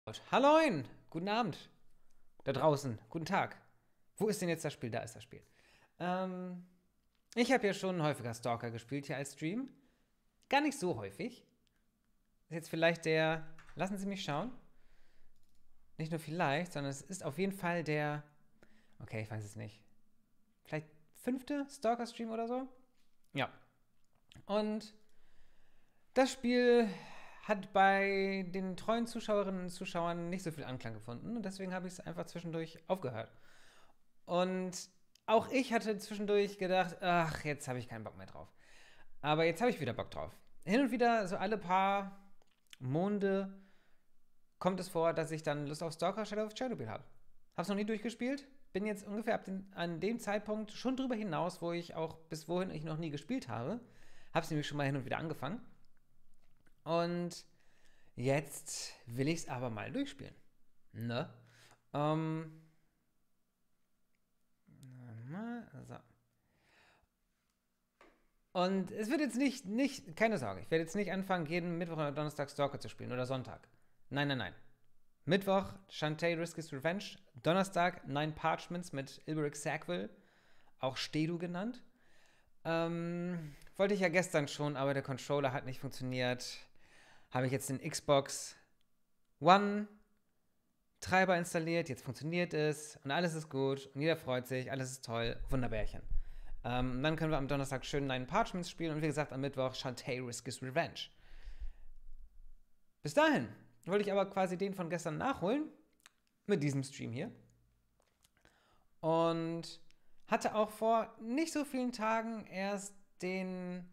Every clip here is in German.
Halloin! Guten Abend. Da draußen. Guten Tag. Wo ist denn jetzt das Spiel? Da ist das Spiel. Ähm, Ich habe ja schon häufiger Stalker gespielt hier als Stream. Gar nicht so häufig. Ist jetzt vielleicht der. Lassen Sie mich schauen. Nicht nur vielleicht, sondern es ist auf jeden Fall der. Okay, ich weiß es nicht. Vielleicht fünfte Stalker-Stream oder so? Ja. Und das Spiel hat bei den treuen Zuschauerinnen und Zuschauern nicht so viel Anklang gefunden. Und deswegen habe ich es einfach zwischendurch aufgehört. Und auch ich hatte zwischendurch gedacht, ach, jetzt habe ich keinen Bock mehr drauf. Aber jetzt habe ich wieder Bock drauf. Hin und wieder, so alle paar Monde, kommt es vor, dass ich dann Lust auf Stalker Shadow of Chernobyl habe. Hab's noch nie durchgespielt. Bin jetzt ungefähr an dem Zeitpunkt schon drüber hinaus, wo ich auch bis wohin ich noch nie gespielt habe. Hab's nämlich schon mal hin und wieder angefangen. Und jetzt will ich es aber mal durchspielen. Ne? Ähm, so. Und es wird jetzt nicht, keine Sorge, ich werde jetzt nicht anfangen, jeden Mittwoch oder Donnerstag Stalker zu spielen oder Sonntag. Nein, nein, nein. Mittwoch Shantae Risk is Revenge. Donnerstag Nine Parchments mit Ilberic Sackville, auch Stedu genannt. Wollte ich ja gestern schon, aber der Controller hat nicht funktioniert. Habe ich jetzt den Xbox One Treiber installiert, jetzt funktioniert es und alles ist gut und jeder freut sich, alles ist toll, Wunderbärchen. Dann können wir am Donnerstag schön Nine Parchments spielen und wie gesagt am Mittwoch Shantae Risk is Revenge. Bis dahin wollte ich aber quasi den von gestern nachholen mit diesem Stream hier und hatte auch vor nicht so vielen Tagen erst den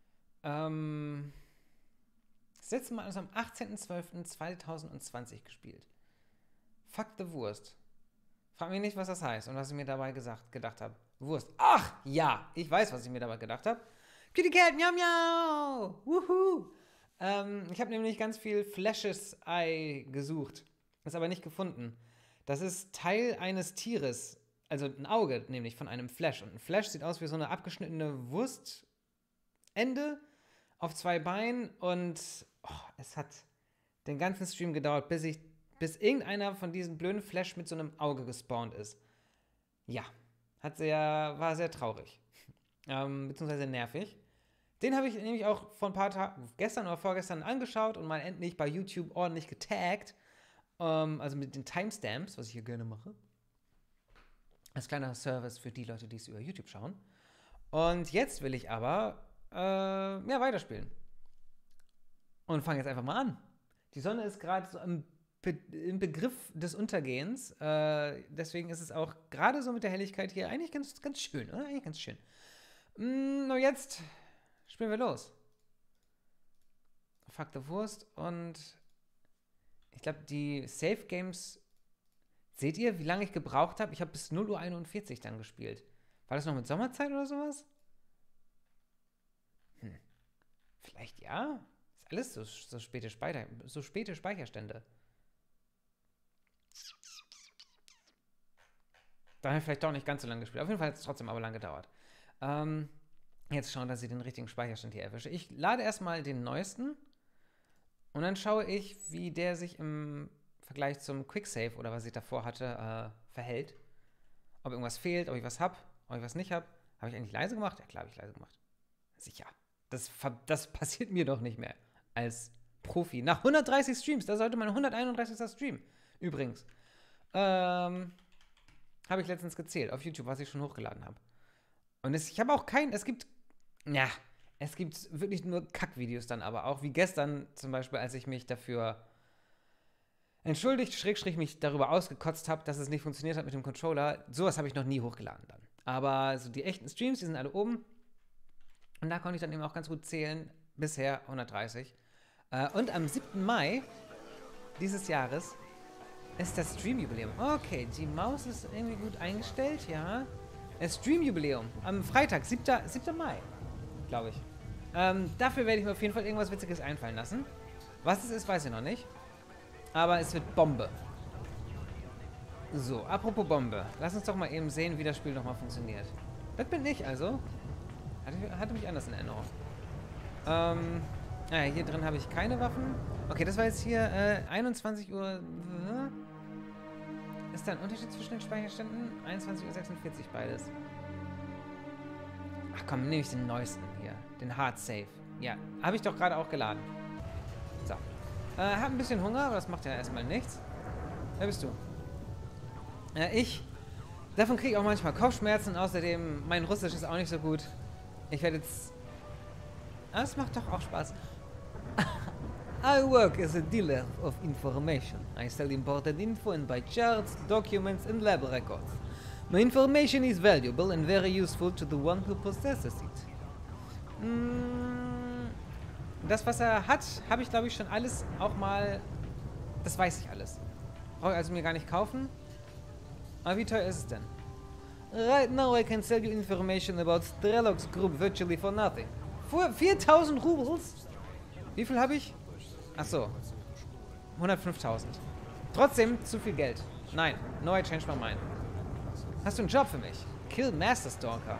das letzte Mal also am 18.12.2020 gespielt. Fuck the Wurst. Frag mich nicht, was das heißt und was ich mir dabei gedacht habe. Wurst. Ach, ja, ich weiß, was ich mir dabei gedacht habe. Kitty Cat, miau miau. Wuhu. Ich habe nämlich ganz viel Flashes Eye gesucht. Das aber nicht gefunden. Das ist Teil eines Tieres. Also ein Auge, nämlich von einem Flash. Und ein Flash sieht aus wie so eine abgeschnittene Wurstende auf zwei Beinen. Und es hat den ganzen Stream gedauert, bis irgendeiner von diesen blöden Flash mit so einem Auge gespawnt ist. Ja, war sehr traurig. Beziehungsweise nervig. Den habe ich nämlich auch vor ein paar Tagen, gestern oder vorgestern angeschaut und mal endlich bei YouTube ordentlich getaggt. Also mit den Timestamps, was ich hier gerne mache. Als kleiner Service für die Leute, die es über YouTube schauen. Und jetzt will ich aber weiterspielen. Und fange jetzt einfach mal an. Die Sonne ist gerade so im Begriff des Untergehens. Deswegen ist es auch gerade so mit der Helligkeit hier eigentlich ganz, ganz schön, oder? Eigentlich ganz schön. Nur jetzt spielen wir los. Fuck the Wurst und ich glaube, die Safe Games. Seht ihr, wie lange ich gebraucht habe? Ich habe bis 0:41 Uhr dann gespielt. War das noch mit Sommerzeit oder sowas? Vielleicht ja. Ist alles so späte Speicherstände. Da haben wir vielleicht doch nicht ganz so lange gespielt. Auf jeden Fall hat es trotzdem aber lange gedauert. Jetzt schauen, dass ich den richtigen Speicherstand hier erwische. Ich lade erstmal den neuesten und dann schaue ich, wie der sich im Vergleich zum Quicksave oder was ich davor hatte, verhält. Ob irgendwas fehlt, ob ich was habe, ob ich was nicht habe. Habe ich eigentlich leise gemacht? Ja, klar, habe ich leise gemacht. Sicher. Das passiert mir doch nicht mehr als Profi. Nach 130 Streams, das sollte mein 131. Stream. Übrigens. Habe ich letztens gezählt auf YouTube, was ich schon hochgeladen habe. Und ich habe auch es gibt wirklich nur Kackvideos dann aber auch, wie gestern zum Beispiel, als ich mich dafür entschuldigt, / mich darüber ausgekotzt habe, dass es nicht funktioniert hat mit dem Controller. Sowas habe ich noch nie hochgeladen dann. Aber so die echten Streams, die sind alle oben. Und da konnte ich dann eben auch ganz gut zählen. Bisher 130. Und am 7. Mai dieses Jahres ist das Stream-Jubiläum. Okay, die Maus ist irgendwie gut eingestellt, ja. Das Stream-Jubiläum am Freitag, 7. Mai, glaube ich. Dafür werde ich mir auf jeden Fall irgendwas Witziges einfallen lassen. Was es ist, weiß ich noch nicht. Aber es wird Bombe. So, apropos Bombe. Lass uns doch mal eben sehen, wie das Spiel nochmal funktioniert. Das bin ich also. Hatte mich anders in Erinnerung. Hier drin habe ich keine Waffen. Okay, das war jetzt hier 21 Uhr. Ist da ein Unterschied zwischen den Speicherständen? 21:46 Uhr beides. Ach komm, nehme ich den neuesten hier. Den Hard Save. Ja, habe ich doch gerade auch geladen. So. Hab ein bisschen Hunger, aber das macht ja erstmal nichts. Wer bist du? Ich. Davon kriege ich auch manchmal Kopfschmerzen. Außerdem, mein Russisch ist auch nicht so gut. Ich werde jetzt... Aber es macht doch auch Spaß. I work as a dealer of information. I sell imported info and buy charts, documents and lab records. My information is valuable and very useful to the one who possesses it. Das, was er hat, habe ich, glaube ich, schon alles auch mal... Das weiß ich alles. Brauche ich also mir gar nicht kaufen. Aber wie teuer ist es denn? Right now I can sell you information about Strelok's group virtually for nothing. 4.000 Rubels? Wie viel habe ich? Achso. 105.000. Trotzdem zu viel Geld. Nein, no, I changed my mind. Hast du einen Job für mich? Kill Master Stalker.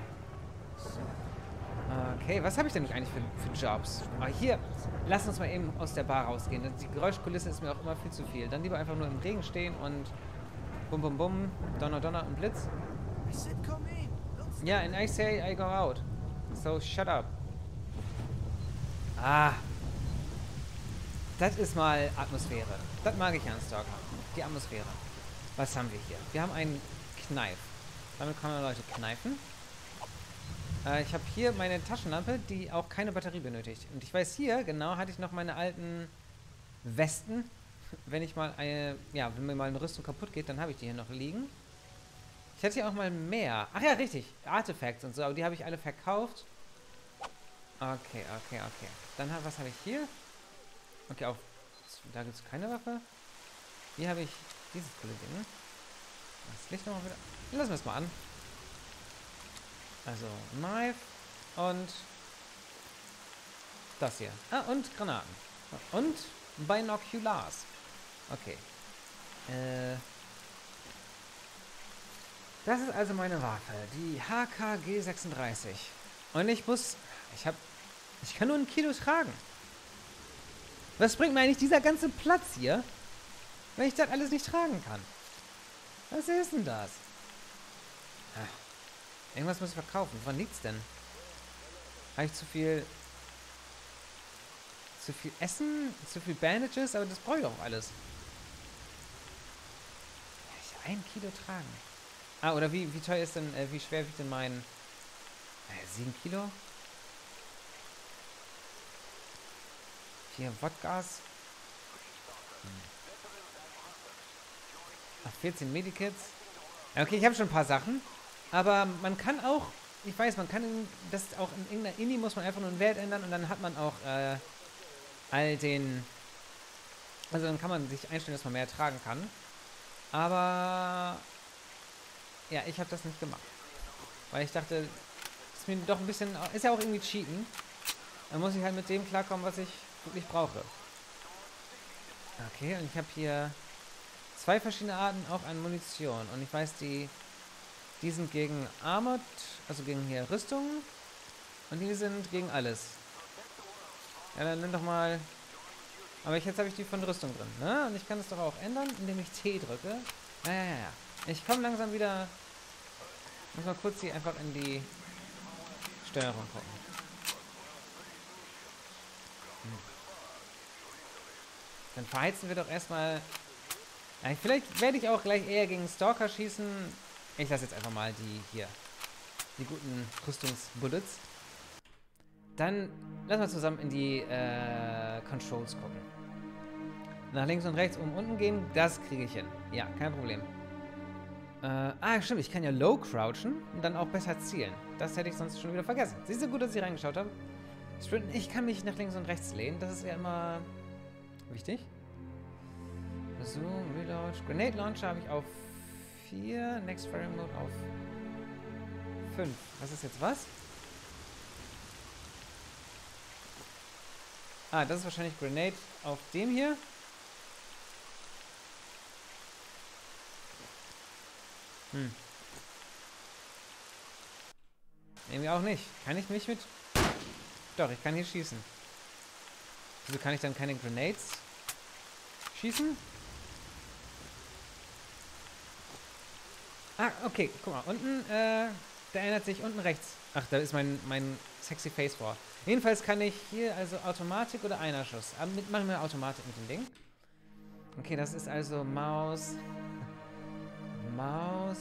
Okay, was habe ich denn eigentlich für Jobs? Ah, hier, lass uns mal eben aus der Bar rausgehen. Die Geräuschkulisse ist mir auch immer viel zu viel. Dann lieber einfach nur im Regen stehen und bum bum bum, Donner Donner und Blitz. Ja, and I say I go out. So shut up. Ah. Das ist mal Atmosphäre. Das mag ich an Stalker. Die Atmosphäre. Was haben wir hier? Wir haben einen Kneif. Damit kann man Leute kneifen. Ich habe hier meine Taschenlampe, die auch keine Batterie benötigt. Und ich weiß hier, genau, hatte ich noch meine alten Westen. Wenn ich mal eine, ja, wenn mir mal eine Rüstung kaputt geht, dann habe ich die hier noch liegen. Ich hatte hier auch mal mehr. Ach ja, richtig. Artefacts und so, aber die habe ich alle verkauft. Okay. Dann was habe ich hier? Okay, auch da gibt es keine Waffe. Hier habe ich dieses coole Ding. Das Licht nochmal wieder. Lassen wir es mal an. Also, Knife und das hier. Ah, und Granaten. Und Binoculars. Okay. Das ist also meine Waffe. Die HKG 36. Und ich kann nur 1 Kilo tragen. Was bringt mir eigentlich dieser ganze Platz hier, wenn ich das alles nicht tragen kann? Was ist denn das? Irgendwas muss ich verkaufen. Woran liegt's denn? Habe ich zu viel Essen? Zu viel Bandages? Aber das brauche ich doch alles. 1 Kilo tragen. Ah, oder wie teuer ist denn, wie schwer wiegt denn mein... 7 Kilo? 4 Wodkas. 14 Medikits. Okay, ich habe schon ein paar Sachen. Aber man kann auch, ich weiß, man kann das auch in irgendeiner Indie muss man einfach nur einen Wert ändern und dann hat man auch all den, also dann kann man sich einstellen, dass man mehr tragen kann. Aber ja, ich habe das nicht gemacht. Weil ich dachte, ist mir doch ein bisschen, ist ja auch irgendwie Cheaten. Dann muss ich halt mit dem klarkommen, was ich wirklich brauche. Okay, und ich habe hier 2 verschiedene Arten auch an Munition. Und ich weiß, die sind gegen Armored, also gegen hier Rüstungen. Und die sind gegen alles. Ja, dann nimm doch mal... Aber jetzt habe ich die von Rüstung drin, ne? Und ich kann es doch auch ändern, indem ich T drücke. Ja. Ich komme langsam wieder... Muss mal kurz hier einfach in die Steuerung gucken. Dann verheizen wir doch erstmal... Vielleicht werde ich auch gleich eher gegen Stalker schießen. Ich lasse jetzt einfach mal die guten Rüstungsbullets. Dann lassen wir zusammen in die Controls gucken. Nach links und rechts, oben, unten gehen, das kriege ich hin. Ja, kein Problem. Stimmt, ich kann ja low crouchen und dann auch besser zielen. Das hätte ich sonst schon wieder vergessen. Siehst du, gut, dass ich reingeschaut habe. Ich kann mich nach links und rechts lehnen, das ist ja immer wichtig. So, Reload. Grenade Launcher habe ich auf 4. Next Fire Mode auf 5. Was ist jetzt was? Ah, das ist wahrscheinlich Grenade auf dem hier. Irgendwie auch nicht. Kann ich mich mit... Doch, ich kann hier schießen. Wieso kann ich dann keine Grenades Schießen. Ah, okay, guck mal, unten, der ändert sich unten rechts. Ach, da ist mein sexy Face vor. Jedenfalls kann ich hier also Automatik oder Einerschuss. Machen wir Automatik mit dem Ding. Okay, das ist also Maus. Maus.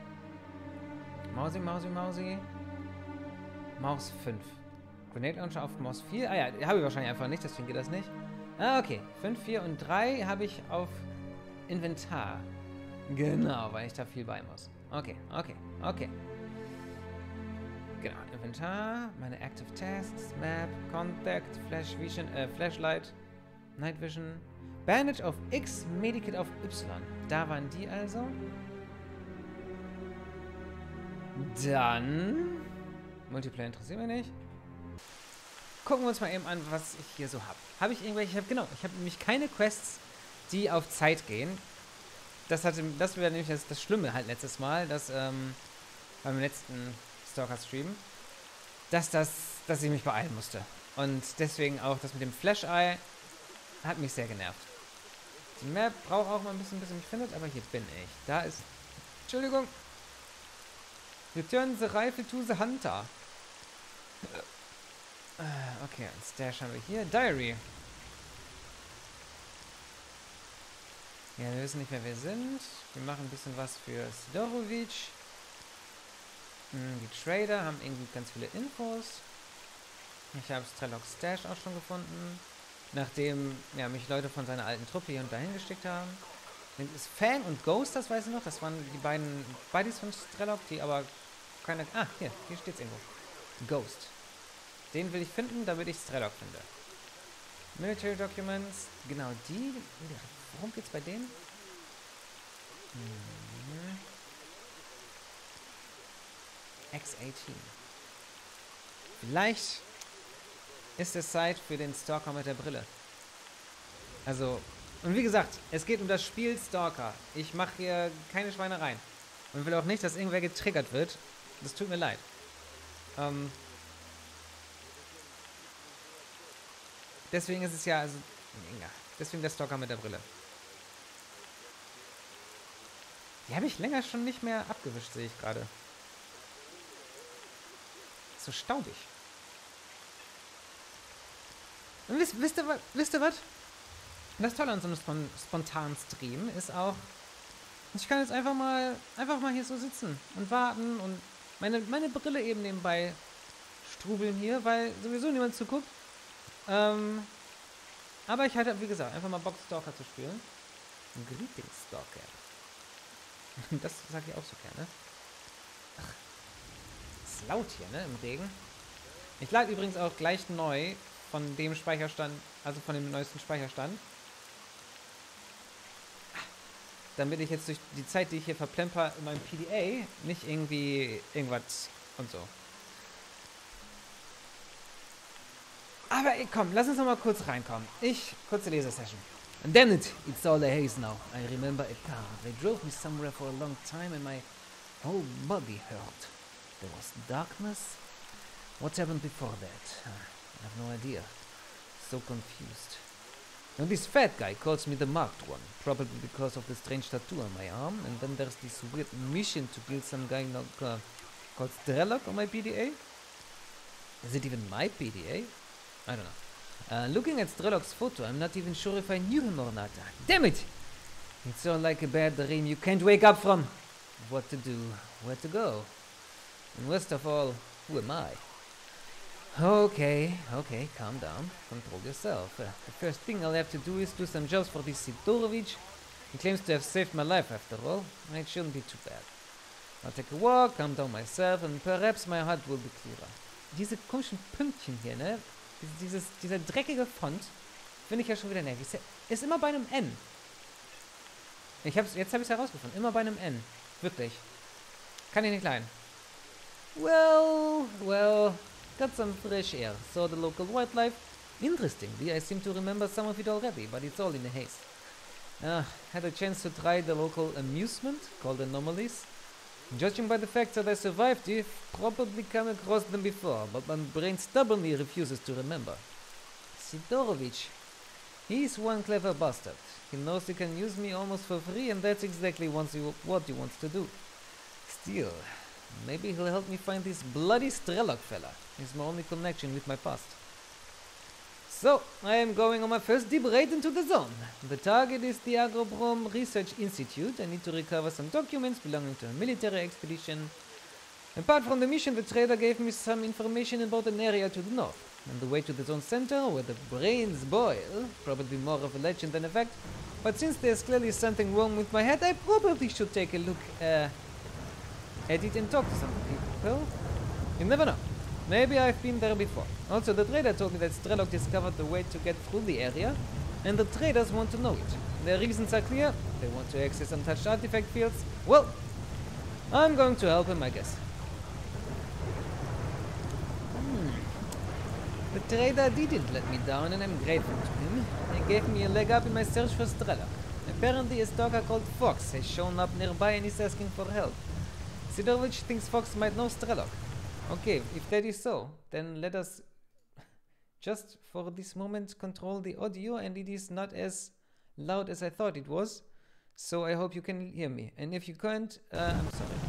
Mausi. Maus 5. Grenade Launcher auf Maus 4. Ah ja, habe ich wahrscheinlich einfach nicht, deswegen geht das nicht. Ah, okay. 5, 4 und 3 habe ich auf Inventar. Genau, weil ich da viel bei muss. Okay. Genau, Inventar, meine Active Tasks, Map, Contact, Flashlight, Night Vision, Bandage auf X, Medikit auf Y. Da waren die also. Dann... Multiplayer interessiert mich nicht. Gucken wir uns mal eben an, was ich hier so habe. Ich habe nämlich keine Quests, die auf Zeit gehen. Das wäre nämlich das Schlimme halt letztes Mal, dass beim letzten Stalker-Stream, dass ich mich beeilen musste. Und deswegen auch das mit dem Flash-Eye hat mich sehr genervt. Die Map braucht auch mal ein bisschen, bis sie mich findet, aber hier bin ich. Da ist... Entschuldigung. Return the rifle to the hunter. Okay, ein Stash haben wir hier. Diary. Ja, wir wissen nicht, wer wir sind. Wir machen ein bisschen was für Sidorovic. Die Trader haben irgendwie ganz viele Infos. Ich habe Strelok's Stash auch schon gefunden. Nachdem mich Leute von seiner alten Truppe hier und dahin geschickt haben. Das ist Fang und Ghost, das weiß ich noch. Das waren die beiden Buddies von Strelok, die aber keine... Ah, hier steht's irgendwo. Ghost. Den will ich finden, damit ich Strelok finde. Military Documents. Genau, die... Worum geht's bei denen? X-18. Vielleicht ist es Zeit für den Stalker mit der Brille. Also, und wie gesagt, es geht um das Spiel Stalker. Ich mache hier keine Schweinereien. Und will auch nicht, dass irgendwer getriggert wird. Das tut mir leid. Deswegen ist es ja, also, deswegen der Stalker mit der Brille. Die habe ich länger schon nicht mehr abgewischt, sehe ich gerade. So staubig. Und wisst ihr was? Das Tolle an so einem spontanen Stream ist auch, ich kann jetzt einfach mal hier so sitzen und warten und meine Brille eben nebenbei strubeln hier, weil sowieso niemand zuguckt. Aber ich hatte, wie gesagt, einfach mal Bock, Stalker zu spielen. Greetings, Stalker. Das sage ich auch so gerne. Ach, ist laut hier, ne, im Regen. Ich lade übrigens auch gleich neu von dem Speicherstand, also von dem neuesten Speicherstand. Damit ich jetzt durch die Zeit, die ich hier verplemper in meinem PDA, nicht irgendwie irgendwas und so. Aber komm, lass uns noch mal kurz reinkommen. Kurze Lesesession. Damn it, it's all a haze now. I remember a car. They drove me somewhere for a long time and my whole body hurt. There was darkness. What happened before that? I have no idea. So confused. And this fat guy calls me the marked one, probably because of the strange tattoo on my arm. And then there's this weird mission to kill some guy called Strelok on my PDA. Is it even my PDA? I don't know. Looking at Strelok's photo, I'm not even sure if I knew him or not. Damn it! It's all like a bad dream you can't wake up from. What to do, where to go. And worst of all, who am I? Okay, calm down. Control yourself. The first thing I'll have to do is do some jobs for this Sidorovic. He claims to have saved my life after all. It shouldn't be too bad. I'll take a walk, calm down myself, and perhaps my heart will be clearer. Diese komischen Pünktchen hier, ne? Dieser dreckige Font finde ich ja schon wieder nervig. Ist immer bei einem N. Jetzt habe ich es herausgefunden. Immer bei einem N. Wirklich. Kann ich nicht leiden. Well, got some fresh air. Saw the local wildlife. Interestingly, I seem to remember some of it already, but it's all in a haze. Had a chance to try the local amusement called Anomalies. Judging by the fact that I survived, you've probably come across them before, but my brain stubbornly refuses to remember. Sidorovic. He's one clever bastard. He knows he can use me almost for free, and that's exactly what he wants to do. Still, maybe he'll help me find this bloody Strelok fella. He's my only connection with my past. So, I am going on my first deep raid into the zone. The target is the Agrobrom Research Institute. I need to recover some documents belonging to a military expedition. Apart from the mission, the trader gave me some information about an area to the north. On the way to the zone center, where the brains boil, probably more of a legend than a fact. But since there's clearly something wrong with my head, I probably should take a look at it and talk to some people. You never know. Maybe I've been there before. Also, the trader told me that Strelok discovered the way to get through the area, and the traders want to know it. Their reasons are clear. They want to access untouched artifact fields. Well, I'm going to help him, I guess. The trader didn't let me down, and I'm grateful to him. He gave me a leg up in my search for Strelok. Apparently, a stalker called Fox has shown up nearby and is asking for help. Sidorovich thinks Fox might know Strelok. Okay, if that is so, then let us just for this moment control the audio, and it is not as loud as I thought it was, so I hope you can hear me. And if you can't, I'm sorry.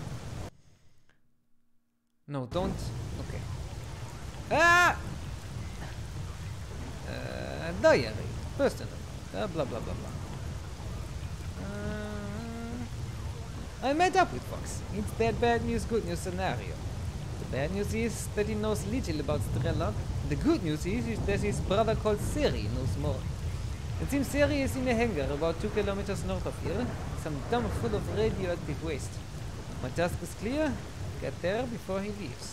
No, don't. Okay. Ah! Diary. Personal. Blah blah blah blah. I met up with Fox. It's that bad news, good news scenario. The bad news is that he knows little about Strelok. The good news is that his brother called Seri knows more. It seems Seri is in a hangar about 2 kilometers north of here. Some dump full of radioactive waste. My task is clear. Get there before he leaves.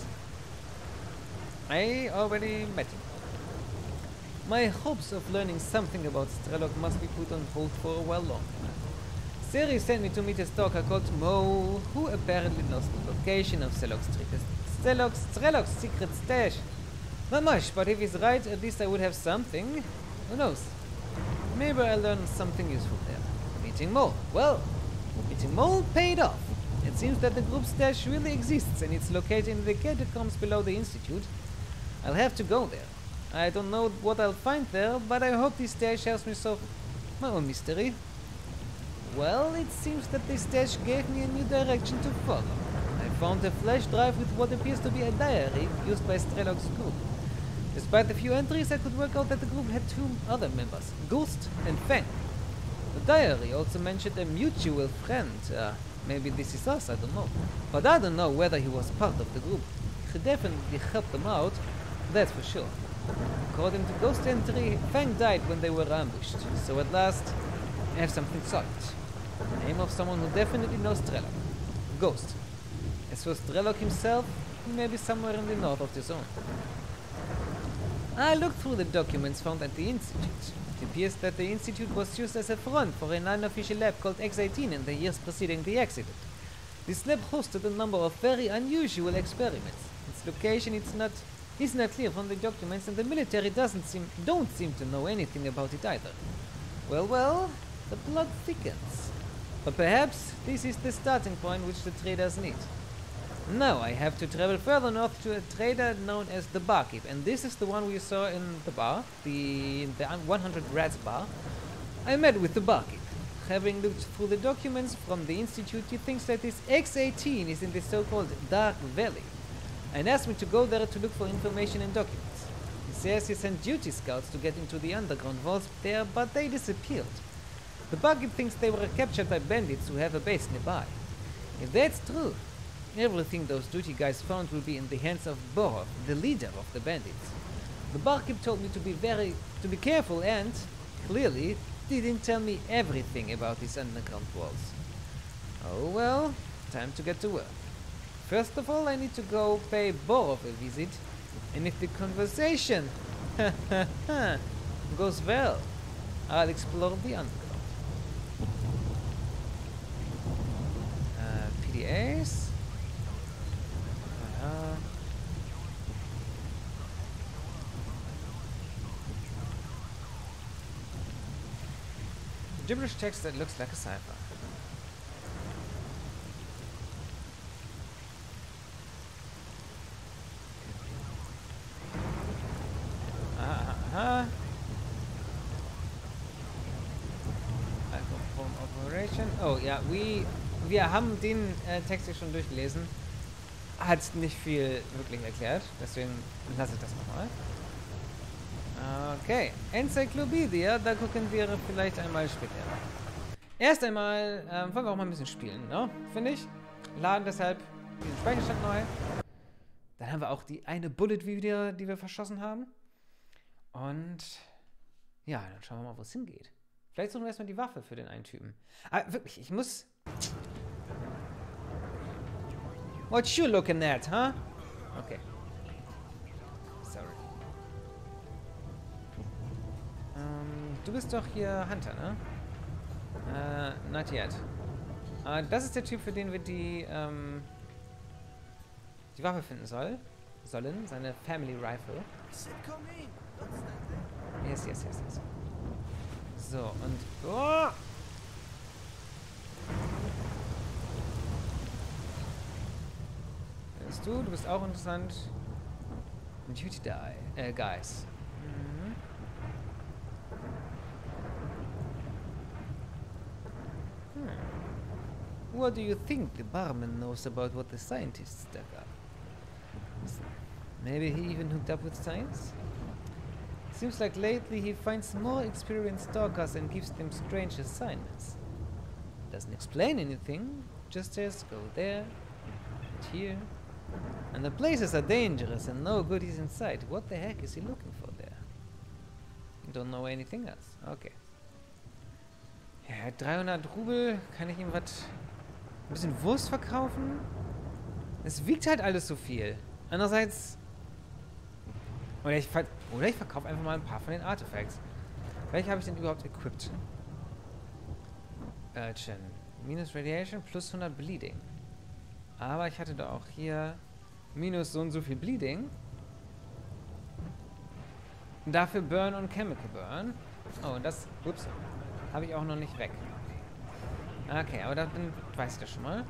I already met him. My hopes of learning something about Strelok must be put on hold for a while longer. Seri sent me to meet a stalker called Mo, who apparently knows the location of Strelok's secret stash. Not much, but if he's right, at least I would have something. Who knows? Maybe I'll learn something useful there. Meeting Mo. Well, meeting Mo paid off. It seems that the group stash really exists, and it's located in the catacombs below the Institute. I'll have to go there. I don't know what I'll find there, but I hope this stash helps me solve my own mystery. Well, it seems that this stash gave me a new direction to follow. I found a flash drive with what appears to be a diary used by Strelok's group. Despite the few entries, I could work out that the group had 2 other members, Ghost and Fang. The diary also mentioned a mutual friend. Maybe this is us, I don't know. But I don't know whether he was part of the group. He definitely helped them out, that's for sure. According to Ghost entry, Fang died when they were ambushed, so at last I have something solid. The name of someone who definitely knows Strelok. Ghost. As for Strelok himself, he may be somewhere in the north of the zone. I looked through the documents found at the Institute. It appears that the Institute was used as a front for an unofficial lab called X-18 in the years preceding the accident. This lab hosted a number of very unusual experiments. Its location is not clear from the documents, and the military don't seem to know anything about it either. Well, the plot thickens. But perhaps this is the starting point which the traders need. Now I have to travel further north to a trader known as the Barkeep, and this is the one we saw in the bar, the 100 Rats bar. I met with the Barkeep. Having looked through the documents from the Institute, he thinks that this X-18 is in the so-called Dark Valley, and asked me to go there to look for information and documents. He says he sent duty scouts to get into the underground vaults there, but they disappeared. The Barkeep thinks they were captured by bandits who have a base nearby. If that's true, everything those duty guys found will be in the hands of Borov, the leader of the bandits. The Barkeep told me to be careful and, clearly, didn't tell me everything about these underground walls. Oh well, time to get to work. First of all, I need to go pay Borov a visit, and if the conversation goes well, I'll explore the underground. PDAs. Gibberish text that looks like a cipher. So, ja, wir haben den Text hier schon durchgelesen. Hat nicht viel wirklich erklärt. Deswegen lasse ich das nochmal. Okay. Enzyklopädie, da gucken wir vielleicht einmal später. Erst einmal wollen wir auch mal ein bisschen spielen, ne? Finde ich. Laden deshalb diesen Speicherstand neu. Dann haben wir auch die eine Bullet wieder, die wir verschossen haben. Und ja, dann schauen wir mal, wo es hingeht. Vielleicht suchen wir erstmal die Waffe für den einen Typen. Aber wirklich, ich muss... What you looking at, huh? Okay. Sorry. Du bist doch hier Hunter, ne? Not yet. Das ist der Typ, für den wir die Waffe finden sollen. Seine Family Rifle. Yes. So, und... Oh! Du bist auch interessant. Duty Guys. Mhm. What do you think the barman knows about what the scientists dug up? Maybe he even hooked up with science? Seems like lately he finds more experienced stalkers and gives them strange assignments. Doesn't explain anything, just says go there and here. And the places are dangerous and no goodies inside. What the heck is he looking for there? You don't know anything else. Okay. Ja, 300 Rubel. Kann ich ihm was... Ein bisschen Wurst verkaufen? Es wiegt halt alles so viel. Andererseits... Oder ich verkaufe einfach mal ein paar von den Artefacts. Welche habe ich denn überhaupt equipped? Urchin. Minus Radiation plus 100 Bleeding. Aber ich hatte da auch hier minus so und so viel Bleeding. Dafür Burn und Chemical Burn. Oh, und das, ups, habe ich auch noch nicht weg. Okay, aber dann weiß ich das schon mal.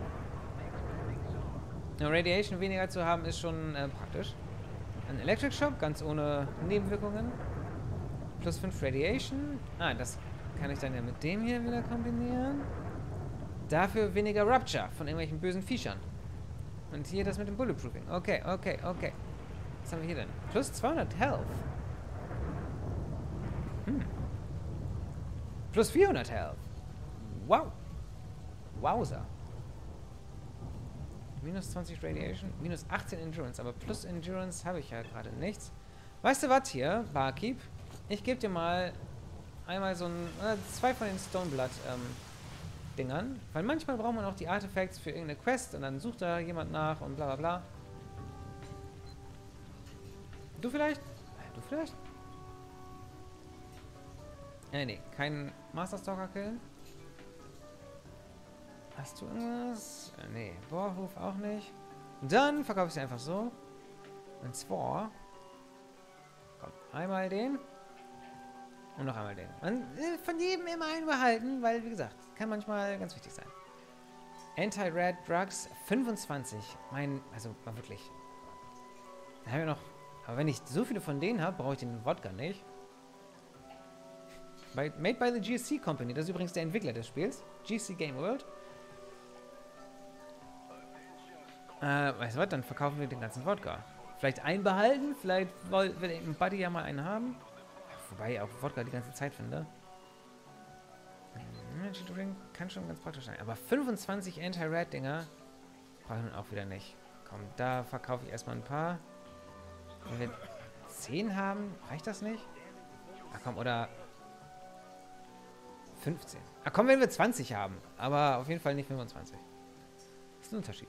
Radiation weniger zu haben ist schon praktisch. Ein Electric Shock, ganz ohne Nebenwirkungen. Plus 5 Radiation. Das kann ich dann ja mit dem hier wieder kombinieren. Dafür weniger Rupture von irgendwelchen bösen Viechern. Und hier das mit dem Bulletproofing. Okay. Was haben wir hier denn? Plus 200 Health. Plus 400 Health. Wow. Wowza. Minus 20 Radiation. Minus 18 Endurance. Aber plus Endurance habe ich ja gerade nichts. Weißt du was hier, Barkeep? Ich gebe dir mal einmal so ein... 2 von den Stoneblood, Dingern. Weil manchmal braucht man auch die Artefacts für irgendeine Quest und dann sucht da jemand nach und bla bla bla. Du vielleicht? Nee, kein Master Stalker killen. Hast du irgendwas? Nee, Bohrhof auch nicht. Dann verkaufe ich sie einfach so. Und zwar... Komm, einmal den. Und noch einmal den. Und von jedem immer einen behalten, weil, wie gesagt, kann manchmal ganz wichtig sein. Anti-Red Drugs 25. Also mal wirklich. Da haben wir noch. Aber wenn ich so viele von denen habe, brauche ich den Wodka nicht. Made by the GSC Company. Das ist übrigens der Entwickler des Spiels. GSC Game World. Weißt du was? Dann verkaufen wir den ganzen Wodka. Vielleicht einen behalten. Vielleicht will ein Buddy ja mal einen haben. Wobei ich auch Wodka die ganze Zeit finde. Energy Drink kann schon ganz praktisch sein. Aber 25 Anti-Red-Dinger brauchen wir auch wieder nicht. Komm, da verkaufe ich erstmal ein paar. Wenn wir 10 haben, reicht das nicht? Komm, oder 15. Komm, wenn wir 20 haben. Aber auf jeden Fall nicht 25. Das ist ein Unterschied.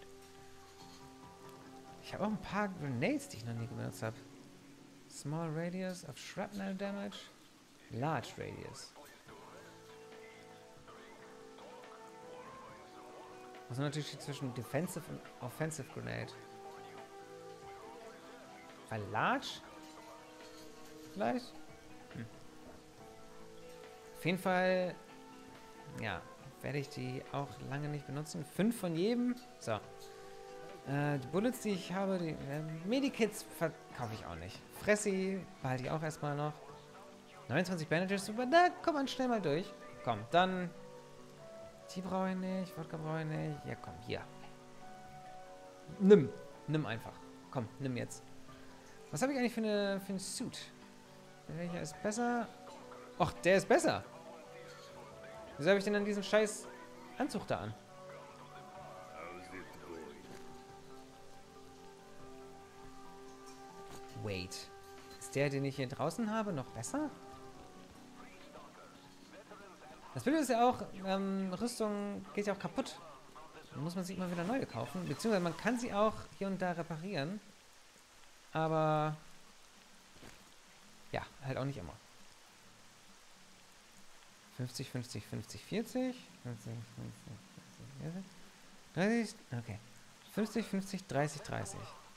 Ich habe auch ein paar Grenades, die ich noch nie benutzt habe. Small Radius of Shrapnel Damage. Large Radius. Was ist der Unterschied zwischen Defensive und Offensive Grenade? Weil Large? Vielleicht? Auf jeden Fall, ja, werde ich die auch lange nicht benutzen. 5 von jedem. So. Die Bullets, die ich habe, die Medikits verkaufe ich auch nicht. Fressi behalte ich auch erstmal noch. 29 Bandages, super, da kommt man schnell mal durch. Komm, dann Die brauche ich nicht. Wodka brauche ich nicht. Ja, komm, hier. Nimm. Nimm einfach. Komm, nimm jetzt. Was habe ich eigentlich für einen Suit? Welcher ist besser? Och, der ist besser. Wieso habe ich denn dann diesen scheiß Anzug da an? Wait. Ist der, den ich hier draußen habe, noch besser? Das Blöde ist ja auch, Rüstung geht ja auch kaputt. Dann muss man sich immer wieder neue kaufen. Beziehungsweise man kann sie auch hier und da reparieren. Aber ja, halt auch nicht immer. 50, 50, 50, 40. 50, 50, 50, 40. 30. Okay. 50, 50, 30, 30.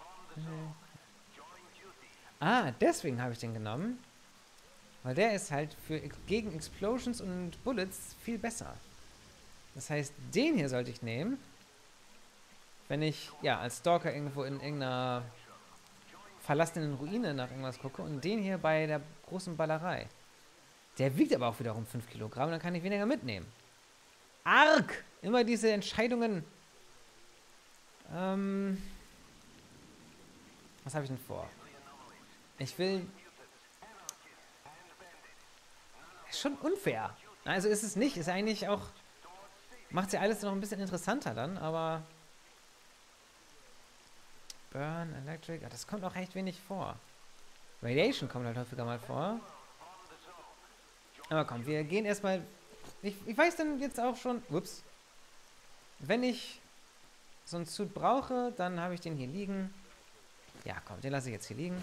Ah, deswegen habe ich den genommen. Weil der ist halt gegen Explosions und Bullets viel besser. Das heißt, den hier sollte ich nehmen. Wenn ich, ja, als Stalker irgendwo in irgendeiner verlassenen Ruine nach irgendwas gucke. Und den hier bei der großen Ballerei. Der wiegt aber auch wiederum 5 Kilogramm. Dann kann ich weniger mitnehmen. Arg! Immer diese Entscheidungen. Was habe ich denn vor? Ich will... Ist schon unfair. Also ist es nicht. Ist eigentlich auch... Macht ja alles noch ein bisschen interessanter dann, aber... Burn, Electric... Das kommt auch recht wenig vor. Radiation kommt halt häufiger mal vor. Aber komm, wir gehen erstmal... Ich weiß dann jetzt auch schon... Ups. Wenn ich so einen Suit brauche, dann habe ich den hier liegen. Ja, komm, den lasse ich jetzt hier liegen.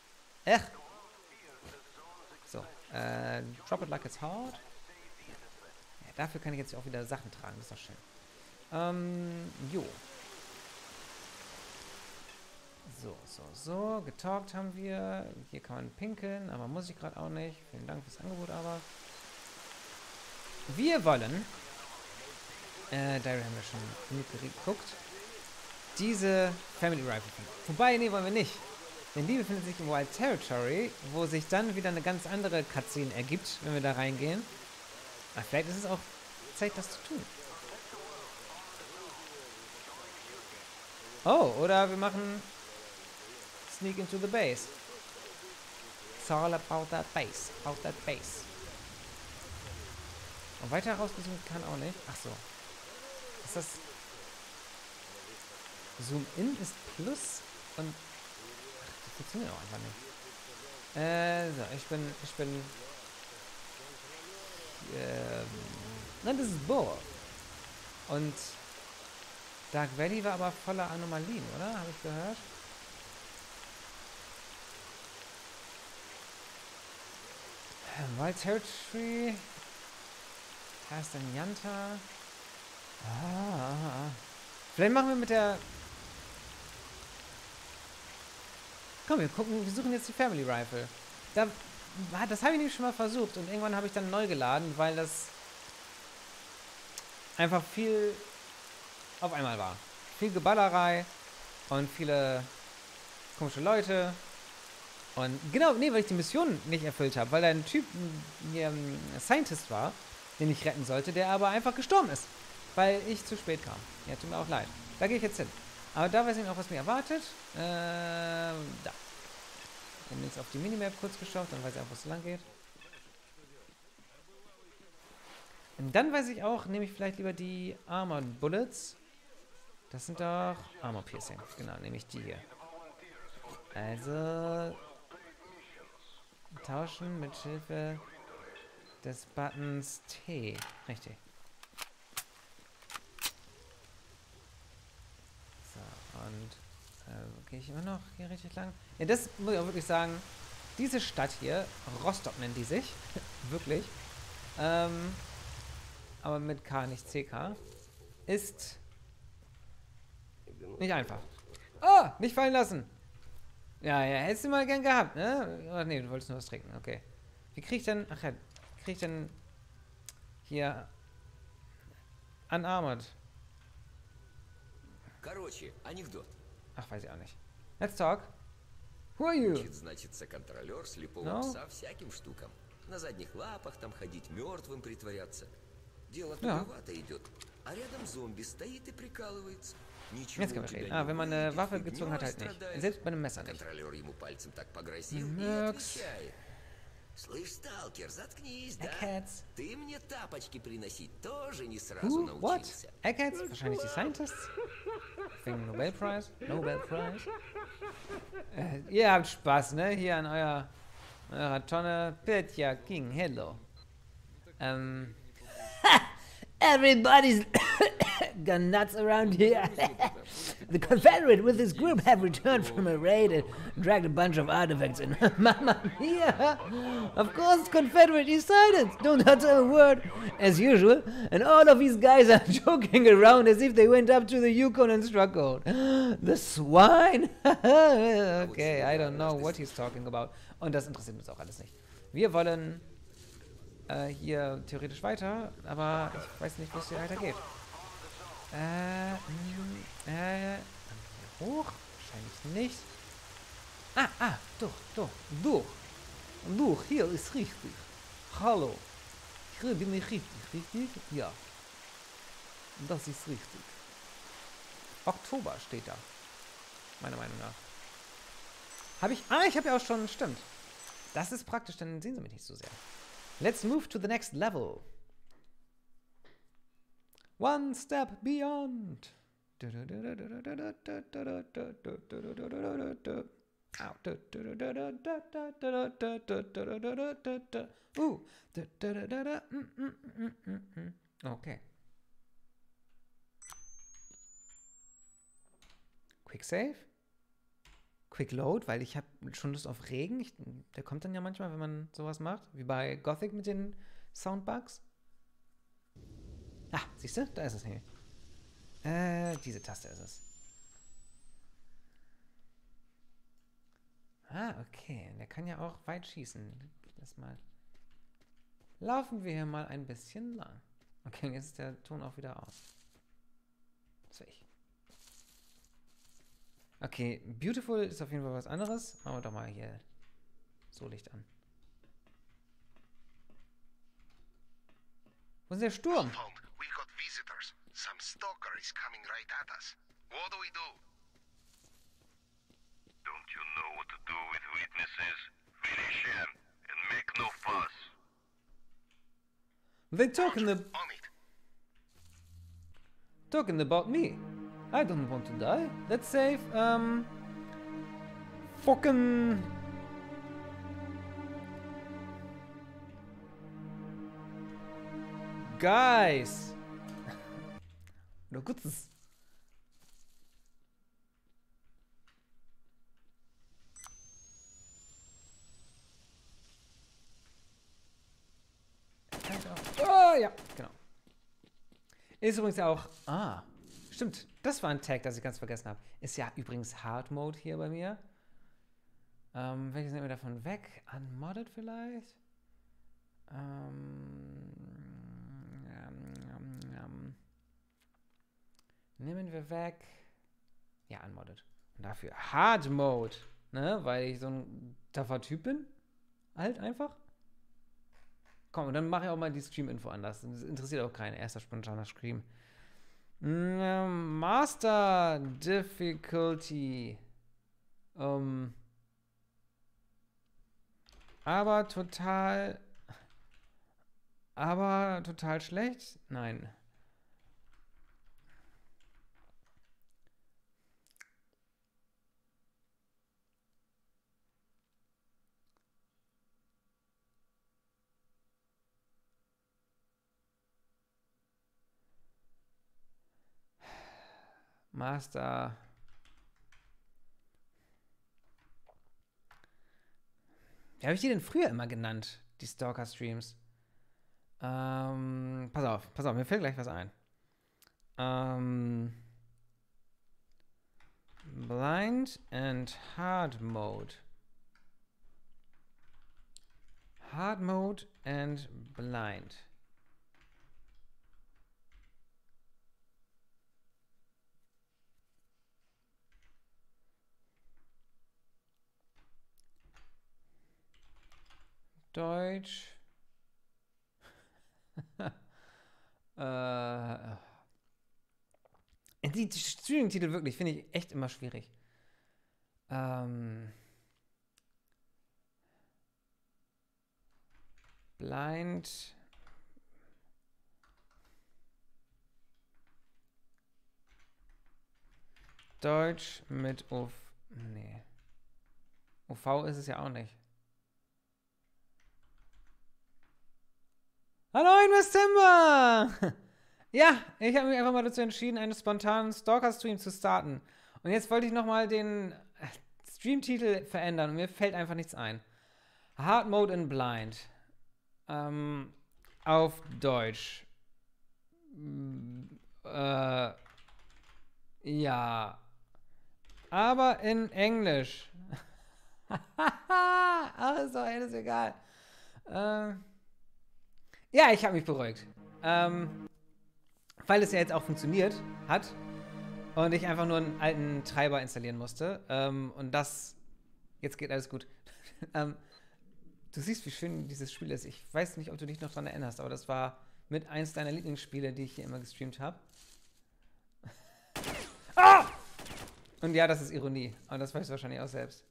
So, drop it like it's hot. Ja, dafür kann ich jetzt auch wieder Sachen tragen, das ist doch schön. Jo. So, getalkt haben wir. Hier kann man pinkeln, aber muss ich gerade auch nicht. Vielen Dank fürs Angebot, aber. Wir wollen, da haben wir schon genug geguckt, diese Family Rifle finden. Wobei, nee, wollen wir nicht. Denn die befindet sich im Wild Territory, wo sich dann wieder eine ganz andere Cutscene ergibt, wenn wir da reingehen. Aber vielleicht ist es auch Zeit, das zu tun. Oh, oder wir machen Sneak into the base. It's all about that base. About that base. Und weiter rausgezoomt kann auch nicht. Ach so. Ist das... Zoom in ist Plus und... Ach, das funktioniert auch einfach nicht. So, ich bin... Nein, das ist Bohr. Und... Dark Valley war aber voller Anomalien, oder? Habe ich gehört? Wild Territory... Da ist ein Yanta. Vielleicht machen wir mit der... Komm, wir suchen jetzt die Family Rifle. Das habe ich nämlich schon mal versucht und irgendwann habe ich dann neu geladen, weil das einfach viel auf einmal war. Viel Geballerei und viele komische Leute. Und genau, nee, weil ich die Mission nicht erfüllt habe, weil da ein Typ, ein Scientist war, den ich retten sollte, der aber einfach gestorben ist, weil ich zu spät kam. Ja, tut mir auch leid. Da gehe ich jetzt hin. Aber da weiß ich auch, was mir erwartet. Da. Ich habe jetzt auf die Minimap kurz geschaut, dann weiß ich auch, wo es lang geht. Und dann weiß ich auch, nehme ich vielleicht lieber die Armored Bullets. Das sind doch Armor Piercing. Genau, nehme ich die hier. Also tauschen mit Hilfe des Buttons T. Richtig. So, und gehe ich immer noch hier richtig lang? Ja, das muss ich auch wirklich sagen. Diese Stadt hier, Rostock nennen die sich. Wirklich. Aber mit K, nicht CK. Ist nicht einfach. Oh, nicht fallen lassen. Ja, hättest du mal gern gehabt, ne? Ach nee, du wolltest nur was trinken, okay. Wie krieg ich denn, ach ja, wie krieg ich denn hier unarmored? Короче, анекдот. Ach, weiß ich auch nicht. Let's talk. Who are you? Значится, контролер слепого No? пса всяким штукам. На задних лапах там ходить, мертвым притворяться. Дело Ja. туговато идет. А рядом зомби стоит и прикалывается. Ничего Jetzt können у wir тебя reden. не Wenn man eine выйдет, Waffe фигнёй gezogen hat, halt nicht. страдаешь. Selbst bei einem А Messer nicht. контролер ему пальцем так погрозил и Нокс. отвечает. Слышь, сталкер, заткнись, да? Eggheads. Ты мне тапочки приносить тоже не сразу Who? What? научился. Eggheads? Wahrscheinlich die Scientists? Wegen Nobelpreis? Nobelpreis? Ihr habt Spaß, ne? Hier an eurer Tonne. Petja King, hello. Everybody's gone nuts around here. The Confederate with his group have returned from a raid and dragged a bunch of artifacts in. Mamma mia! Of course, Confederate is silent. Don't utter a word, as usual. And all of these guys are joking around as if they went up to the Yukon and struck gold. The swine! Okay, I don't know what he's talking about. Und das interessiert uns auch alles nicht. Wir wollen hier theoretisch weiter, aber ich weiß nicht, wo es hier weitergeht. Hoch? Wahrscheinlich nicht. Durch, hier ist richtig. Hallo. Hier bin ich richtig? Ja. Das ist richtig. Oktober steht da. Meiner Meinung nach. Ich habe ja auch schon, stimmt. Das ist praktisch, dann sehen sie mich nicht so sehr. Let's move to the next level. One step beyond. Okay. Quick Save. Quick Load, weil ich habe schon Lust auf Regen. Der kommt dann ja manchmal, wenn man sowas macht. Wie bei Gothic mit den Soundbugs. Siehst du? Da ist es. Diese Taste ist es. Okay. Der kann ja auch weit schießen. Laufen wir hier mal ein bisschen lang. Okay, und jetzt ist der Ton auch wieder aus. Das war ich. Okay, Beautiful ist auf jeden Fall was anderes. Machen wir doch mal hier so Licht an. Wo ist der Sturm? We got visitors. Some stalker is coming right at us. What do we do? Don't you know what to do with witnesses? Finish him and make no fuss. They talking On it. about me. I don't want to die. Let's save, fucking... Guys! No gutes. Oh, ja, genau. Ist übrigens auch... Stimmt, das war ein Tag, das ich ganz vergessen habe. Ist ja übrigens Hard Mode hier bei mir. Welches nehmen wir davon weg? Unmodded vielleicht? Nehmen wir weg. Ja, Unmodded. Und dafür Hard Mode. Ne? Weil ich so ein taffer Typ bin. Halt einfach. Komm, und dann mache ich auch mal die Stream-Info anders. Das interessiert auch keinen. Erster spontaner Stream. Master Difficulty. Aber total schlecht? Nein. Master. Wie habe ich die denn früher immer genannt? Die Stalker-Streams. Pass auf, mir fällt gleich was ein. Blind and Hard Mode. Hard Mode and Blind. Deutsch. Die Streaming-Titel wirklich finde ich echt immer schwierig. Blind. Deutsch mit OV. Nee. OV ist es ja auch nicht. Hallo, Investimber! Ja, ich habe mich einfach mal dazu entschieden, einen spontanen Stalker-Stream zu starten. Und jetzt wollte ich nochmal den Streamtitel verändern und mir fällt einfach nichts ein. Hard Mode in Blind. Auf Deutsch. Ja. Aber in Englisch. Ach, ist doch alles egal. Ja, ich habe mich beruhigt. Weil es ja jetzt auch funktioniert hat und ich einfach nur einen alten Treiber installieren musste. Und das. Jetzt geht alles gut. Du siehst, wie schön dieses Spiel ist. Ich weiß nicht, ob du dich noch daran erinnerst, aber das war mit eins deiner Lieblingsspiele, die ich hier immer gestreamt habe. Ah! Und ja, das ist Ironie. Aber das weißt du wahrscheinlich auch selbst.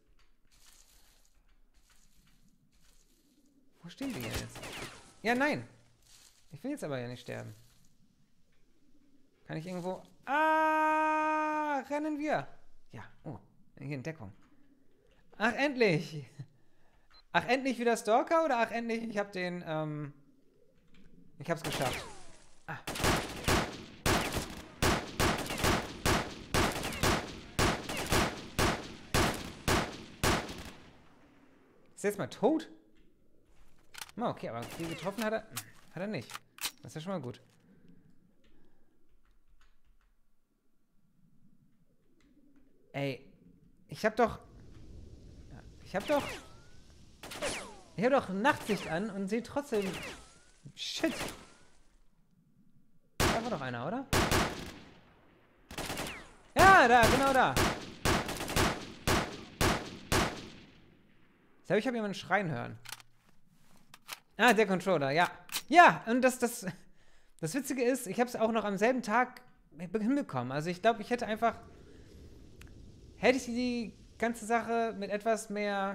Wo stehen wir jetzt? Ja, nein. Ich will jetzt aber ja nicht sterben. Kann ich irgendwo... Ah, rennen wir. Ja, oh, hier in Deckung. Ach, endlich. Ach, endlich wieder Stalker oder ach, endlich, ich hab den, ich hab's geschafft. Ah. Ist er jetzt mal tot? Oh, okay, aber viel getroffen hat er nicht. Das ist ja schon mal gut. Ey, ich hab doch Nachtsicht an und sehe trotzdem... Shit. Da war doch einer, oder? Ja, da, genau da. Ich glaube, ich habe jemanden schreien hören. Ah, der Controller, ja. Ja, und das Witzige ist, ich habe es auch noch am selben Tag hinbekommen. Also ich glaube, ich hätte einfach... Hätte ich die ganze Sache mit etwas mehr...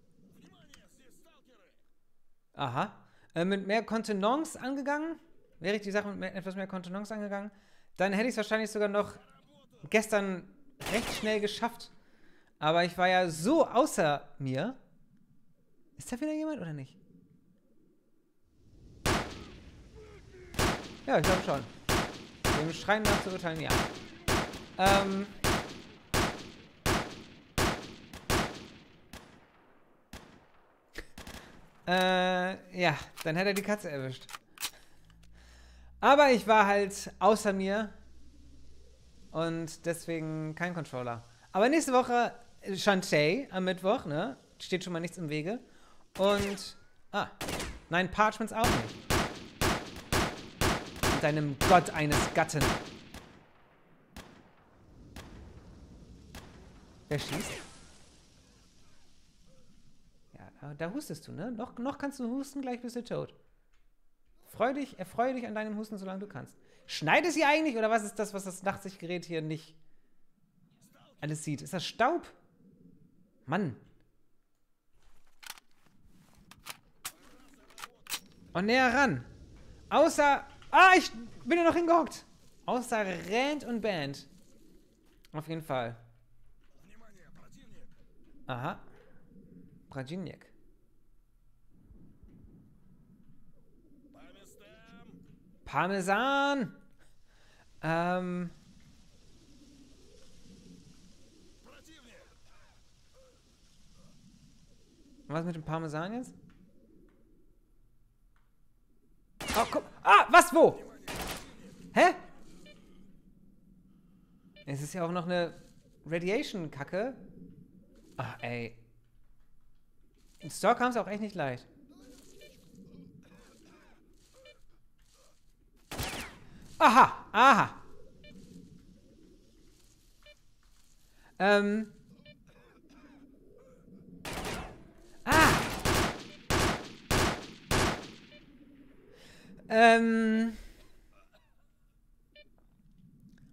Aha. Mit mehr Kontenance angegangen, wäre ich die Sache mit etwas mehr Kontenance angegangen, dann hätte ich es wahrscheinlich sogar noch gestern recht schnell geschafft. Aber ich war ja so außer mir. Ist da wieder jemand oder nicht? Ja, ich glaube schon. Dem Schreien nach zu urteilen, ja. Ja, dann hätte er die Katze erwischt. Aber ich war halt außer mir und deswegen kein Controller. Aber nächste Woche Shantae am Mittwoch, ne? Steht schon mal nichts im Wege. Und, nein, Parchments auch nicht. Mit deinem Gott eines Gatten. Wer schießt? Ja, da hustest du, ne? Noch kannst du husten, gleich bist du tot. Erfreue dich an deinem Husten, solange du kannst. Schneit es hier eigentlich, oder was ist das, was das Nachtsichtgerät hier nicht alles sieht? Ist das Staub? Mann. Und näher ran. Außer... ich bin ja noch hingehockt. Außer Rand und Band. Auf jeden Fall. Aha. Brajinjek. Parmesan! Was mit dem Parmesan jetzt? Oh, guck. Was? Wo? Hä? Es ist ja auch noch eine Radiation-Kacke. Ach, ey. Im Stalker haben es auch echt nicht leicht. Aha.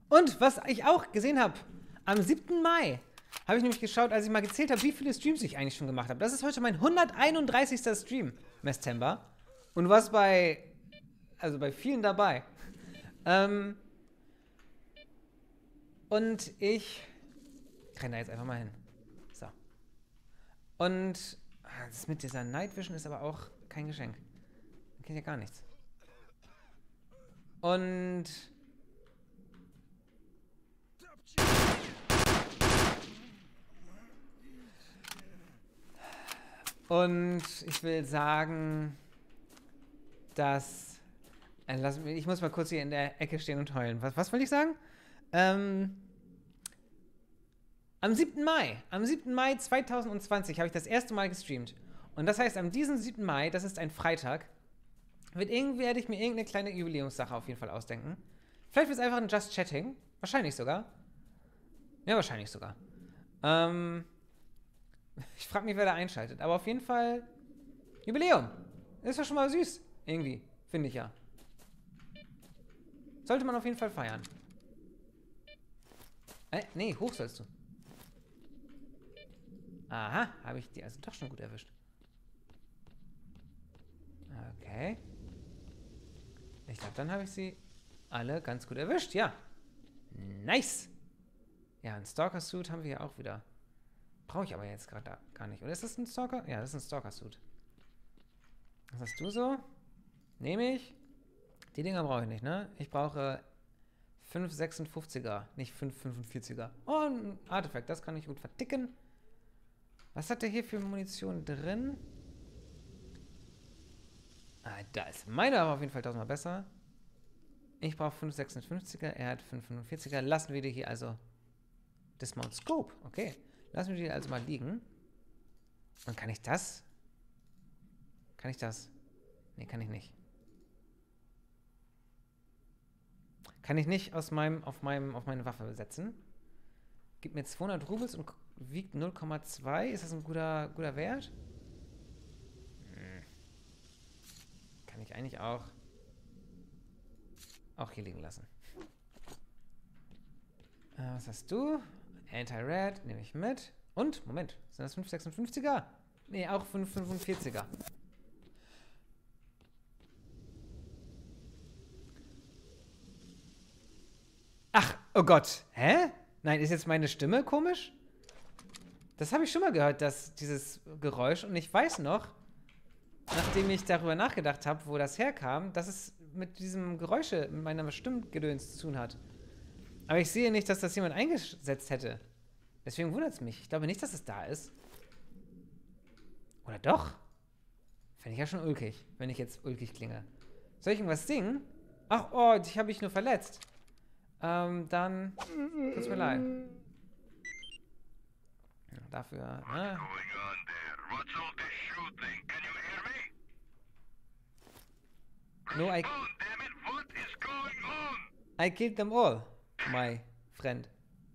Und was ich auch gesehen habe, am 7. Mai habe ich nämlich geschaut, als ich mal gezählt habe, wie viele Streams ich eigentlich schon gemacht habe. Das ist heute mein 131. Stream, Mestember. Und du warst bei vielen dabei. Und ich renne da jetzt einfach mal hin. So. Und das mit dieser Night Vision ist aber auch kein Geschenk. Man kennt ja gar nichts. Und ich will sagen, dass ich muss mal kurz hier in der Ecke stehen und heulen. Was will ich sagen? Am 7. Mai 2020 habe ich das erste Mal gestreamt. Und das heißt, am diesem 7. Mai, das ist ein Freitag, werde ich mir irgendeine kleine Jubiläumssache auf jeden Fall ausdenken. Vielleicht wird es einfach ein Just Chatting. Wahrscheinlich sogar. Ja, wahrscheinlich sogar. Ich frage mich, wer da einschaltet. Aber auf jeden Fall Jubiläum. Ist ja schon mal süß. Irgendwie. Finde ich ja. Sollte man auf jeden Fall feiern. Nee, hoch sollst du. Aha, habe ich die also doch schon gut erwischt. Okay. Ich glaube, dann habe ich sie alle ganz gut erwischt, ja. Nice. Ja, ein Stalker-Suit haben wir ja auch wieder. Brauche ich aber jetzt gerade gar nicht. Oder ist das ein Stalker? Ja, das ist ein Stalker-Suit. Was hast du so? Nehme ich. Die Dinger brauche ich nicht, ne? Ich brauche 5,56er, nicht 5,45er. Oh, ein Artefakt, das kann ich gut verticken. Was hat der hier für Munition drin? Da ist meine aber auf jeden Fall tausendmal besser. Ich brauche 5,56er, er hat 5,45er. Lassen wir die hier also Dismount Scope, okay. Lassen wir die also mal liegen. Und kann ich das? Kann ich das? Nee, kann ich nicht. Kann ich nicht auf meine Waffe setzen. Gibt mir 200 Rubels und wiegt 0,2. Ist das ein guter Wert? Kann ich eigentlich auch hier liegen lassen. Was hast du? Anti-Red nehme ich mit. Und, Moment, sind das 5,56er? Nee, auch 5,45er. Ach, oh Gott. Hä? Nein, ist jetzt meine Stimme komisch? Das habe ich schon mal gehört, dieses Geräusch. Und ich weiß noch, nachdem ich darüber nachgedacht habe, wo das herkam, dass es mit diesem Geräusche, mit meiner Stimmgedöns zu tun hat. Aber ich sehe nicht, dass das jemand eingesetzt hätte. Deswegen wundert es mich. Ich glaube nicht, dass es da ist. Oder doch? Fände ich ja schon ulkig, wenn ich jetzt ulkig klinge. Soll ich irgendwas singen? Ach, oh, dich habe ich nur verletzt. Dann tut's mir leid. Ja, dafür, What's going on there? What's all this shooting? Can you hear me? No, Damn it, what is going on? I killed them all, my friend.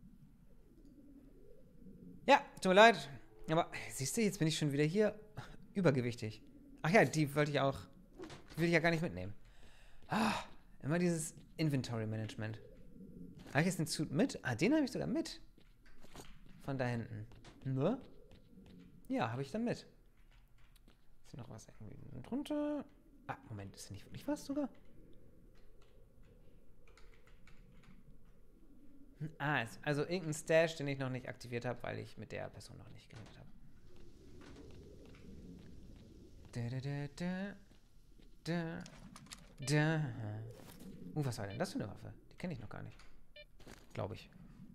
Ja, tut mir leid. Aber, siehst du, jetzt bin ich schon wieder hier übergewichtig. Ach ja, die will ich ja gar nicht mitnehmen. Immer dieses Inventory-Management. Habe ich jetzt den Suit mit? Den habe ich sogar mit. Von da hinten. Ne? Ja, habe ich dann mit. Ist hier noch was irgendwie drunter? Moment, ist hier nicht wirklich was sogar? Also irgendein Stash, den ich noch nicht aktiviert habe, weil ich mit der Person noch nicht geredet habe. Was war denn das für eine Waffe? Die kenne ich noch gar nicht. Glaube ich.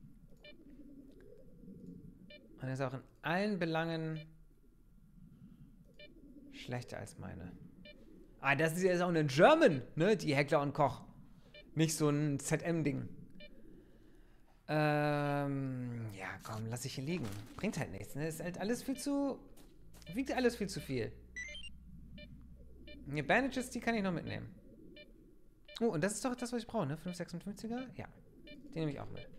Und ist auch in allen Belangen schlechter als meine. Das ist ja auch eine German, ne? Die Heckler und Koch. Nicht so ein ZM-Ding. Ja, komm, lass ich hier liegen. Bringt halt nichts, ne? Ist halt alles wiegt alles viel zu viel. Die Bandages, die kann ich noch mitnehmen. Oh, und das ist doch das, was ich brauche, ne? 5,56er? Ja. Den nehme ich auch mit.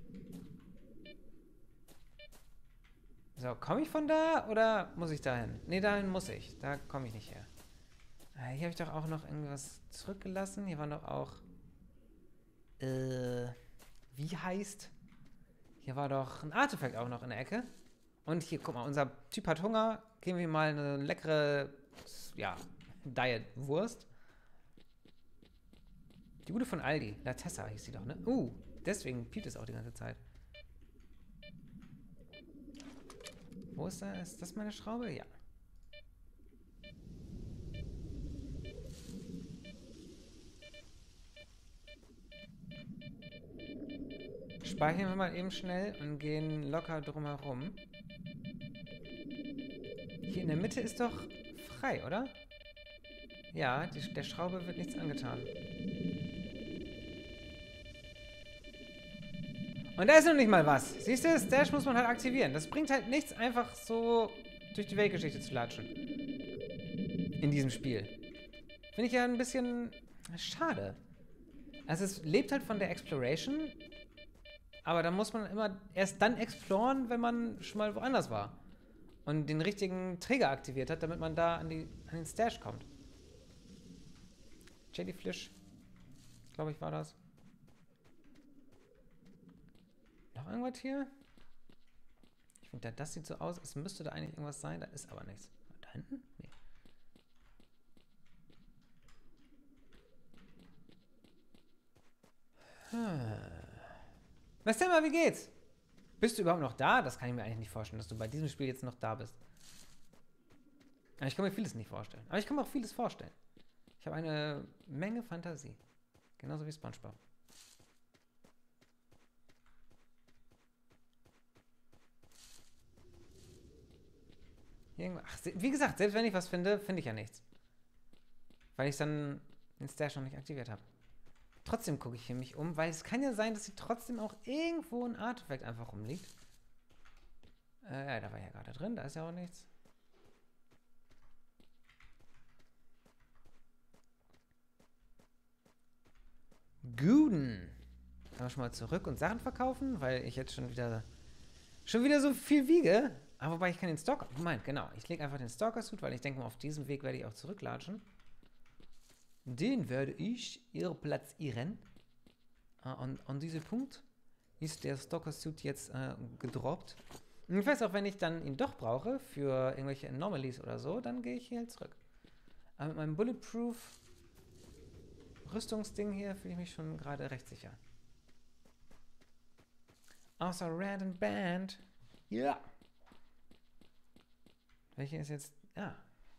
So, komme ich von da oder muss ich dahin? Ne, dahin muss ich. Da komme ich nicht her. Hier habe ich doch auch noch irgendwas zurückgelassen. Hier war doch auch wie heißt. Hier war doch ein Artefakt auch noch in der Ecke. Und hier, guck mal, unser Typ hat Hunger. Geben wir mal eine leckere, ja, Diet-Wurst. Die gute von Aldi. La Tessa hieß sie doch, ne? Deswegen piept es auch die ganze Zeit. Wo ist das? Ist das meine Schraube? Ja. Speichern wir mal eben schnell und gehen locker drumherum. Hier in der Mitte ist doch frei, oder? Ja, der Schraube wird nichts angetan. Und da ist noch nicht mal was. Siehst du, Stash muss man halt aktivieren. Das bringt halt nichts, einfach so durch die Weltgeschichte zu latschen. In diesem Spiel. Finde ich ja ein bisschen schade. Also es lebt halt von der Exploration, aber da muss man immer erst dann exploren, wenn man schon mal woanders war. Und den richtigen Trigger aktiviert hat, damit man da an den Stash kommt. Jellyfish, glaube ich, war das. Noch irgendwas hier? Ich finde, das sieht so aus, es müsste da eigentlich irgendwas sein, da ist aber nichts. Da hinten? Nee. Mestemma, wie geht's? Bist du überhaupt noch da? Das kann ich mir eigentlich nicht vorstellen, dass du bei diesem Spiel jetzt noch da bist. Aber ich kann mir vieles nicht vorstellen. Aber ich kann mir auch vieles vorstellen. Ich habe eine Menge Fantasie. Genauso wie SpongeBob. Ach, wie gesagt, selbst wenn ich was finde, finde ich ja nichts. Weil ich dann den Stash noch nicht aktiviert habe. Trotzdem gucke ich hier mich um, weil es kann ja sein, dass hier trotzdem auch irgendwo ein Artefakt einfach rumliegt. Ja, da war ja gerade drin, da ist ja auch nichts. Guden. Können wir schon mal zurück und Sachen verkaufen, weil ich jetzt schon wieder so viel wiege. Aber wobei ich kann den Stalker... Moment, genau. Ich lege einfach den Stalker-Suit, weil ich denke mal, auf diesem Weg werde ich auch zurücklatschen. Den werde ich hier platzieren. An diesem Punkt ist der Stalker-Suit jetzt gedroppt. Und ich weiß auch, wenn ich dann ihn doch brauche für irgendwelche Anomalies oder so, dann gehe ich hier halt zurück. Aber mit meinem Bulletproof Rüstungsding hier fühle ich mich schon gerade recht sicher. Außer Random Band. Ja. Welche ist jetzt... Ja.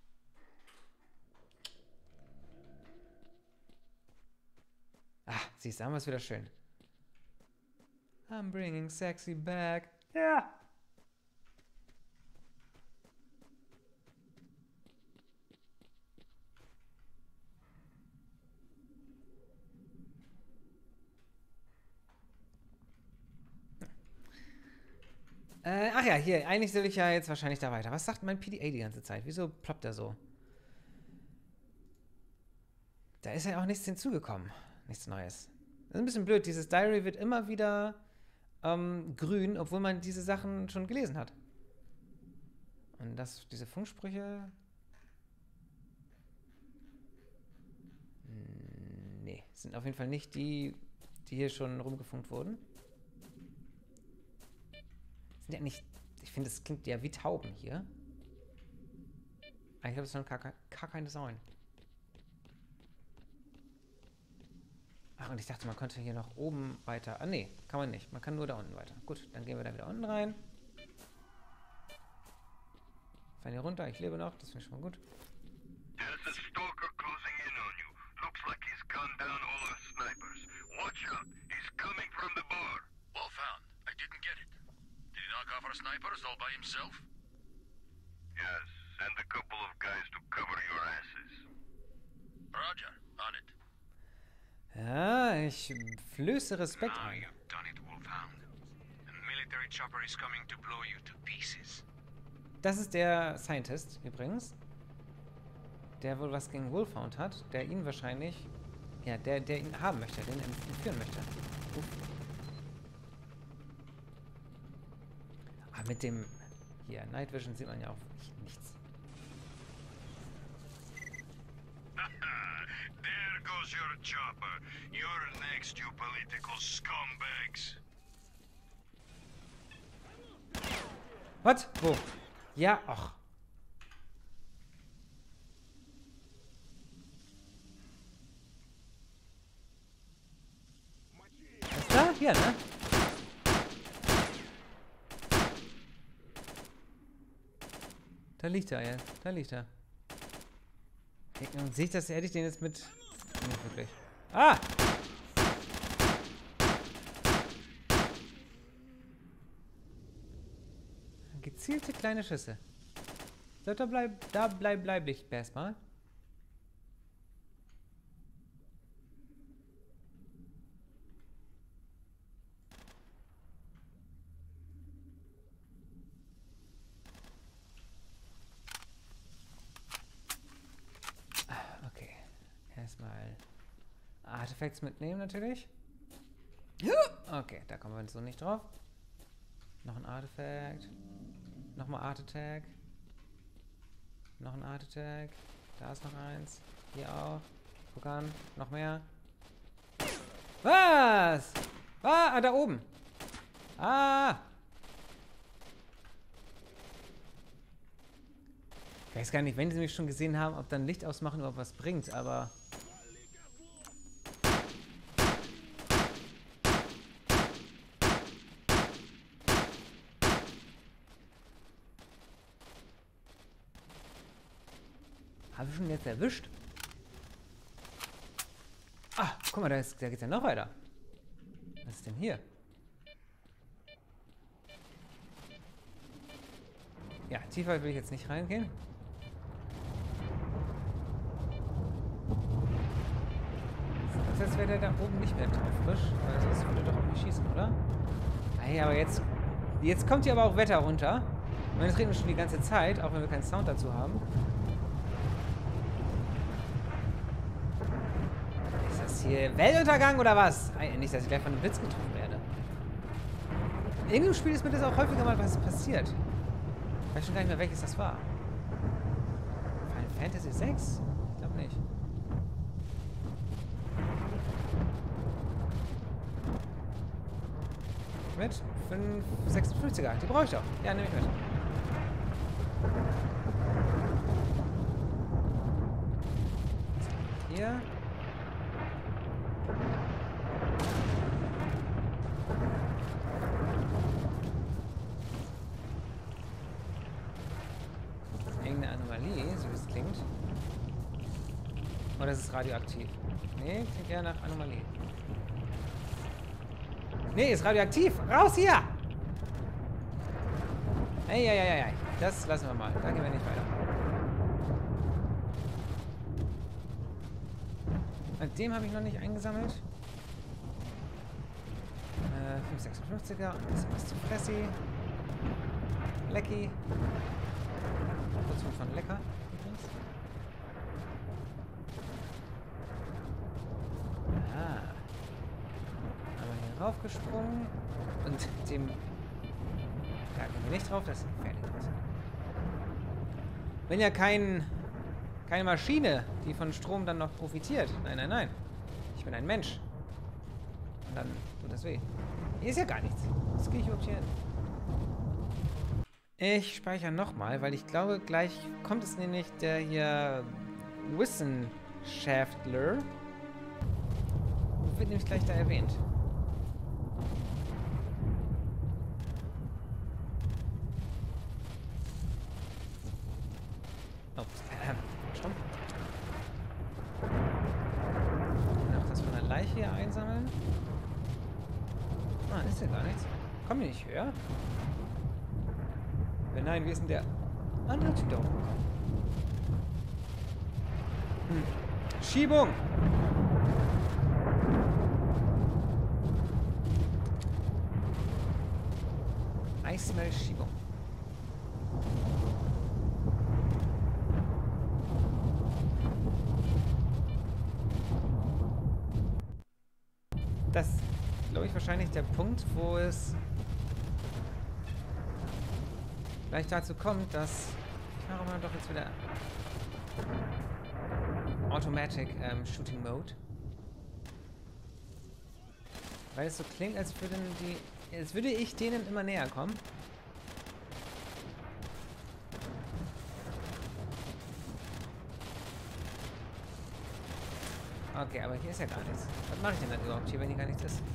Siehst du, haben wir es wieder schön. I'm bringing sexy back. Ja. Ach ja, hier. Eigentlich soll ich ja jetzt wahrscheinlich da weiter. Was sagt mein PDA die ganze Zeit? Wieso ploppt er so? Da ist ja auch nichts hinzugekommen. Nichts Neues. Das ist ein bisschen blöd. Dieses Diary wird immer wieder grün, obwohl man diese Sachen schon gelesen hat. Und diese Funksprüche... Nee, sind auf jeden Fall nicht die hier schon rumgefunkt wurden. Sind ja nicht... Ich finde, das klingt ja wie Tauben hier. Aber ich glaube, das ist gar keine Säulen. Ach, und ich dachte, man könnte hier noch oben weiter... Ah, nee, kann man nicht. Man kann nur da unten weiter. Gut, dann gehen wir da wieder unten rein. Fallen hier runter. Ich lebe noch. Das finde ich schon mal gut. There's a stalker closing in on you. Looks like he's gunned down all our snipers. Watch out. He's coming from the bar. Well found. I didn't get it. Did he knock off our snipers all by himself? Yes, send a couple of guys to cover your asses. Roger. On it. Ja, ich flöße Respekt Now ein. you've done it, Wolfhound. The military chopper is coming to blow you to pieces. Das ist der Scientist übrigens. Der wohl was gegen Wolfhound hat. Der ihn wahrscheinlich... Ja, der ihn haben möchte. Den entführen möchte. Aber mit dem... Hier, Night Vision sieht man ja auch nichts. There goes your chopper. You're next, you political scumbags. Was? Wo? Ja, ach. Ist da? Hier, ne? Da liegt er, ja. Da liegt er. Okay, und sehe ich das, hätte ich den jetzt mit... Nicht wirklich. Ah! Gezielte kleine Schüsse. So, da bleib ich erstmal. Okay. Erstmal Artefacts mitnehmen natürlich. Okay, da kommen wir jetzt so nicht drauf. Noch ein Artefakt. Nochmal Art Attack. Noch ein Art Attack. Da ist noch eins. Hier auch. Guck an. Noch mehr. Was? Ah, da oben. Ah. Ich weiß gar nicht, wenn sie mich schon gesehen haben, ob dann Licht ausmachen überhaupt was bringt, aber... Habe ich schon jetzt erwischt? Ah, guck mal, da geht's ja noch weiter. Was ist denn hier? Ja, tiefer will ich jetzt nicht reingehen. Als wäre der da oben nicht mehr drauf frisch, weil sonst würde er doch irgendwie schießen, oder? Hey, aber jetzt kommt hier aber auch Wetter runter. Und es regnet schon die ganze Zeit, auch wenn wir keinen Sound dazu haben. Ist das hier Weltuntergang oder was? Nicht, dass ich gleich von einem Blitz getroffen werde. In irgendeinem Spiel ist mir das auch häufiger mal was passiert. Ich weiß schon gar nicht mehr, welches das war. Final Fantasy 6? Ich glaube nicht. Mit 56er. Die brauche ich doch. Ja, nehme ich mit. Hier. Irgendeine Anomalie, so wie es klingt. Oder ist es radioaktiv? Nee, klingt eher nach Anomalie. Nee, ist radioaktiv. Raus hier! Ey. Das lassen wir mal. Da gehen wir nicht weiter. Und dem habe ich noch nicht eingesammelt. 556er. Und ein bisschen was zu Fressi. Lecky. Portion von lecker. Ah. Raufgesprungen und dem... Da gehen wir nicht drauf, das ist gefährlich. Bin ja keine Maschine, die von Strom dann noch profitiert. Nein. Ich bin ein Mensch. Und dann tut das weh. Hier ist ja gar nichts. Was gehe ich überhaupt hier hin? Ich speichere nochmal, weil ich glaube, gleich kommt es nämlich der hier Wissenschaftler. Wird nämlich gleich da erwähnt. Oh, stopp. Noch das von der Leiche hier einsammeln. Ah, ist ja gar nichts. Komm hier nicht höher. Wenn nein, wie ist denn der andere Typ da oben? Schiebung! Eismeer-Schiebung. Das ist, glaube ich, wahrscheinlich der Punkt, wo es gleich dazu kommt, dass... Ich mache mal doch jetzt wieder Automatic Shooting Mode. Weil es so klingt, als würde ich denen immer näher kommen. Okay, aber hier ist ja gar nichts. Was mache ich denn dann überhaupt hier, wenn hier gar nichts ist?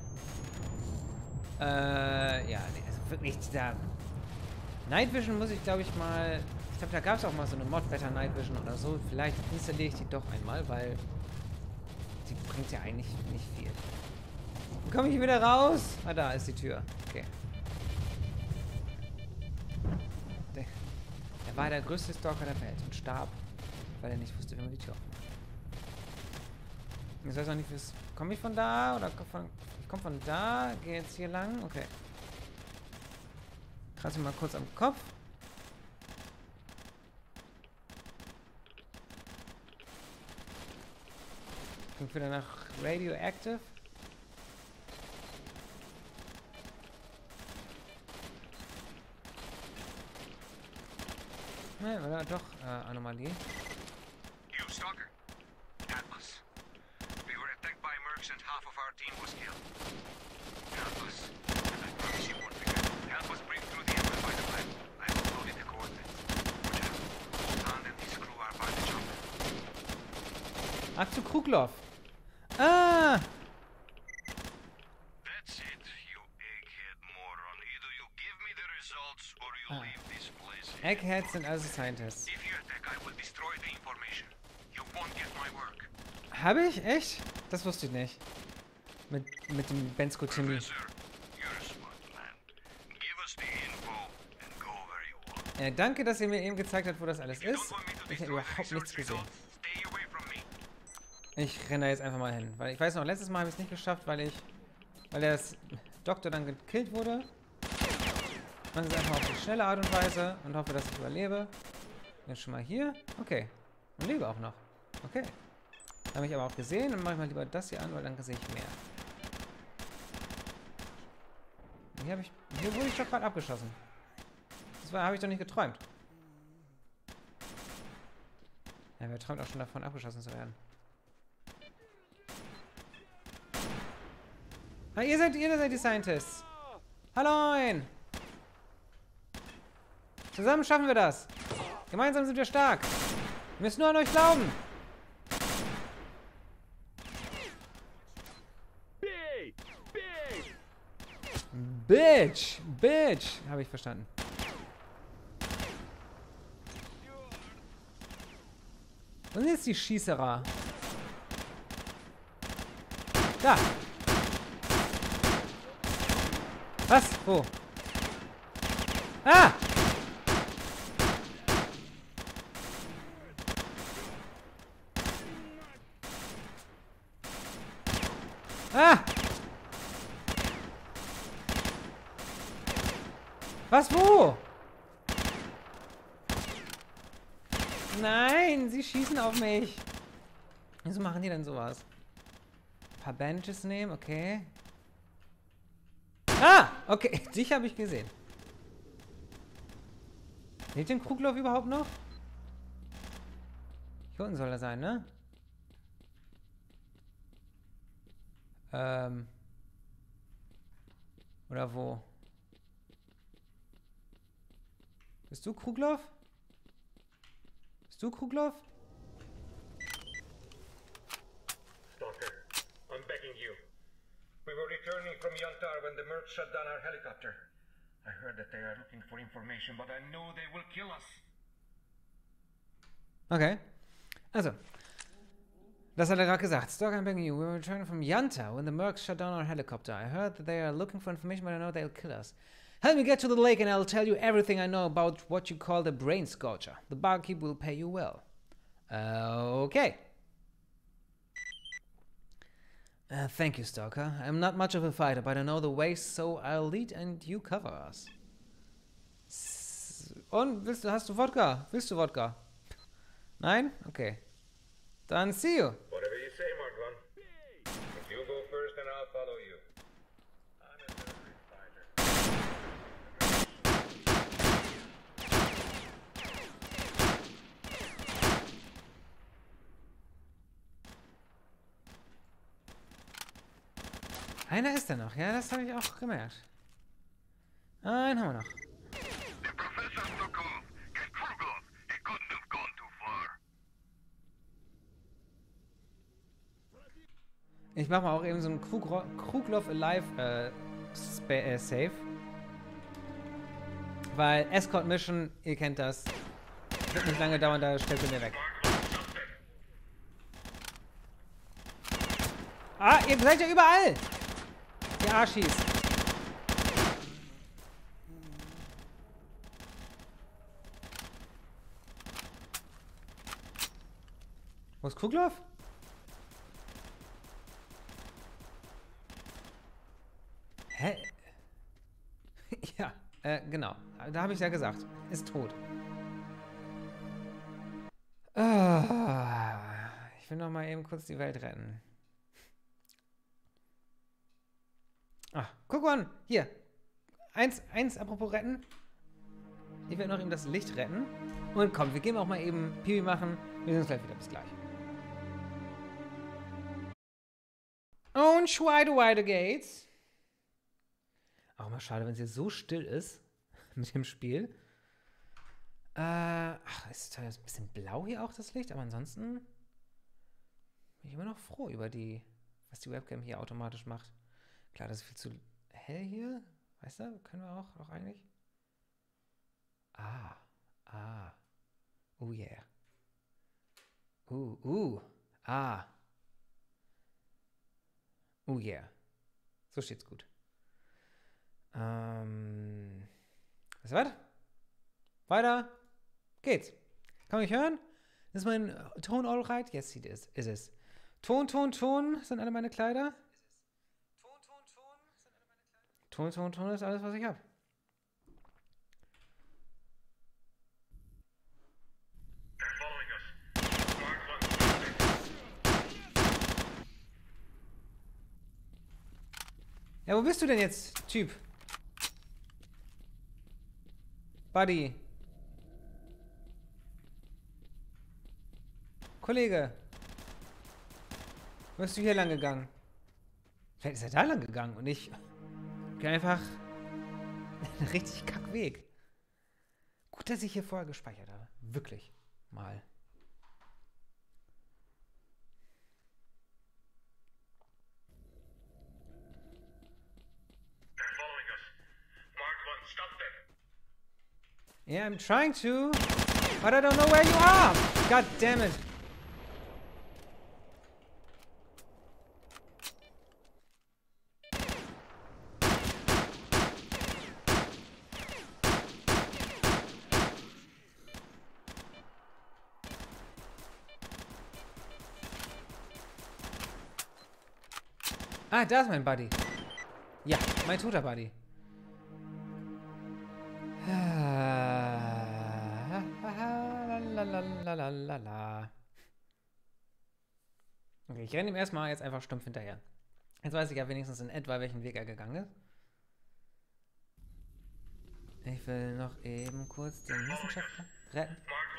Ja, nee, also wirklich da. Night Vision muss ich, glaube ich, mal... Ich glaube, da gab es auch mal so eine Mod Better Night Vision oder so. Vielleicht installiere ich die doch einmal, weil die bringt ja eigentlich nicht viel. Wie komme ich hier wieder raus? Ah, da ist die Tür. Okay. Er war der größte Stalker der Welt und starb, weil er nicht wusste, wie man die Tür aufmacht. Ich weiß auch nicht, komme ich von da oder ich komme von da, gehe jetzt hier lang. Okay. Kratze mal kurz am Kopf. Klingt wieder nach Radioactive. Ne, oder doch Anomalie. You, Stalker. Atlas. We were attacked by mercs and half of our team was killed. Help us. And I promise you won't forget. Help us break through the amplifier line. I have uploaded the coordinates. Watch out. Hold and his crew are by the chopper. Ach, zu Krugloff. Ah! That's it, you egghead moron. Either you give me the results or you leave this place. Eggheads sind also Scientists. If you attack, I will destroy the information. You won't get my work. Habe ich? Echt? Das wusste ich nicht. Mit dem Bensko Timmy. Professor, you're a smart man. Give us the info and go where you want. Danke, dass ihr mir eben gezeigt habt, wo das alles If you ist. don't want me to Ich habe destroy the überhaupt nichts research gesehen. results, stay away from me. Ich renne da jetzt einfach mal hin. Weil ich weiß noch, letztes Mal habe ich es nicht geschafft, weil der Doktor dann gekillt wurde. Man ist einfach auf die schnelle Art und Weise und hoffe, dass ich überlebe. Jetzt schon mal hier. Okay. Und lebe auch noch. Okay. Habe ich aber auch gesehen und mache ich mal lieber das hier an, weil dann sehe ich mehr. Hier wurde ich doch gerade abgeschossen. Habe ich doch nicht geträumt. Ja, wer träumt auch schon davon, abgeschossen zu werden? Ah, ihr seid die Scientists. Hallo! Zusammen schaffen wir das. Gemeinsam sind wir stark. Wir müssen nur an euch glauben. Bitch! Bitch! Habe ich verstanden. Wo sind jetzt die Schießerer? Da! Was? Wo? Ah! Ah! Was? Wo? Nein, sie schießen auf mich. Wieso machen die denn sowas? Ein paar Bandages nehmen, okay. Ah! Okay, dich habe ich gesehen. Lebt den Krugloff überhaupt noch? Hier unten soll er sein, ne? Oder wo? Bist du Krugloff? Bist du Krugloff? Stalker, I'm begging you. We were returning from Yantar when the mercs shut down our helicopter. I heard that they are looking for information, but I know they will kill us. Okay. Also. Das hat er gerade gesagt. Stalker, I'm begging you. We were returning from Yantar when the mercs shut down our helicopter. I heard that they are looking for information, but I know they'll kill us. Help me get to the lake and I'll tell you everything I know about what you call the brain scorcher. The barkeep will pay you well. Okay. Thank you, Stalker. I'm not much of a fighter, but I know the ways, so I'll lead and you cover us. Und hast du Wodka? Willst du Wodka? Nein? Okay. Dann see you. Whatever you say, Mark One. If you go first, then I'll follow you. I'm a military fighter. Einer ist da noch. Ja, das habe ich auch gemerkt. Einen haben wir noch. The professor took off. Get Krugloff. He couldn't have gone too far. Ich mache mal auch eben so einen Kruglov Alive Save. Weil Escort Mission, ihr kennt das, wird nicht lange dauern, da stellt ihr mir weg. Ah, ihr seid ja überall! Ihr Arschis. Wo ist Kruglov? Hä? Ja, genau. Da habe ich ja gesagt. Ist tot. Ich will noch mal eben kurz die Welt retten. Ah, guck mal. Hier. Eins, apropos retten. Ich werde noch eben das Licht retten. Und komm, wir gehen auch mal eben Pipi machen. Wir sehen uns gleich wieder. Bis gleich. Und weiter geht's. Auch mal schade, wenn es jetzt so still ist mit dem Spiel. Ach, ist ein bisschen blau hier auch das Licht, aber ansonsten bin ich immer noch froh über was die Webcam hier automatisch macht. Klar, das ist viel zu hell hier. Weißt du, können wir auch eigentlich? Oh yeah. Oh yeah. So steht's gut. Was war das? Weiter geht's. Kann mich hören? Ist mein Ton alright? Yes, it is. Ist es. Ton sind alle meine Kleider. Ton ist alles, was ich habe. Ja, wo bist du denn jetzt, Typ? Buddy. Kollege. Wo bist du hier lang gegangen? Vielleicht ist er da lang gegangen und ich gehe einfach einen richtig Kackweg. Gut, dass ich hier vorher gespeichert habe. Wirklich. Mal. Yeah, I'm trying to, but I don't know where you are. God damn it. Ah, da ist mein Buddy. Ja, mein toter Buddy. Okay, ich renne ihm erstmal jetzt einfach stumpf hinterher. Jetzt weiß ich ja wenigstens in etwa, welchen Weg er gegangen ist. Ich will noch eben kurz den Wissenschaftler retten.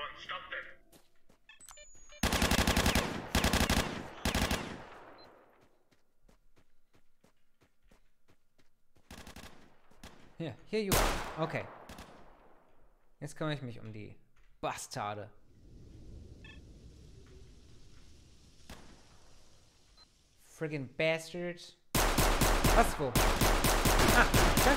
Hier you are. Okay. Jetzt kümmere ich mich um die Bastarde. Friggin' Bastards. Was, wo? Ah, das.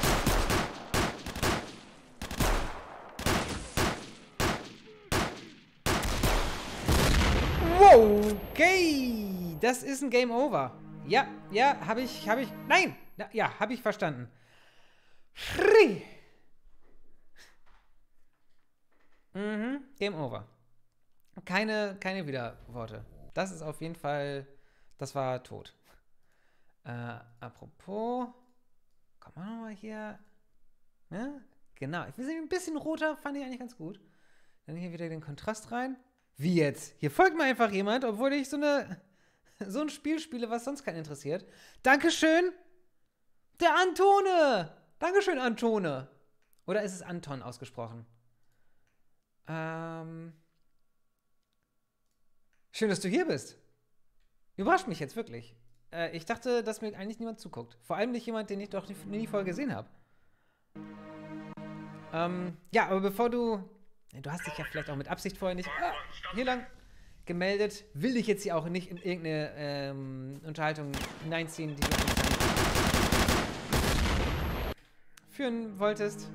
Wow, okay. Das ist ein Game Over. Ja, habe ich. Nein! Ja, habe ich verstanden. Game Over. Keine Widerworte. Das ist auf jeden Fall, das war tot. Apropos, komm mal nochmal hier. Ja, genau, ich will ein bisschen roter, fand ich eigentlich ganz gut. Dann hier wieder den Kontrast rein. Wie jetzt? Hier folgt mir einfach jemand, obwohl ich so ein Spiel spiele, was sonst keinen interessiert. Dankeschön, der Antone! Dankeschön, Antone. Oder ist es Anton ausgesprochen? Schön, dass du hier bist. Überrascht mich jetzt wirklich. Ich dachte, dass mir eigentlich niemand zuguckt. Vor allem nicht jemand, den ich doch nie vorher gesehen habe. Ja, aber bevor du... Du hast dich ja vielleicht auch mit Absicht vorher nicht... hier lang gemeldet. Will ich jetzt hier auch nicht in irgendeine Unterhaltung hineinziehen, die du eigentlich führen wolltest.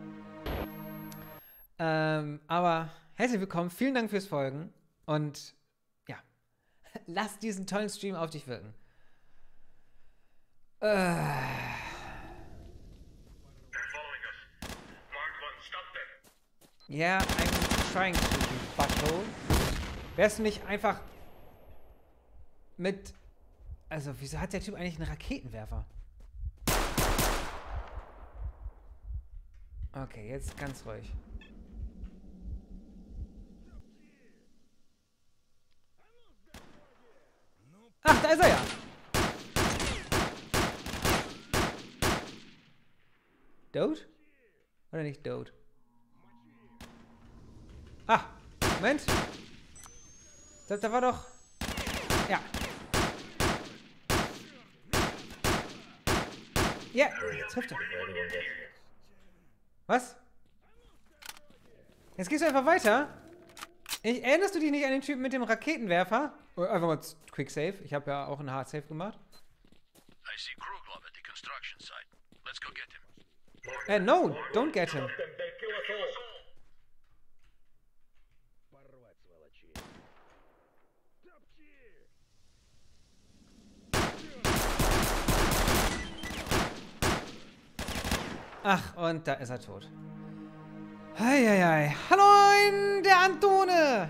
Aber herzlich willkommen, vielen Dank fürs Folgen und ja, lass diesen tollen Stream auf dich wirken. They're following us. Mark 1, stop them. Yeah, I'm trying to, you butthole. Wärst du nicht einfach mit... Also, wieso hat der Typ eigentlich einen Raketenwerfer? Okay, jetzt ganz ruhig. Ach, da ist er ja! Dode? Oder nicht Dode? Ah, Moment. Da war doch... Ja. Ja, trifft er. Was? Jetzt gehst du einfach weiter? Erinnerst du dich nicht an den Typen mit dem Raketenwerfer? Einfach mal Quick Save. Ich habe ja auch einen Hard Save gemacht. I see Kruglov at the construction site. Let's go get him. No, don't get him. Then they'll kill us all. Ach, und da ist er tot. Heieiei. Hallo, der Antone!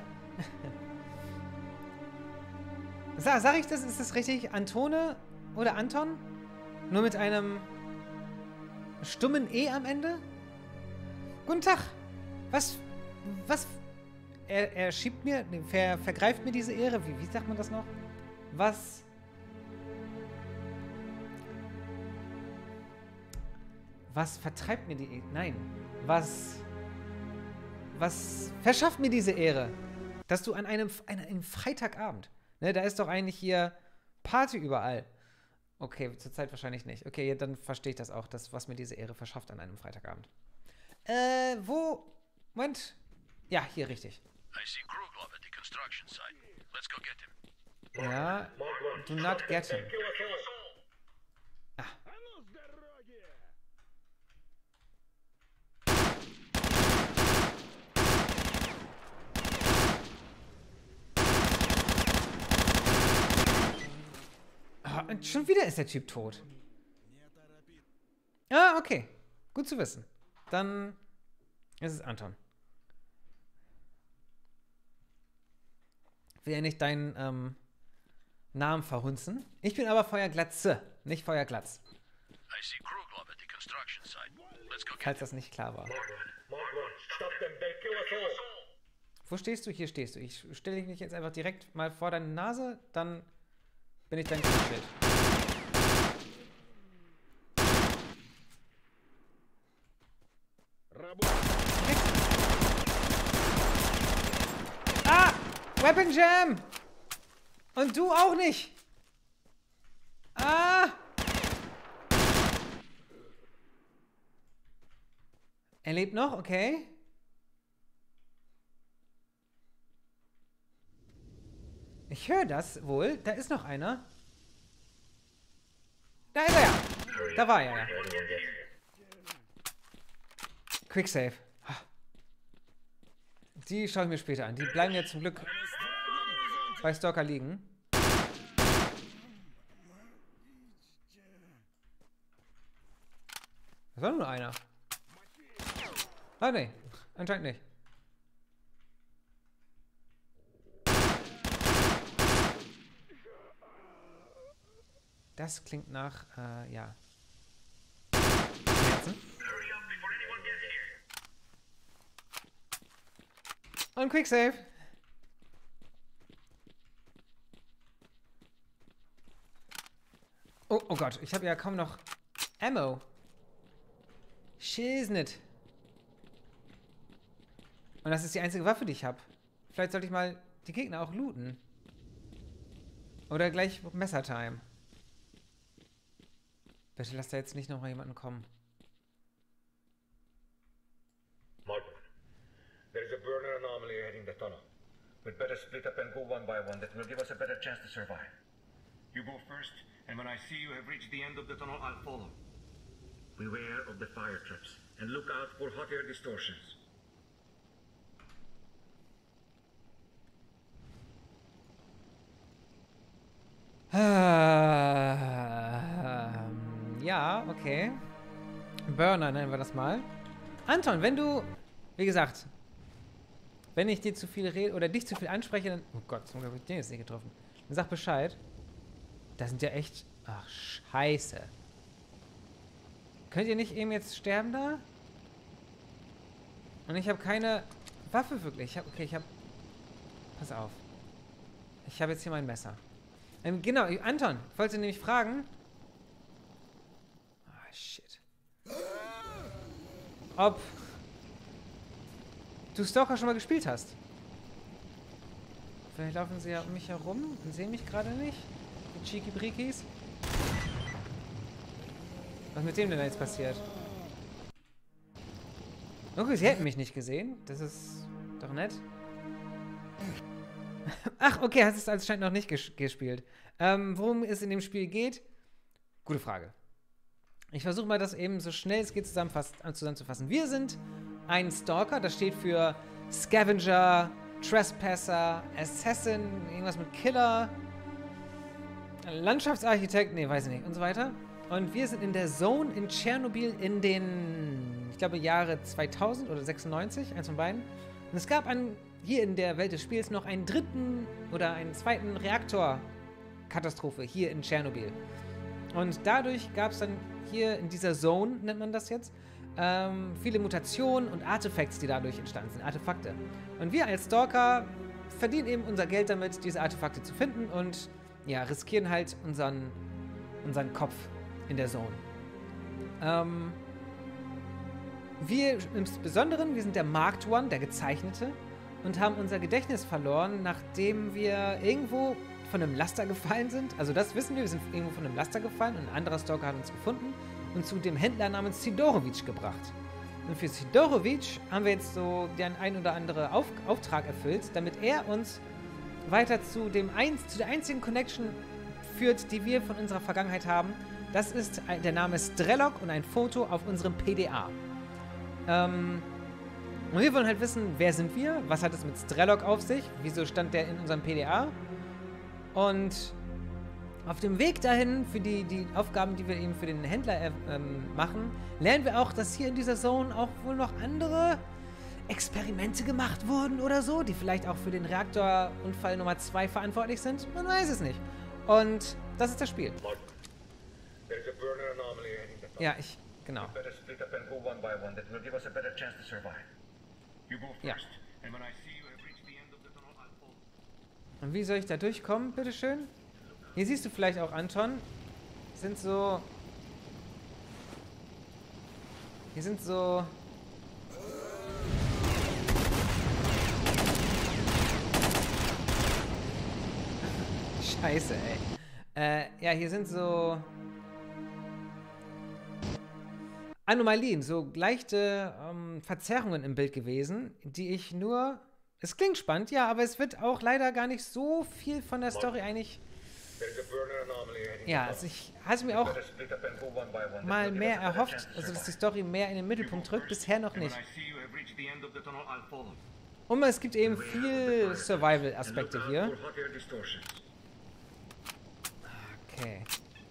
Sag ich das? Ist das richtig? Antone oder Anton? Nur mit einem stummen E am Ende? Guten Tag. Was? Er schiebt mir, vergreift mir diese Ehre. Wie sagt man das noch? Was vertreibt mir die Ehre? Nein. Was verschafft mir diese Ehre? Dass du an einem Freitagabend, ne, da ist doch eigentlich hier Party überall. Okay, zurzeit wahrscheinlich nicht. Okay, dann verstehe ich das auch, was mir diese Ehre verschafft an einem Freitagabend. Wo? Moment. Ja, hier richtig. I see Kruglov at the construction site. Let's go get him. Ja, do not get him. Kill us all. Ah, und schon wieder ist der Typ tot. Ah, okay. Gut zu wissen. Dann ist es Anton. Will ja nicht deinen Namen verhunzen. Ich bin aber Feuerglatze, nicht Feuerglatz. I see Kruglov at the construction site. Let's go get Falls das nicht klar war. Mark 1, stop them. They'll kill us all. Wo stehst du? Hier stehst du. Ich stelle dich jetzt einfach direkt mal vor deine Nase, dann bin ich dein Schild. Ah! Weapon Jam! Und du auch nicht! Ah! Er lebt noch, okay. Ich höre das wohl. Da ist noch einer. Da ist er ja. Da war er ja. Quick Save. Die schaue ich mir später an. Die bleiben jetzt zum Glück bei Stalker liegen. Das war nur einer. Ah, nee. Anscheinend nicht. Das klingt nach, ja. Herzen. Und Quick Save. Oh Gott, ich habe ja kaum noch Ammo. Shiznit. Und das ist die einzige Waffe, die ich habe. Vielleicht sollte ich mal die Gegner auch looten. Oder gleich Messertime. Bitte lass da jetzt nicht noch mal jemanden kommen. Mark 1, there is a burner anomaly heading the tunnel. We'd better split up and go one by one. That will give us a better chance to survive. You go first, and when I see you have reached the end of the tunnel, I'll follow. Beware of the fire traps, and look out for hot air distortions. Ja, okay. Burner nennen wir das mal. Anton, wenn du, wie gesagt, wenn ich dir zu viel rede oder dich zu viel anspreche, dann, oh Gott, zum Glück habe ich den jetzt nicht getroffen. Dann sag Bescheid. Das sind ja echt, ach, scheiße. Könnt ihr nicht eben jetzt sterben da? Und ich habe keine Waffe wirklich. Ich habe, pass auf. Ich habe jetzt hier mein Messer. Genau, Anton, ich wollte nämlich fragen. Ah, shit. Ob du Stalker schon mal gespielt hast. Vielleicht laufen sie ja um mich herum und sehen mich gerade nicht. Die Cheeky Brikis. Was ist mit dem denn da jetzt passiert? Okay, sie hätten mich nicht gesehen. Das ist doch nett. Ach, okay, hast es anscheinend noch nicht gespielt. Worum es in dem Spiel geht? Gute Frage. Ich versuche mal, das eben so schnell es geht zusammenzufassen. Wir sind ein Stalker, das steht für Scavenger, Trespasser, Assassin, irgendwas mit Killer, Landschaftsarchitekt, nee, weiß ich nicht, und so weiter. Und wir sind in der Zone in Tschernobyl in den, ich glaube, Jahre 2000 oder 96, eins von beiden. Und es gab hier in der Welt des Spiels noch einen dritten oder einen zweiten Reaktorkatastrophe hier in Tschernobyl. Und dadurch gab es dann hier in dieser Zone, nennt man das jetzt, viele Mutationen und Artefacts, die dadurch entstanden sind, Artefakte. Und wir als Stalker verdienen eben unser Geld damit, diese Artefakte zu finden und ja, riskieren halt unseren Kopf in der Zone. Wir im Besonderen, wir sind der Marked One, der Gezeichnete, und haben unser Gedächtnis verloren, nachdem wir irgendwo von einem Laster gefallen sind. Also das wissen wir sind irgendwo von einem Laster gefallen und ein anderer Stalker hat uns gefunden und zu dem Händler namens Sidorovic gebracht. Und für Sidorovic haben wir jetzt so den ein oder andere Auftrag erfüllt, damit er uns weiter zu der einzigen Connection führt, die wir von unserer Vergangenheit haben. Das ist der Name Strelok und ein Foto auf unserem PDA. Und wir wollen halt wissen, wer sind wir? Was hat es mit Strelok auf sich? Wieso stand der in unserem PDA? Und auf dem Weg dahin, für die Aufgaben, die wir eben für den Händler machen, lernen wir auch, dass hier in dieser Zone auch wohl noch andere Experimente gemacht wurden oder so, die vielleicht auch für den Reaktorunfall Nummer 2 verantwortlich sind. Man weiß es nicht. Und das ist das Spiel. Ja, genau. Ja. Und wie soll ich da durchkommen, bitteschön? Hier siehst du vielleicht auch, Anton. Hier sind so... Scheiße, ey. Ja, hier sind so... Anomalien, so leichte Verzerrungen im Bild gewesen, die ich nur... Es klingt spannend, ja, aber es wird auch leider gar nicht so viel von der Story eigentlich... Ja, also ich hatte mir auch mal mehr erhofft, also dass die Story mehr in den Mittelpunkt rückt, bisher noch nicht. Und es gibt eben viel Survival-Aspekte hier. Okay.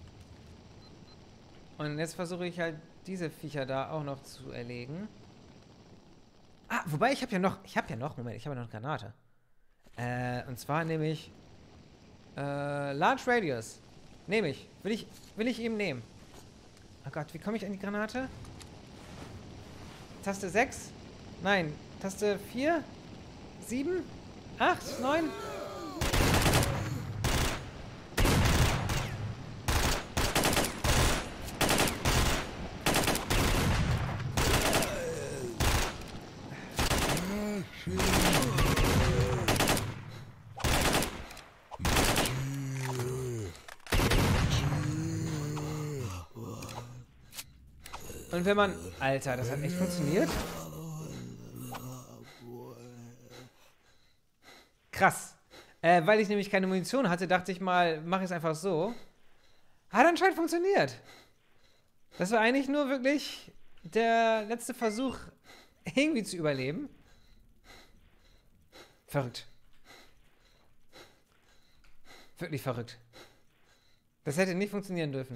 Und jetzt versuche ich halt diese Viecher da auch noch zu erlegen. Ah, wobei ich habe ja noch, Moment, ich habe ja noch eine Granate. Und zwar nämlich Large Radius. Nehme ich. Will ich eben nehmen. Oh Gott, wie komme ich an die Granate? Taste 6? Nein. Taste 4? 7? 8? 9? Und wenn man... Alter, das hat echt funktioniert. Krass. Weil ich nämlich keine Munition hatte, dachte ich mal, mache ich es einfach so. Hat anscheinend funktioniert. Das war eigentlich nur wirklich der letzte Versuch, irgendwie zu überleben. Verrückt. Wirklich verrückt. Das hätte nicht funktionieren dürfen.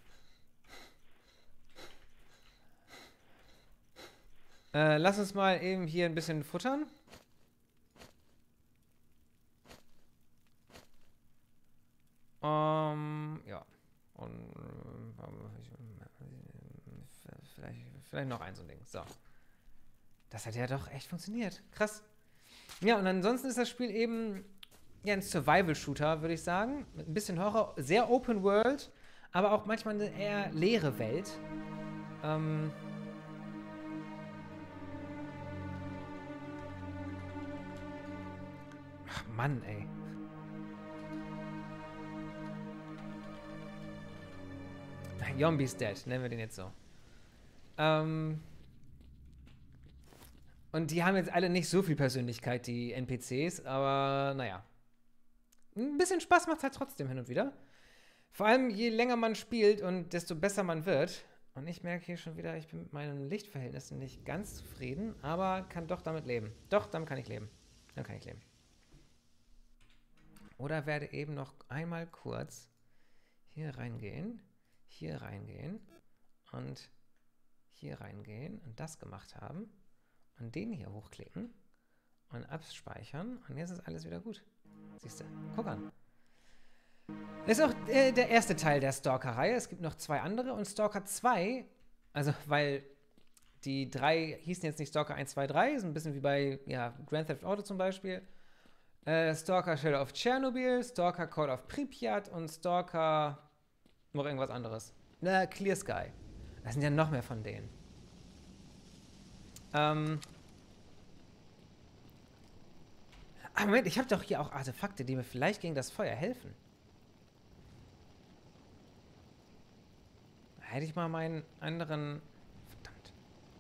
Lass uns mal eben hier ein bisschen futtern. Ja. Und vielleicht noch ein so ein Ding. So. Das hat ja doch echt funktioniert. Krass. Ja, und ansonsten ist das Spiel eben ja ein Survival-Shooter, würde ich sagen. Mit ein bisschen Horror, sehr Open World, aber auch manchmal eine eher leere Welt. Ach Mann, ey. Zombie's Dead, nennen wir den jetzt so. Und die haben jetzt alle nicht so viel Persönlichkeit, die NPCs, aber naja. Ein bisschen Spaß macht es halt trotzdem hin und wieder. Vor allem, je länger man spielt und desto besser man wird. Und ich merke hier schon wieder, ich bin mit meinen Lichtverhältnissen nicht ganz zufrieden, aber kann doch damit leben. Doch, damit kann ich leben. Dann kann ich leben. Oder werde eben noch einmal kurz hier reingehen und hier reingehen und das gemacht haben und den hier hochklicken und abspeichern und jetzt ist alles wieder gut. Siehst du? Guck an. Das ist auch der erste Teil der Stalker-Reihe. Es gibt noch 2 andere und Stalker 2, also weil die 3 hießen jetzt nicht Stalker 1, 2, 3, ist ein bisschen wie bei Grand Theft Auto zum Beispiel. Stalker Shadow of Chernobyl, Stalker Call of Pripyat und Stalker noch irgendwas anderes. Clear Sky. Das sind ja noch mehr von denen. Moment, ich habe doch hier auch Artefakte, die mir vielleicht gegen das Feuer helfen. Da hätte ich mal meinen anderen... Verdammt.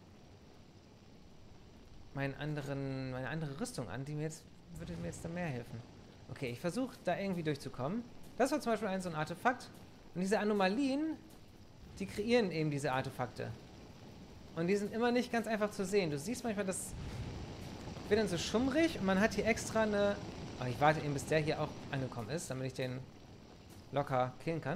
Meine andere Rüstung an, die würde mir jetzt da mehr helfen. Okay, ich versuche da irgendwie durchzukommen. Das war zum Beispiel so ein Artefakt. Und diese Anomalien, die kreieren eben diese Artefakte. Und die sind immer nicht ganz einfach zu sehen. Du siehst manchmal, das wird dann so schummrig und man hat hier extra eine... Aber ich warte eben, bis der hier auch angekommen ist, damit ich den locker killen kann.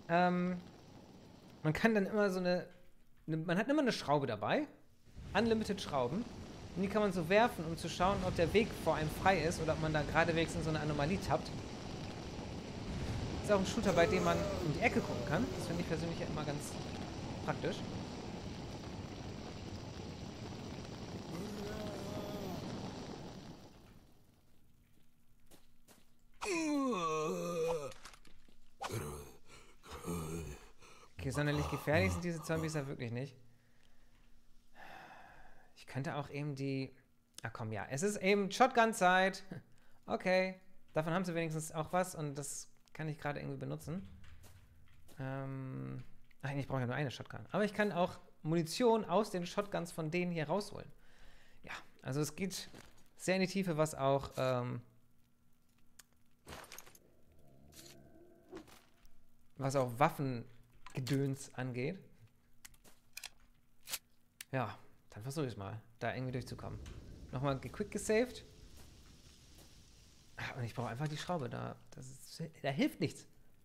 Man kann dann immer so man hat immer eine Schraube dabei. Unlimited Schrauben. Und die kann man so werfen, um zu schauen, ob der Weg vor einem frei ist oder ob man da geradewegs in so eine Anomalie tappt. Ist auch ein Shooter, bei dem man um die Ecke gucken kann. Das finde ich persönlich ja immer ganz praktisch. Okay, sonderlich gefährlich sind diese Zombies ja wirklich nicht. Ich könnte auch eben die... Ach komm, ja. Es ist eben Shotgun-Zeit. Okay. Davon haben sie wenigstens auch was und das kann ich gerade irgendwie benutzen. Eigentlich brauche ich ja nur eine Shotgun. Aber ich kann auch Munition aus den Shotguns von denen hier rausholen. Ja, also es geht sehr in die Tiefe, was auch Waffengedöns angeht. Ja, dann versuche ich es mal, da irgendwie durchzukommen. Nochmal quick gesaved. Und ich brauche einfach die Schraube. Da hilft nichts.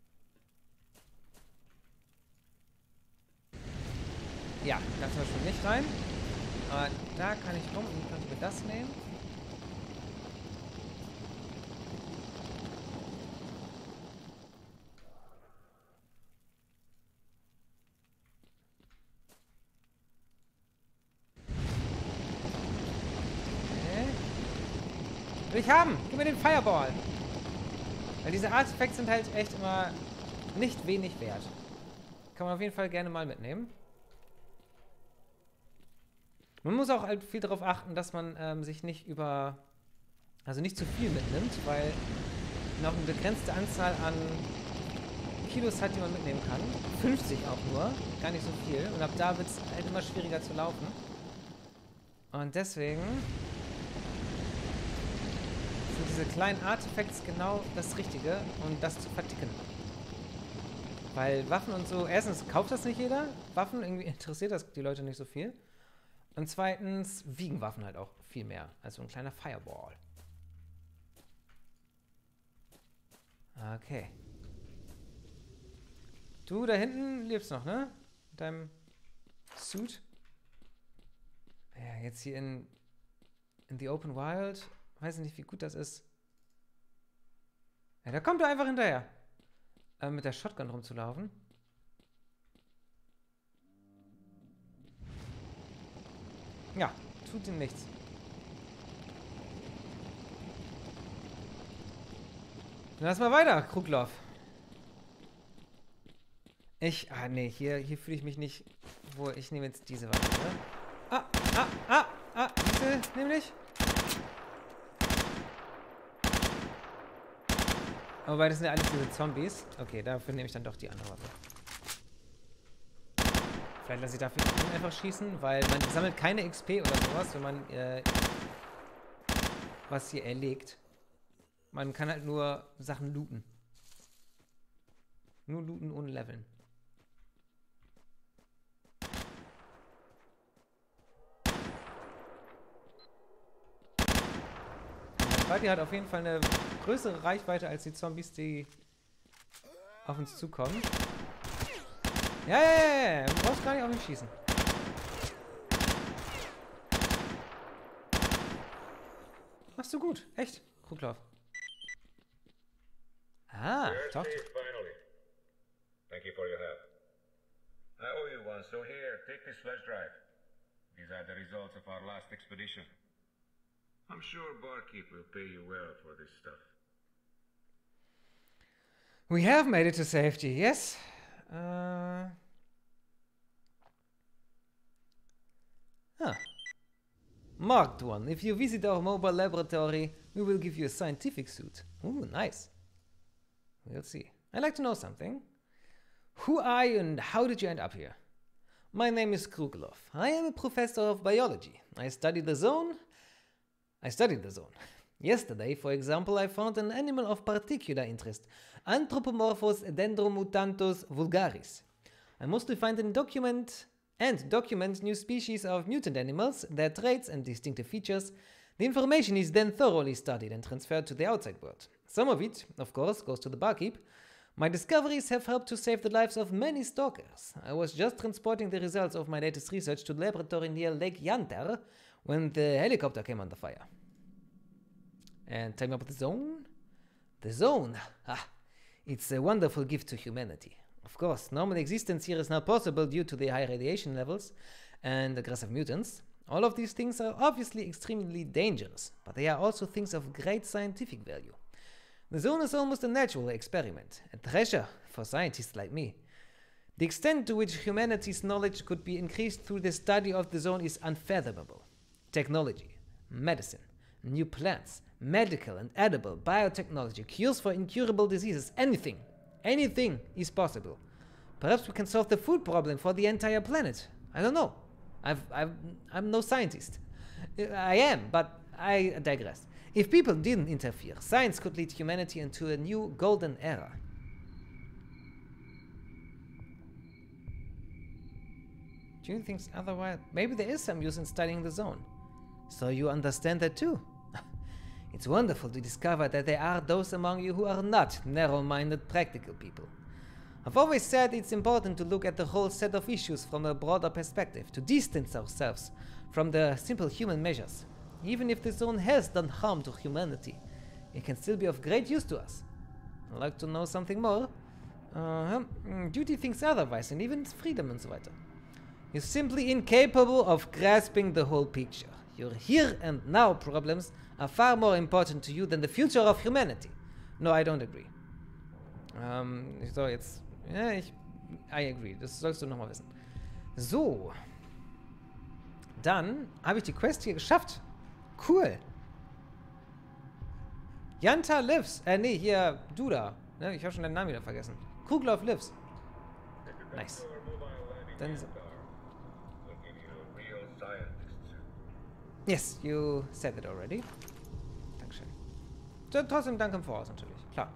Ja, da zum Beispiel nicht rein. Aber da kann ich rum und könnte mir das nehmen. Will ich haben! Gib mir den Fireball! Weil diese Artefakte sind halt echt immer nicht wenig wert. Kann man auf jeden Fall gerne mal mitnehmen. Man muss auch halt viel darauf achten, dass man sich nicht nicht zu viel mitnimmt, weil noch eine begrenzte Anzahl an Kilos hat, die man mitnehmen kann. 50 auch nur, gar nicht so viel. Und ab da wird es halt immer schwieriger zu laufen. Und deswegen sind diese kleinen Artefacts genau das Richtige, um das zu verticken. Weil Waffen und so, erstens kauft das nicht jeder. Waffen, irgendwie interessiert das die Leute nicht so viel. Und zweitens wiegen Waffen halt auch viel mehr als so ein kleiner Fireball. Okay. Du da hinten lebst noch, ne? Mit deinem Suit. Ja, jetzt hier in the open wild. Weiß nicht, wie gut das ist. Ja, da kommt er einfach hinterher. Mit der Shotgun rumzulaufen. Ja, tut ihm nichts. Dann lass mal weiter, Krugloff. Nee, hier fühle ich mich nicht. Ich nehme jetzt diese Waffe, ne? Diese nämlich. Aber das sind ja alles diese Zombies. Okay, dafür nehme ich dann doch die andere Waffe. Vielleicht lasse ich dafür einfach schießen, weil man sammelt keine XP oder sowas, wenn man was hier erlegt. Man kann halt nur Sachen looten. Nur looten ohne leveln. Der Buddy hat auf jeden Fall eine größere Reichweite als die Zombies, die auf uns zukommen. Ja. Du brauchst gar nicht auf ihn schießen. Machst du gut. Echt. Krugloff. Talk to... Finally. Thank you for your help. I owe you one, so here, take this flash drive. These are the results of our last expedition. I'm sure Barkeep will pay you well for this stuff. We have made it to safety, yes. Marked one. If you visit our mobile laboratory, we will give you a scientific suit. Ooh, nice. We'll see. I'd like to know something. Who are you and how did you end up here? My name is Krugloff. I am a professor of biology. I studied the zone. Yesterday, for example, I found an animal of particular interest, Anthropomorphos dendromutantus vulgaris. I mostly find and document new species of mutant animals, their traits and distinctive features. The information is then thoroughly studied and transferred to the outside world. Some of it, of course, goes to the barkeep. My discoveries have helped to save the lives of many stalkers. I was just transporting the results of my latest research to the laboratory near Lake Yantar when the helicopter came under fire. And tell me about the zone? The zone? It's a wonderful gift to humanity. Of course, normal existence here is not possible due to the high radiation levels and aggressive mutants. All of these things are obviously extremely dangerous, but they are also things of great scientific value. The zone is almost a natural experiment, a treasure for scientists like me. The extent to which humanity's knowledge could be increased through the study of the zone is unfathomable. Technology, medicine, new plants, medical and edible biotechnology, cures for incurable diseases, anything is possible. Perhaps we can solve the food problem for the entire planet. I don't know. I'm no scientist. I am, but I digress. If people didn't interfere, science could lead humanity into a new golden era. Do you think otherwise? Maybe there is some use in studying the zone. So you understand that too? It's wonderful to discover that there are those among you who are not narrow-minded practical people. I've always said it's important to look at the whole set of issues from a broader perspective, to distance ourselves from the simple human measures. Even if the zone has done harm to humanity, it can still be of great use to us. I'd like to know something more. Duty thinks otherwise, and even freedom and so weiter. You're simply incapable of grasping the whole picture. Your here and now problems are far more important to you than the future of humanity. No, I don't agree. So, jetzt... Ja, I agree. Das sollst du nochmal wissen. So. Dann habe ich die Quest hier geschafft. Cool. Yanta lives. Nee, hier, du da. Ne, ich habe schon deinen Namen wieder vergessen. Krugloff lives. Nice. Dann... Yes, you said it already. Dankeschön. trotzdem danke im Voraus natürlich, klar.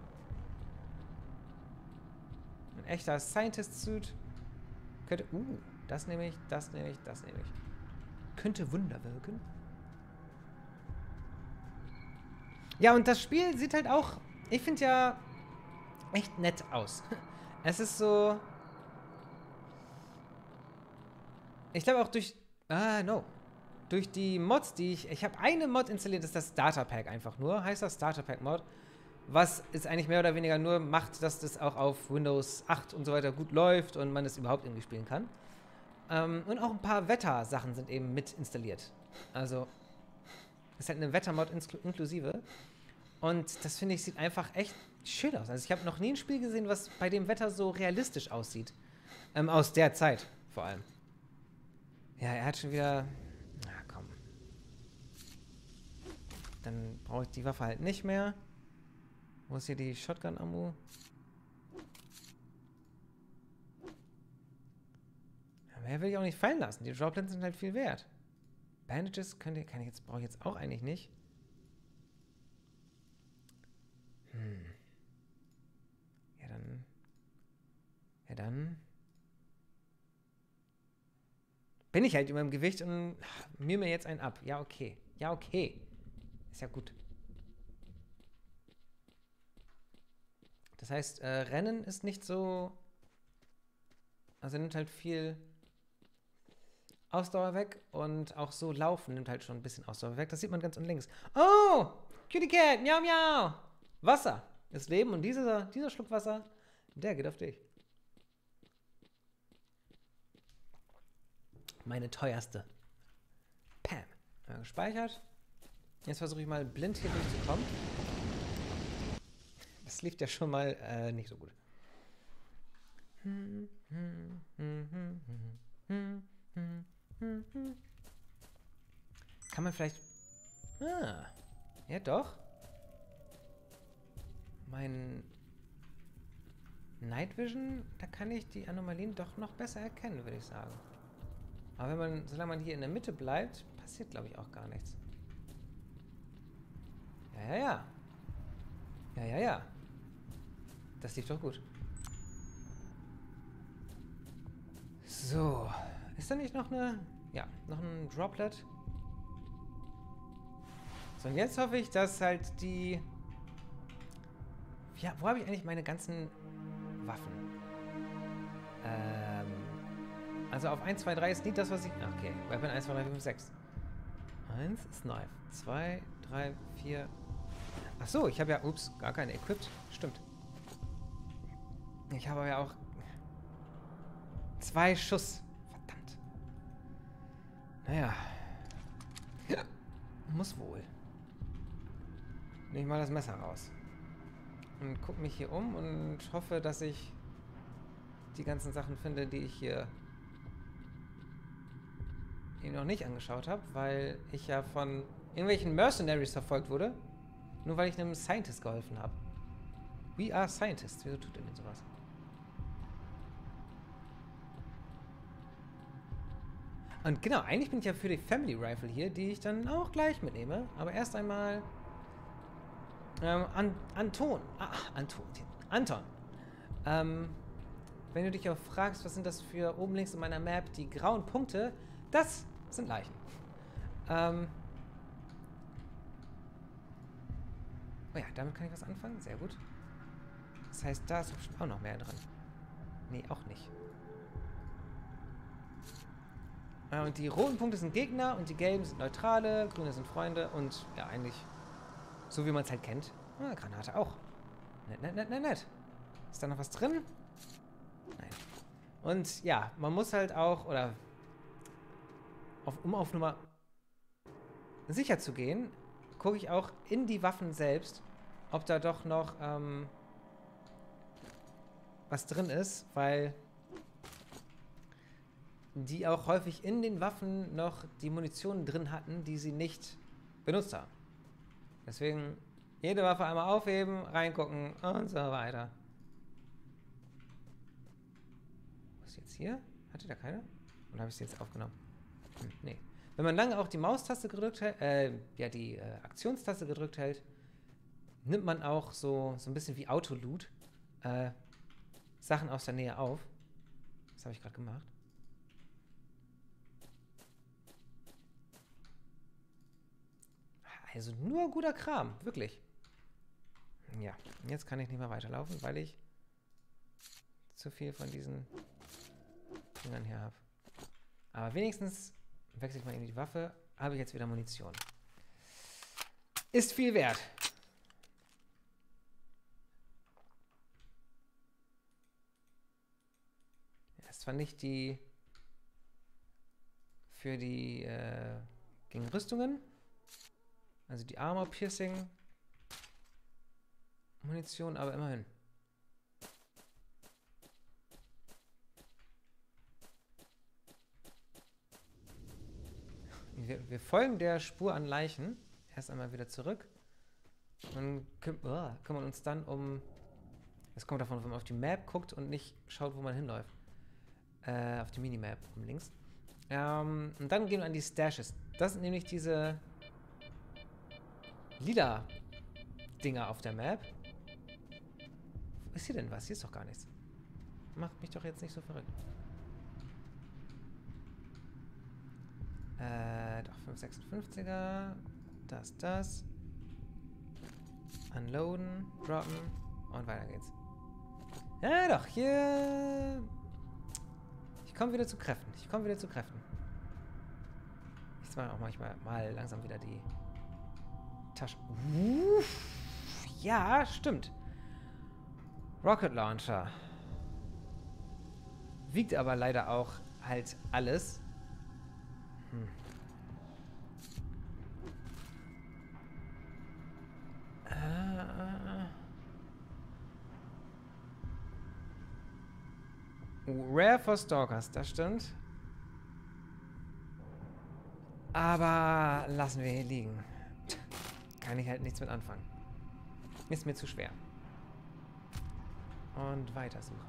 Ein echter Scientist-Suit. Könnte, das nehme ich, das nehme ich, das nehme ich. Könnte Wunder wirken. Ja, und das Spiel sieht halt auch, ich finde ja, echt nett aus. Es ist so, ich glaube auch durch die Mods, die ich habe eine Mod installiert, das ist das Starter Pack einfach nur, heißt das Starter Pack Mod, was es eigentlich mehr oder weniger nur macht, dass das auch auf Windows 8 und so weiter gut läuft und man es überhaupt irgendwie spielen kann. Und auch ein paar Wettersachen sind eben mit installiert. Also, ist halt eine Wettermod inklusive. Und das, finde ich, sieht einfach echt schön aus. Also ich habe noch nie ein Spiel gesehen, was bei dem Wetter so realistisch aussieht. Aus der Zeit vor allem. Ja, er hat schon wieder... Na komm. Dann brauche ich die Waffe halt nicht mehr. Wo ist hier die Shotgun-Ammo? Ja, mehr will ich auch nicht fallen lassen. Die Droplets sind halt viel wert. Bandages brauche ich jetzt auch eigentlich nicht. Ja, dann bin ich halt über dem Gewicht und mir jetzt einen ab. Ja, okay. Ja, okay. Ist ja gut. Das heißt, Rennen ist nicht so... Also nimmt halt viel Ausdauer weg und auch so Laufen nimmt halt schon ein bisschen Ausdauer weg. Das sieht man ganz unten links. Oh! Cutie Cat! Miau, miau! Wasser ist Leben und dieser Schluck Wasser, der geht auf dich. Meine teuerste. Pam. Ja, gespeichert. Jetzt versuche ich mal blind hier durchzukommen. Das lief ja schon mal nicht so gut. Kann man vielleicht... Ah. Ja, doch. Mein Night Vision, da kann ich die Anomalien doch noch besser erkennen, würde ich sagen. Aber solange man hier in der Mitte bleibt, passiert, glaube ich, auch gar nichts. Ja. Ja. Das lief doch gut. So. Ist da nicht noch eine... Ja, noch ein Droplet? So, und jetzt hoffe ich, dass halt die... Ja, wo habe ich eigentlich meine ganzen Waffen? Also auf 1, 2, 3 ist nicht das, was ich... Okay, Weapon 1, 2, 3, 4, 5, 6. 1 ist Knife. 2, 3, 4... Achso, ich habe ja... Ups, gar keine equipped. Stimmt. Ich habe ja auch... 2 Schuss. Verdammt. Naja. Ja. Muss wohl. Nehme ich mal das Messer raus. Und gucke mich hier um und hoffe, dass ich die ganzen Sachen finde, die ich hier noch nicht angeschaut habe, weil ich ja von irgendwelchen Mercenaries verfolgt wurde, nur weil ich einem Scientist geholfen habe. We are Scientists. Wieso tut er denn sowas? Und genau, eigentlich bin ich ja für die Family Rifle hier, die ich dann auch gleich mitnehme. Aber erst einmal Anton. Wenn du dich auch fragst, was sind das für oben links in meiner Map, die grauen Punkte, das sind Leichen. Oh ja, damit kann ich was anfangen. Sehr gut. Das heißt, da ist auch noch mehr drin. Nee, auch nicht. Und die roten Punkte sind Gegner und die gelben sind Neutrale, grüne sind Freunde und ja, eigentlich so wie man es halt kennt. Ah, Granate auch. Nett. Ist da noch was drin? Nein. Und ja, man muss halt auch, oder um auf Nummer sicher zu gehen, gucke ich auch in die Waffen selbst, ob da doch noch was drin ist, weil die auch häufig in den Waffen noch die Munition drin hatten, die sie nicht benutzt haben. Deswegen jede Waffe einmal aufheben, reingucken und so weiter. Was ist jetzt hier? Hatte da keine? Oder habe ich sie jetzt aufgenommen? Nee. Wenn man lange auch die Maustaste gedrückt hält, die Aktionstaste gedrückt hält, nimmt man auch so ein bisschen wie Autoloot Sachen aus der Nähe auf. Das habe ich gerade gemacht. Also nur guter Kram, wirklich. Ja, jetzt kann ich nicht mehr weiterlaufen, weil ich zu viel von diesen Dingern hier habe. Aber wenigstens wechsle ich mal eben die Waffe, habe ich jetzt wieder Munition. Ist viel wert. Ja, ist zwar nicht die für die gegen Rüstungen, also die Armor-Piercing Munition, aber immerhin. Wir folgen der Spur an Leichen. Erst einmal wieder zurück. Und kümmern uns dann um... Es kommt davon, wenn man auf die Map guckt und nicht schaut, wo man hinläuft. Auf die Minimap oben links. Und dann gehen wir an die Stashes. Das sind nämlich diese lila Dinger auf der Map. Wo ist hier denn was? Hier ist doch gar nichts. Macht mich doch jetzt nicht so verrückt. Doch, 556er. Das. Unloaden, droppen und weiter geht's. Ja, doch, hier... Ich komme wieder zu Kräften. Ich mache auch manchmal mal langsam wieder die Tasche. Ja, stimmt. Rocket Launcher. Wiegt aber leider auch halt alles. Rare for Stalkers, das stimmt. Aber lassen wir hier liegen. Kann ich halt nichts mit anfangen. Ist mir zu schwer. Und weitersuchen.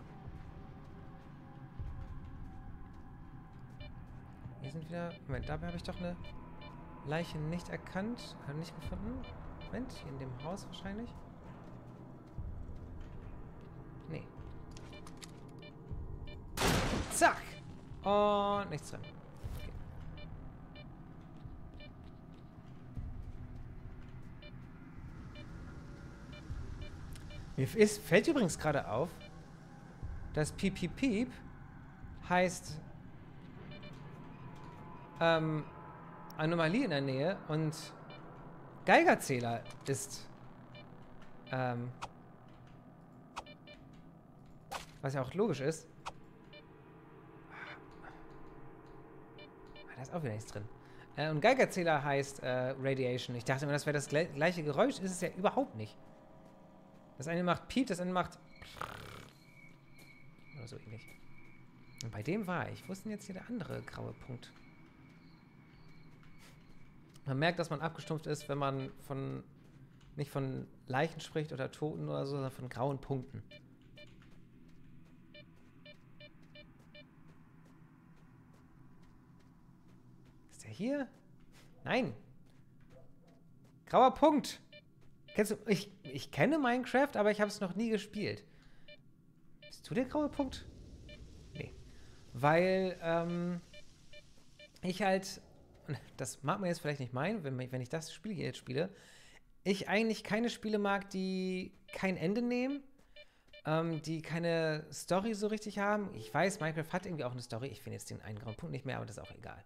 Hier sind wieder... Moment, dabei habe ich doch eine Leiche nicht erkannt. Nicht gefunden. Moment, hier in dem Haus wahrscheinlich. Nee. Zack! Und nichts drin. Okay. Mir fällt übrigens gerade auf, dass Piep Piep Piep heißt Anomalie in der Nähe und Geigerzähler ist was ja auch logisch ist. Da ist auch wieder nichts drin. Und Geigerzähler heißt Radiation. Ich dachte immer, das wäre das gleiche Geräusch. Ist es ja überhaupt nicht. Das eine macht Piep, das andere macht... Oder so ähnlich. Und bei dem war ich. Wo ist denn jetzt hier der andere graue Punkt? Man merkt, dass man abgestumpft ist, wenn man nicht von Leichen spricht oder Toten oder so, sondern von grauen Punkten. Ist der hier? Nein. Grauer Punkt. Kennst du... Ich kenne Minecraft, aber ich habe es noch nie gespielt. Bist du der graue Punkt? Nee. Weil, ich halt... Das mag man jetzt vielleicht nicht meinen, wenn ich das Spiel hier jetzt spiele. Ich eigentlich keine Spiele mag, die kein Ende nehmen, die keine Story so richtig haben. Ich weiß, Minecraft hat irgendwie auch eine Story. Ich finde jetzt den einen grauen Punkt nicht mehr, aber das ist auch egal.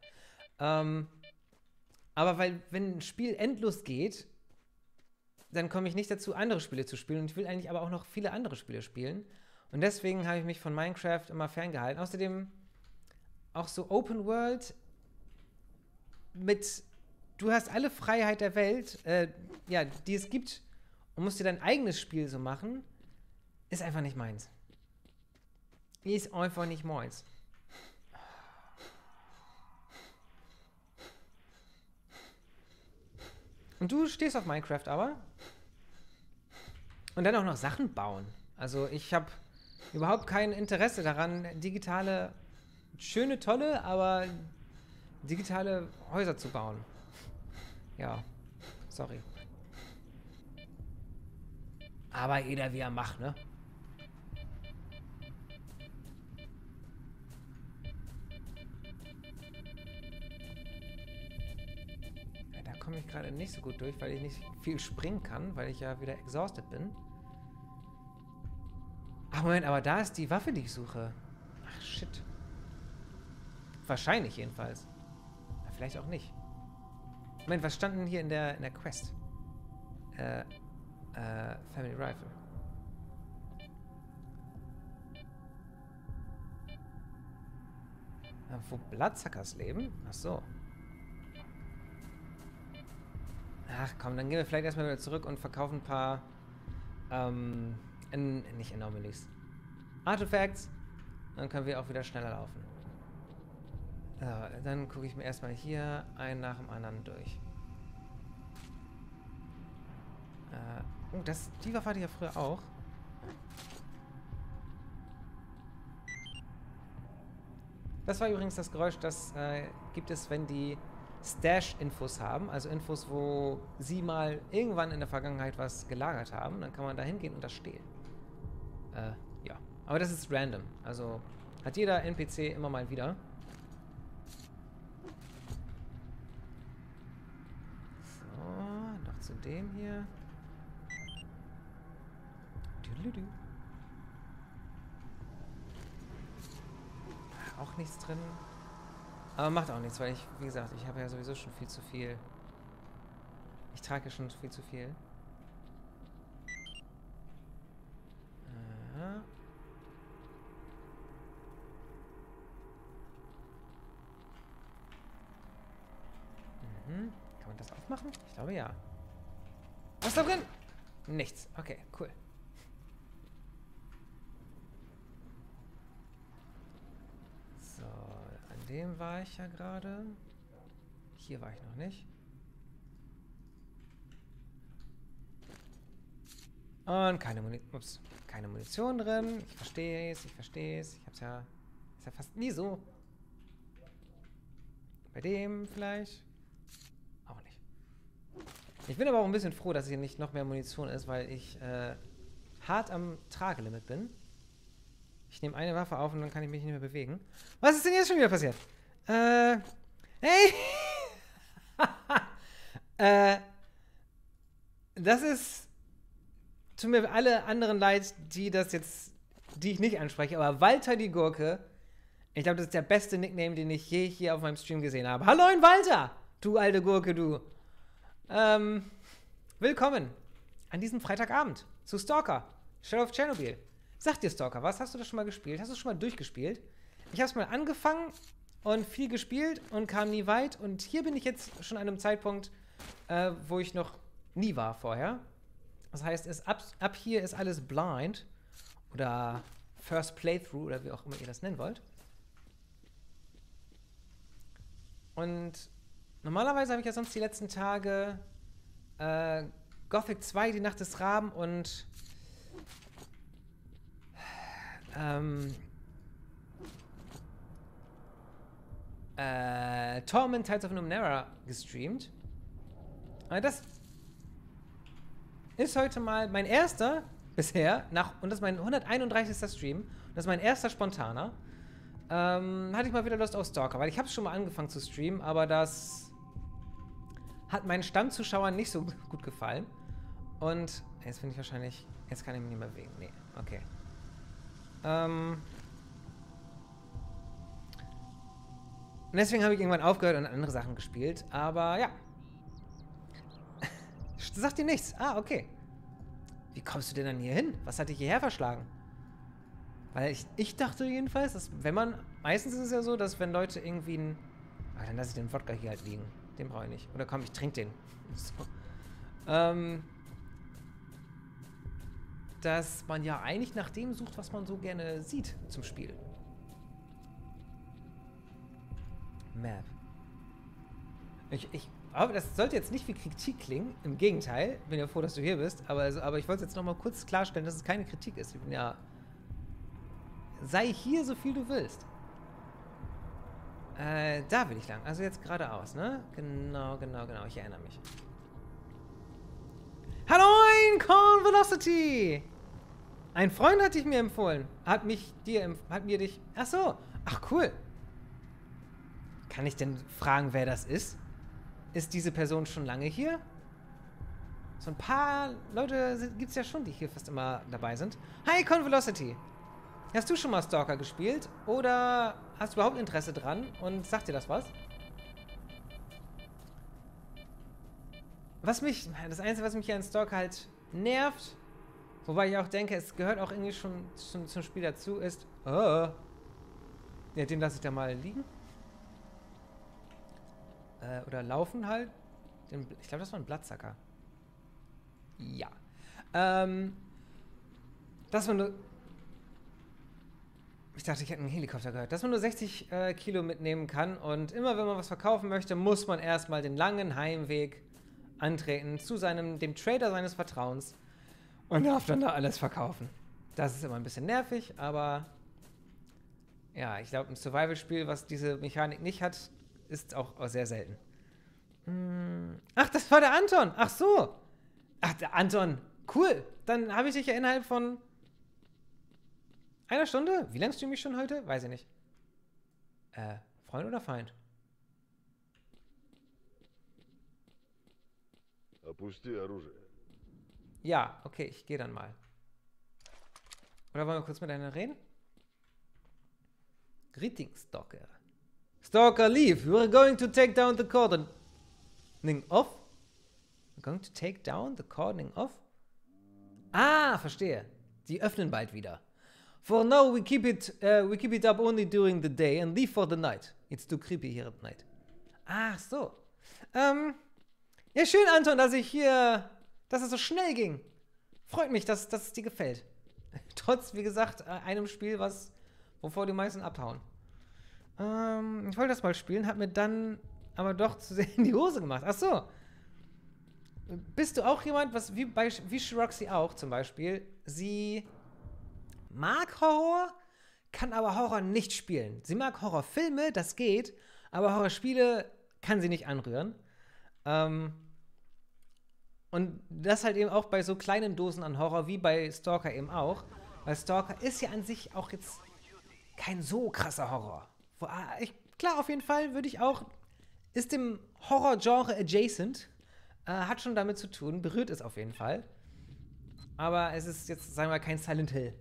Aber wenn ein Spiel endlos geht, dann komme ich nicht dazu, andere Spiele zu spielen. Und ich will eigentlich aber auch noch viele andere Spiele spielen. Und deswegen habe ich mich von Minecraft immer ferngehalten. Außerdem auch so Open World du hast alle Freiheit der Welt, die es gibt, und musst dir dein eigenes Spiel so machen, ist einfach nicht meins. Ist einfach nicht meins. Und du stehst auf Minecraft aber? Und dann auch noch Sachen bauen. Also ich habe überhaupt kein Interesse daran, digitale, schöne, tolle, aber digitale Häuser zu bauen. Ja, sorry. Aber jeder wie er macht, ne? Ja, da komme ich gerade nicht so gut durch, weil ich nicht viel springen kann, weil ich ja wieder exhausted bin. Ach, Moment, aber da ist die Waffe, die ich suche. Ach, shit. Wahrscheinlich jedenfalls. Ja, vielleicht auch nicht. Moment, was stand denn hier in der Quest? Family Rifle. Wo Bloodsuckers leben? Ach so. Ach komm, dann gehen wir vielleicht erstmal wieder zurück und verkaufen ein paar, nicht Anomalies. Artifacts. Dann können wir auch wieder schneller laufen. Dann gucke ich mir erstmal hier einen nach dem anderen durch. Die Waffe hatte ich ja früher auch. Das war übrigens das Geräusch, das gibt es, wenn die Stash-Infos haben. Also Infos, wo sie mal irgendwann in der Vergangenheit was gelagert haben. Dann kann man da hingehen und das stehlen. Ja. Aber das ist random. Also hat jeder NPC immer mal wieder. So, noch zu dem hier. Auch nichts drin. Aber macht auch nichts, weil ich, wie gesagt, ich habe ja sowieso schon viel zu viel. Ich trage ja schon viel zu viel. Kann man das aufmachen? Ich glaube ja. Was ist da drin? Nichts. Okay, cool. So, an dem war ich ja gerade. Hier war ich noch nicht. Und keine Munition drin. Ich verstehe es, ich verstehe es. Ich hab's ja... Ist ja fast nie so. Bei dem vielleicht. Auch nicht. Ich bin aber auch ein bisschen froh, dass hier nicht noch mehr Munition ist, weil ich hart am Tragelimit bin. Ich nehme eine Waffe auf und dann kann ich mich nicht mehr bewegen. Was ist denn jetzt schon wieder passiert? Hey! Das ist... Tut mir alle anderen leid, die ich nicht anspreche, aber Walter die Gurke, ich glaube, das ist der beste Nickname, den ich je hier auf meinem Stream gesehen habe. Hallo in Walter, du alte Gurke, du. Willkommen an diesem Freitagabend zu Stalker, Shadow of Chernobyl. Sag dir, Stalker, was? Hast du das schon mal gespielt? Hast du schon mal durchgespielt? Ich habe es mal angefangen und viel gespielt und kam nie weit. Und hier bin ich jetzt schon an einem Zeitpunkt, wo ich noch nie war vorher. Das heißt, ab hier ist alles blind oder First Playthrough oder wie auch immer ihr das nennen wollt. Und normalerweise habe ich ja sonst die letzten Tage Gothic 2, die Nacht des Raben und Torment Tides of Numenera gestreamt. Aber das ist heute mal mein erster bisher, und das ist mein 131. Stream, und das ist mein erster spontaner. Hatte ich mal wieder Lust auf Stalker, weil ich habe es schon mal angefangen zu streamen, aber das hat meinen Stammzuschauern nicht so gut gefallen. Und jetzt bin ich wahrscheinlich, jetzt kann ich mich nicht mehr bewegen. Nee, okay. Und deswegen habe ich irgendwann aufgehört und andere Sachen gespielt, aber ja. Sagt dir nichts. Ah, okay. Wie kommst du denn dann hier hin? Was hat dich hierher verschlagen? Weil ich dachte jedenfalls, dass wenn man... Meistens ist es ja so, dass wenn Leute irgendwie einen... Ah, dann lasse ich den Wodka hier halt liegen. Den brauche ich nicht. Oder komm, ich trinke den. So. Dass man ja eigentlich nach dem sucht, was man so gerne sieht zum Spiel. Map. Aber das sollte jetzt nicht wie Kritik klingen. Im Gegenteil. Bin ja froh, dass du hier bist. Aber ich wollte jetzt noch mal kurz klarstellen, dass es keine Kritik ist. Ich bin ja... Sei hier, so viel du willst. Da will ich lang. Also jetzt geradeaus, ne? Genau. Ich erinnere mich. Hallo Moin, Corn Velocity! Ein Freund hat dich mir empfohlen. Hat mir dich... Ach so. Ach, cool. Kann ich denn fragen, wer das ist? Ist diese Person schon lange hier? So ein paar Leute gibt es ja schon, die hier fast immer dabei sind. Hi, Corn Velocity. Hast du schon mal Stalker gespielt? Oder hast du überhaupt Interesse dran? Und sagt dir das was? Das Einzige, was mich hier an Stalker halt nervt, wobei ich auch denke, es gehört auch irgendwie schon zum Spiel dazu, ist... Oh. Ja, den lasse ich da mal liegen. Oder laufen halt. Ich glaube, das war ein Blattsacker. Ja. Dass man nur... Ich dachte, ich hätte einen Helikopter gehört. Dass man nur 60 Kilo mitnehmen kann und immer, wenn man was verkaufen möchte, muss man erstmal den langen Heimweg antreten zu dem Trader seines Vertrauens und darf dann da alles verkaufen. Das ist immer ein bisschen nervig, aber ja, ich glaube, ein Survival-Spiel, was diese Mechanik nicht hat, ist auch sehr selten. Ach, das war der Anton. Ach so. Ach, der Anton. Cool. Dann habe ich dich ja innerhalb von einer Stunde? Wie lange streame ich schon heute? Weiß ich nicht. Freund oder Feind? Опусти оружие. Ja, okay, ich gehe dann mal. Oder wollen wir kurz miteinander reden? Greetings, Stalker. Stalker, leave. You are going to take down the cordoning off. We're going to take down the cordoning off? Ah, verstehe. Die öffnen bald wieder. For now, we keep it up only during the day and leave for the night. It's too creepy here at night. Ach so. Ja, schön, Anton, dass es so schnell ging. Freut mich, dass es dir gefällt. Trotz, wie gesagt, einem Spiel, wovor die meisten abhauen. Ich wollte das mal spielen, hat mir dann aber doch zu sehr in die Hose gemacht. Ach so. Bist du auch jemand, wie Shiroxy auch zum Beispiel, sie mag Horror, kann aber Horror nicht spielen. Sie mag Horrorfilme, das geht, aber Horrorspiele kann sie nicht anrühren. Und das halt eben auch bei so kleinen Dosen an Horror, wie bei Stalker eben auch. Weil Stalker ist ja an sich auch jetzt kein so krasser Horror. Klar, auf jeden Fall ist dem Horror-Genre adjacent, hat schon damit zu tun, berührt es auf jeden Fall. Aber es ist jetzt, sagen wir mal, kein Silent Hill.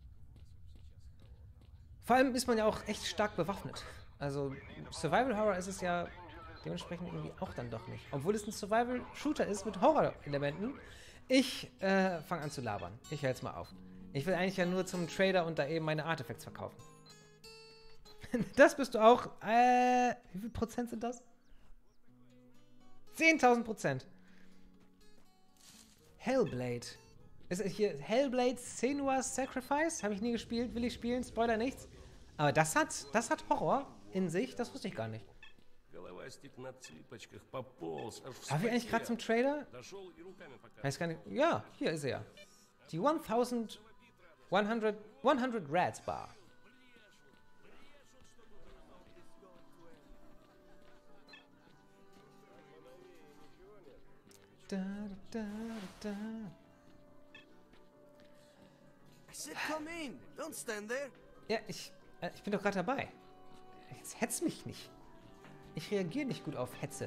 Vor allem ist man ja auch echt stark bewaffnet. Also Survival Horror ist es ja dementsprechend irgendwie auch dann doch nicht. Obwohl es ein Survival-Shooter ist mit Horror-Elementen. Ich fange an zu labern. Ich höre jetzt mal auf. Ich will eigentlich ja nur zum Trader und da eben meine Artefacts verkaufen. Das bist du auch. Wie viel Prozent sind das? 10.000%. Hellblade. Ist es hier Hellblade Senua's Sacrifice? Habe ich nie gespielt, will ich spielen, Spoiler nichts. Aber das hat Horror in sich, das wusste ich gar nicht. Darf ich eigentlich gerade zum Trader? Weiß gar nicht. Ja, hier ist er ja. Die 100 Rats Bar. Da, da, da. I said come in. Don't stand there. Ja, ich bin doch gerade dabei. Jetzt hetz mich nicht. Ich reagiere nicht gut auf Hetze.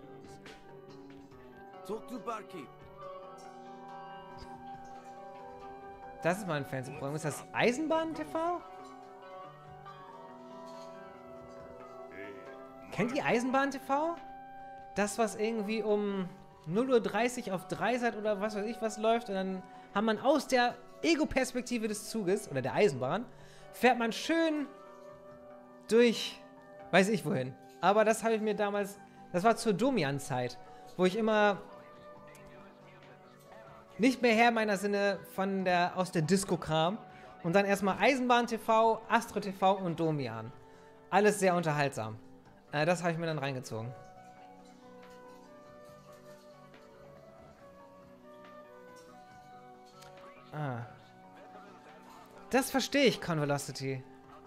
Talk to barkeep. Das ist mein Fernsehprogramm. Ist das Eisenbahn TV? Kennt ihr Eisenbahn TV? Das, was irgendwie um 0:30 Uhr auf Dreisat oder was weiß ich was läuft. Und dann hat man aus der Ego-Perspektive des Zuges oder der Eisenbahn, fährt man schön durch, weiß ich wohin. Aber das habe ich mir damals, das war zur Domian-Zeit, wo ich immer nicht mehr Herr meiner Sinne aus der Disco kam und dann erstmal Eisenbahn TV, Astro TV und Domian. Alles sehr unterhaltsam. Das habe ich mir dann reingezogen. Das verstehe ich, Corn Velocity.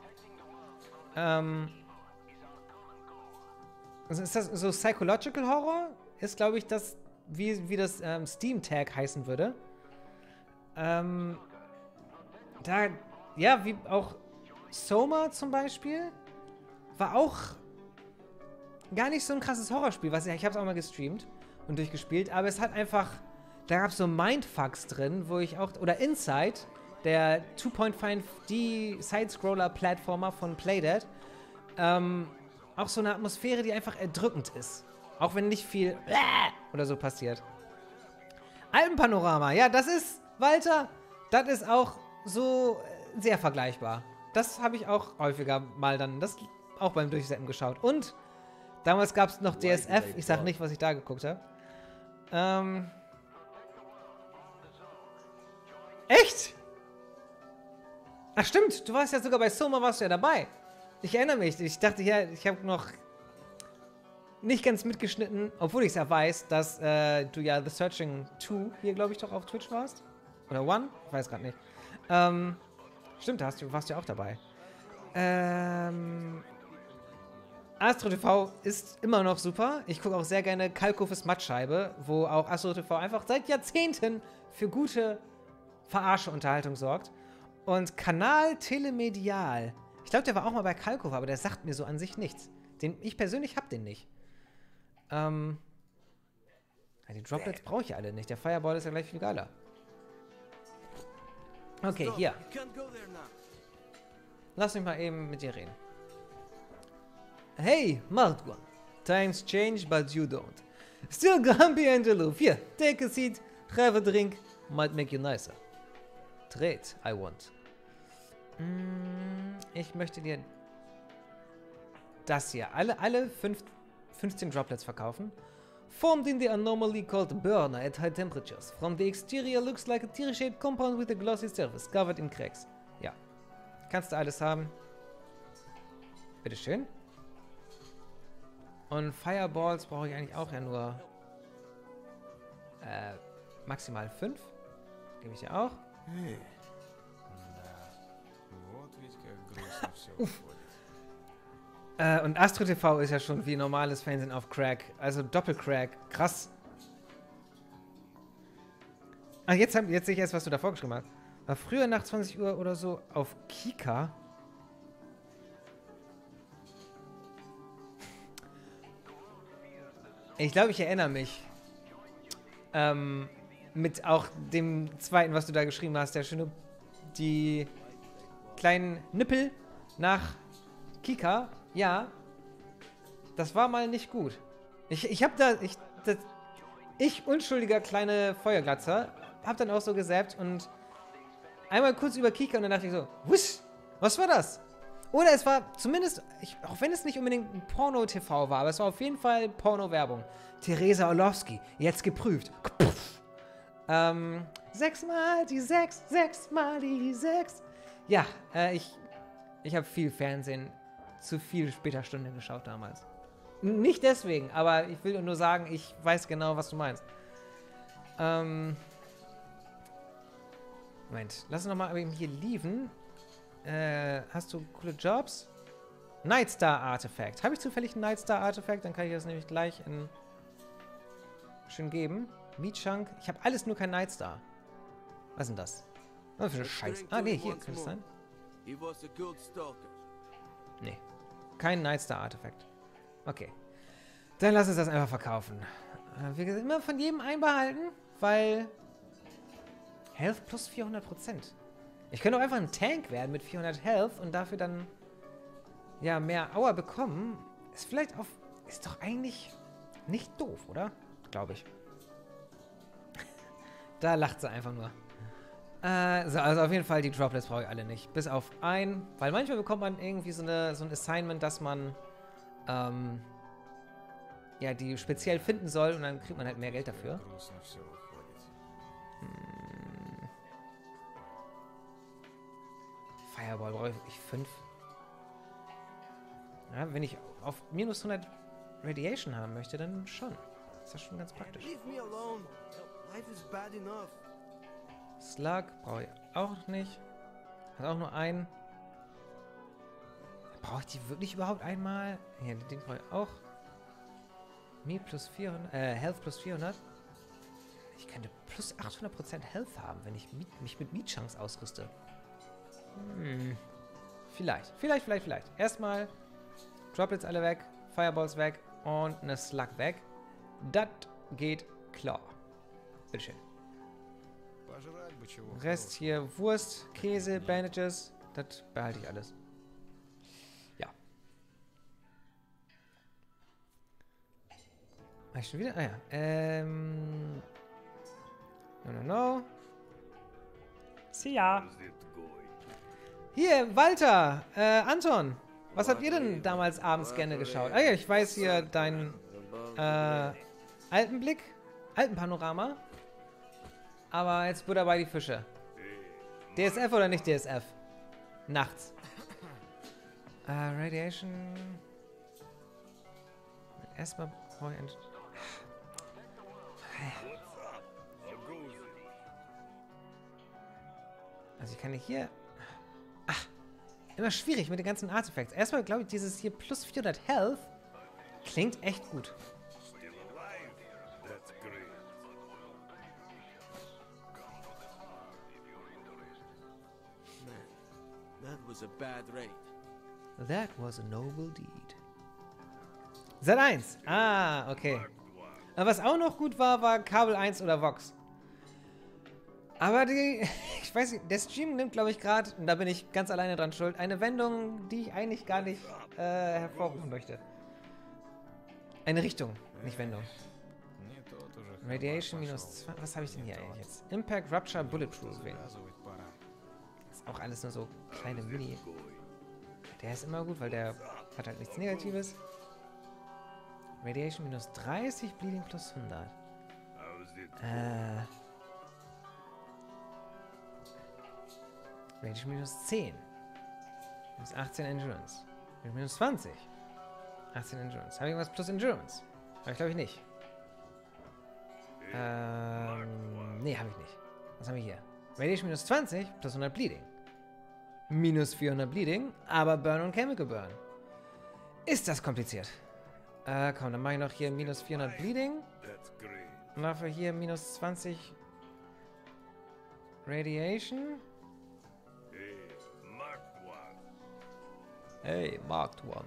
Also ist das so Psychological Horror? Ist, glaube ich, das, wie das Steam-Tag heißen würde. Da, ja, wie auch Soma zum Beispiel, war auch gar nicht so ein krasses Horrorspiel. Ich habe es auch mal gestreamt und durchgespielt, aber es hat einfach, da gab es so Mindfucks drin, wo ich auch, oder Inside, der 2.5D Side-Scroller-Plattformer von Playdead, auch so eine Atmosphäre, die einfach erdrückend ist. Auch wenn nicht viel oder so passiert. Alpenpanorama, ja, das ist, Walter, das ist auch so sehr vergleichbar. Das habe ich auch häufiger mal dann, das auch beim Durchsetzen geschaut. Und damals gab es noch DSF, ich sag nicht, was ich da geguckt habe. Echt? Ach stimmt, du warst ja sogar bei Soma, warst du ja dabei. Ich erinnere mich, ich dachte ja, ich habe noch nicht ganz mitgeschnitten, obwohl ich es ja weiß, dass du ja The Searching 2 hier, glaube ich, doch auf Twitch warst. Oder One? Ich weiß gerade nicht. Stimmt, warst du ja auch dabei. Astro TV ist immer noch super. Ich gucke auch sehr gerne Kalkofes Mattscheibe, wo auch Astro TV einfach seit Jahrzehnten für gute Verarsche-Unterhaltung sorgt. Und Kanal Telemedial. Ich glaube, der war auch mal bei Kalkofe, aber der sagt mir so an sich nichts. Ich persönlich hab den nicht. Die Droplets brauche ich alle nicht. Der Fireball ist ja gleich viel geiler. Okay, hier. Lass mich mal eben mit dir reden. Hey, Maldwan. Times change, but you don't. Still grumpy and aloof. Here, take a seat, have a drink. Might make you nicer. Trade, I want. Ich möchte dir das hier. Alle 15 Droplets verkaufen. Formed in the anomaly called burner at high temperatures. From the exterior looks like a tear-shaped compound with a glossy surface, covered in cracks. Ja. Kannst du alles haben. Bitteschön. Und Fireballs brauche ich eigentlich auch ja nur maximal 5. Gebe ich dir auch. Hey. Und Astro TV ist ja schon wie normales Fernsehen auf Crack. Also Doppelcrack. Krass. Ach, jetzt sehe ich erst, was du da vorgeschrieben hast. War früher nach 20 Uhr oder so auf Kika. Ich glaube, ich erinnere mich. Mit auch dem zweiten, was du da geschrieben hast. Der schöne, die kleinen Nippel nach Kika. Ja, das war mal nicht gut. Ich unschuldiger kleine Feuerglatzer, hab dann auch so gesäppt und einmal kurz über Kika und dann dachte ich so, wusch, was war das? Oder es war zumindest, auch wenn es nicht unbedingt ein Porno-TV war, aber es war auf jeden Fall Porno-Werbung. Theresa Orlowski, jetzt geprüft. 6 mal die 6, 6 mal die 6. Ja, ich habe viel Fernsehen zu viel später Stunde geschaut damals. Nicht deswegen, aber ich will nur sagen, ich weiß genau, was du meinst. Moment, lass uns nochmal eben hier lieven. Hast du coole Jobs? Nightstar Artifact. Habe ich zufällig ein Nightstar Artifact? Dann kann ich das nämlich gleich schön geben. Meat Chunk. Ich habe alles nur kein Nightstar. Was ist denn das? Was für eine Scheiße. Ah, nee, hier könnte es sein. Nee. Kein Nightstar Artifact. Okay. Dann lass uns das einfach verkaufen. Wie gesagt, immer von jedem einbehalten, weil Health plus 400%. Ich könnte auch einfach ein Tank werden mit 400 Health und dafür dann ja mehr Aua bekommen. Ist vielleicht auf... Ist doch eigentlich nicht doof, oder? Glaube ich. Da lacht sie einfach nur. So, also auf jeden Fall die Droplets brauche ich alle nicht. Bis auf ein, weil manchmal bekommt man irgendwie so ein Assignment, dass man ja, die speziell finden soll und dann kriegt man halt mehr Geld dafür. Fireball brauche ich 5. Ja, wenn ich auf minus 100 Radiation haben möchte, dann schon. Ist das schon ganz praktisch. Slug brauche ich auch nicht. Hat auch nur einen. Brauche ich die wirklich überhaupt einmal? Ja, den brauche ich auch. Me plus 400, Health plus 400. Ich könnte plus 800% Health haben, wenn ich mich mit Meat-Chunks ausrüste? Vielleicht. Erstmal Droplets alle weg, Fireballs weg und eine Slug weg. Das geht klar. Bitteschön. Rest hier Wurst, Käse, Bandages. Das behalte ich alles. Ja. Mach ich schon wieder? Ah ja. No. See ya. Hier, Walter, Anton. Was habt ihr denn damals abends gerne geschaut? Ah ja, ich weiß hier dein Alpenpanorama. Aber jetzt Butter bei die Fische. DSF oder nicht DSF? Nachts. Radiation. Erstmal Point. Also ich kann hier... Ach, immer schwierig mit den ganzen Artefacts. Erstmal glaube ich, dieses hier plus 400 Health klingt echt gut. That was a bad raid. That was a noble deed. Sat 1. Ah, okay. Aber was auch noch gut war, war Kabel 1 oder Vox. Aber die, ich weiß nicht, der Stream nimmt, glaube ich, gerade, und da bin ich ganz alleine dran schuld, eine Wendung, die ich eigentlich gar nicht hervorrufen möchte. Eine Richtung, nicht Wendung. Radiation minus 2, was habe ich denn hier eigentlich jetzt? Impact, Rupture, Bulletproofing. Ist auch alles nur so kleine Mini. Der ist immer gut, weil der hat halt nichts Negatives. Radiation minus 30, Bleeding plus 100. Radiation minus 10. Minus 18 Endurance. Minus 20. 18 Endurance. Habe ich irgendwas plus Endurance? Habe ich glaube ich nicht. Nee, habe ich nicht. Was haben wir hier? Radiation minus 20 plus 100 Bleeding. Minus 400 Bleeding, aber Burn und Chemical Burn. Ist das kompliziert? Komm, dann mache ich noch hier minus 400 Bleeding. Und dafür hier minus 20 Radiation. Hey, marked one.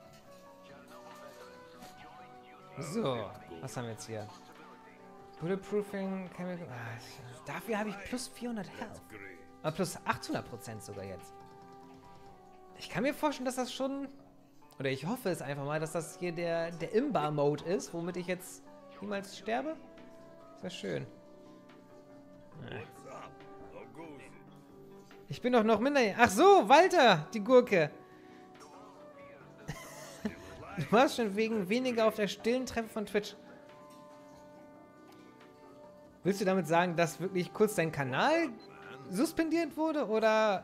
So, was haben wir jetzt hier? Bulletproofing, Chemical... dafür habe ich plus 400 Health. Aber plus 800% sogar jetzt. Ich kann mir vorstellen, dass das schon... Oder ich hoffe es einfach mal, dass das hier der Imbar-Mode ist, womit ich jetzt niemals sterbe. Ist ja schön. Ich bin doch noch minder... Ach so, Walter, die Gurke. Du warst schon wegen weniger auf der stillen Treppe von Twitch. Willst du damit sagen, dass wirklich kurz dein Kanal suspendiert wurde? Oder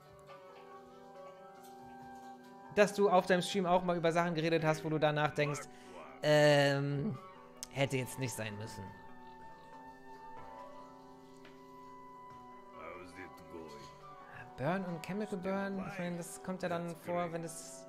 dass du auf deinem Stream auch mal über Sachen geredet hast, wo du danach denkst, hätte jetzt nicht sein müssen. Burn und Chemical Burn, ich meine, das kommt ja dann vor, wenn es...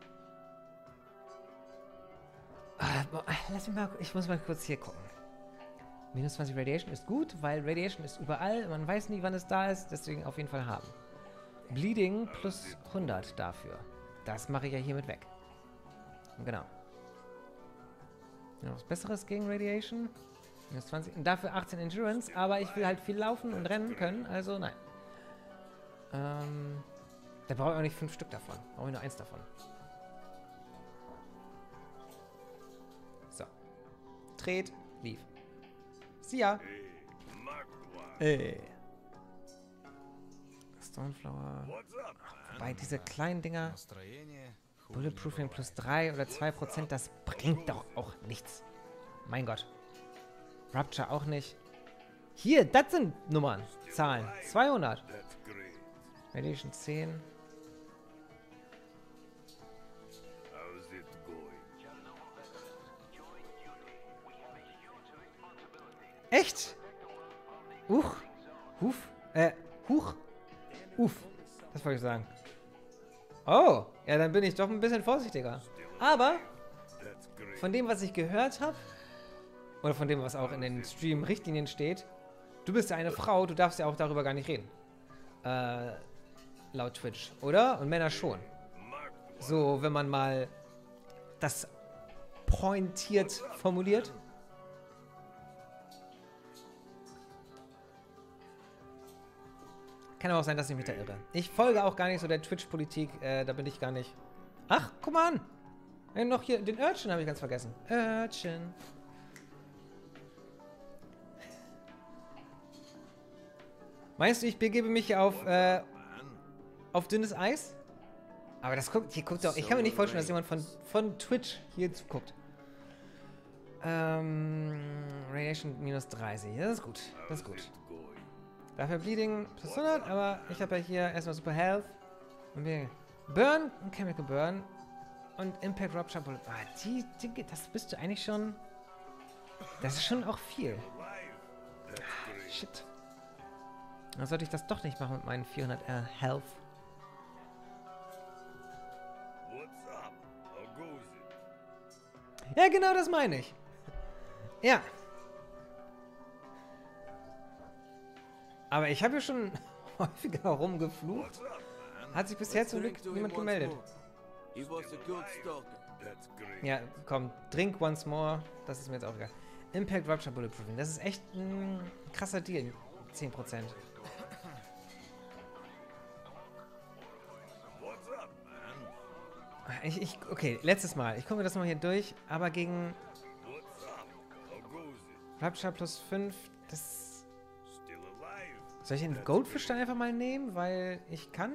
Lass mich mal, ich muss mal kurz hier gucken. Minus 20 Radiation ist gut, weil Radiation ist überall, man weiß nie, wann es da ist, deswegen auf jeden Fall haben. Bleeding plus 100 dafür. Das mache ich ja hiermit weg. Genau. Noch was Besseres gegen Radiation. Minus 20. Und dafür 18 Endurance, aber ich will halt viel laufen und rennen können, also nein. Da brauche ich auch nicht 5 Stück davon. Brauche ich nur 1 davon. So. Dreht, lief. See ya. Ey. Stoneflower. Wobei diese kleinen Dinger. Bulletproofing plus 3 oder 2%, das bringt doch auch nichts. Mein Gott. Rupture auch nicht. Hier, das sind Nummern. Zahlen. 200. Radiation 10. Echt? Huch. Das wollte ich sagen. Oh, ja, dann bin ich doch ein bisschen vorsichtiger. Aber von dem, was ich gehört habe, oder von dem, was auch in den Stream-Richtlinien steht, du bist ja eine Frau, du darfst ja auch darüber gar nicht reden. Laut Twitch, oder? Und Männer schon. So, wenn man mal das pointiert formuliert. Kann aber auch sein, dass ich mich da irre. Ich folge auch gar nicht so der Twitch-Politik, da bin ich gar nicht. Ach, guck mal an. Noch hier, den Urchin habe ich ganz vergessen. Urchin. Meinst du, ich begebe mich hier auf dünnes Eis? Aber das guckt, hier guckt auch. Ich kann mir nicht vorstellen, dass jemand von Twitch hier zuguckt. Radiation minus 30. Das ist gut. Das ist gut. Dafür Bleeding plus 100, aber ich habe ja hier erstmal Super Health. Und Burn und Chemical Burn. Und Impact Rupture Bullet. Das bist du eigentlich schon. Das ist schon auch viel. Shit. Dann sollte ich das doch nicht machen mit meinen 400 Health. Ja, genau das meine ich. Ja. Aber ich habe ja schon häufiger rumgeflucht. Hat sich bisher zum Glück niemand gemeldet. Ja, komm, drink once more. Das ist mir jetzt auch egal. Impact Rupture Bulletproofing. Das ist echt ein krasser Deal. 10%. Okay, letztes Mal. Ich gucke mir das mal hier durch, aber gegen Rupture plus 5, das... Soll ich den Goldfish dann einfach mal nehmen, weil ich kann?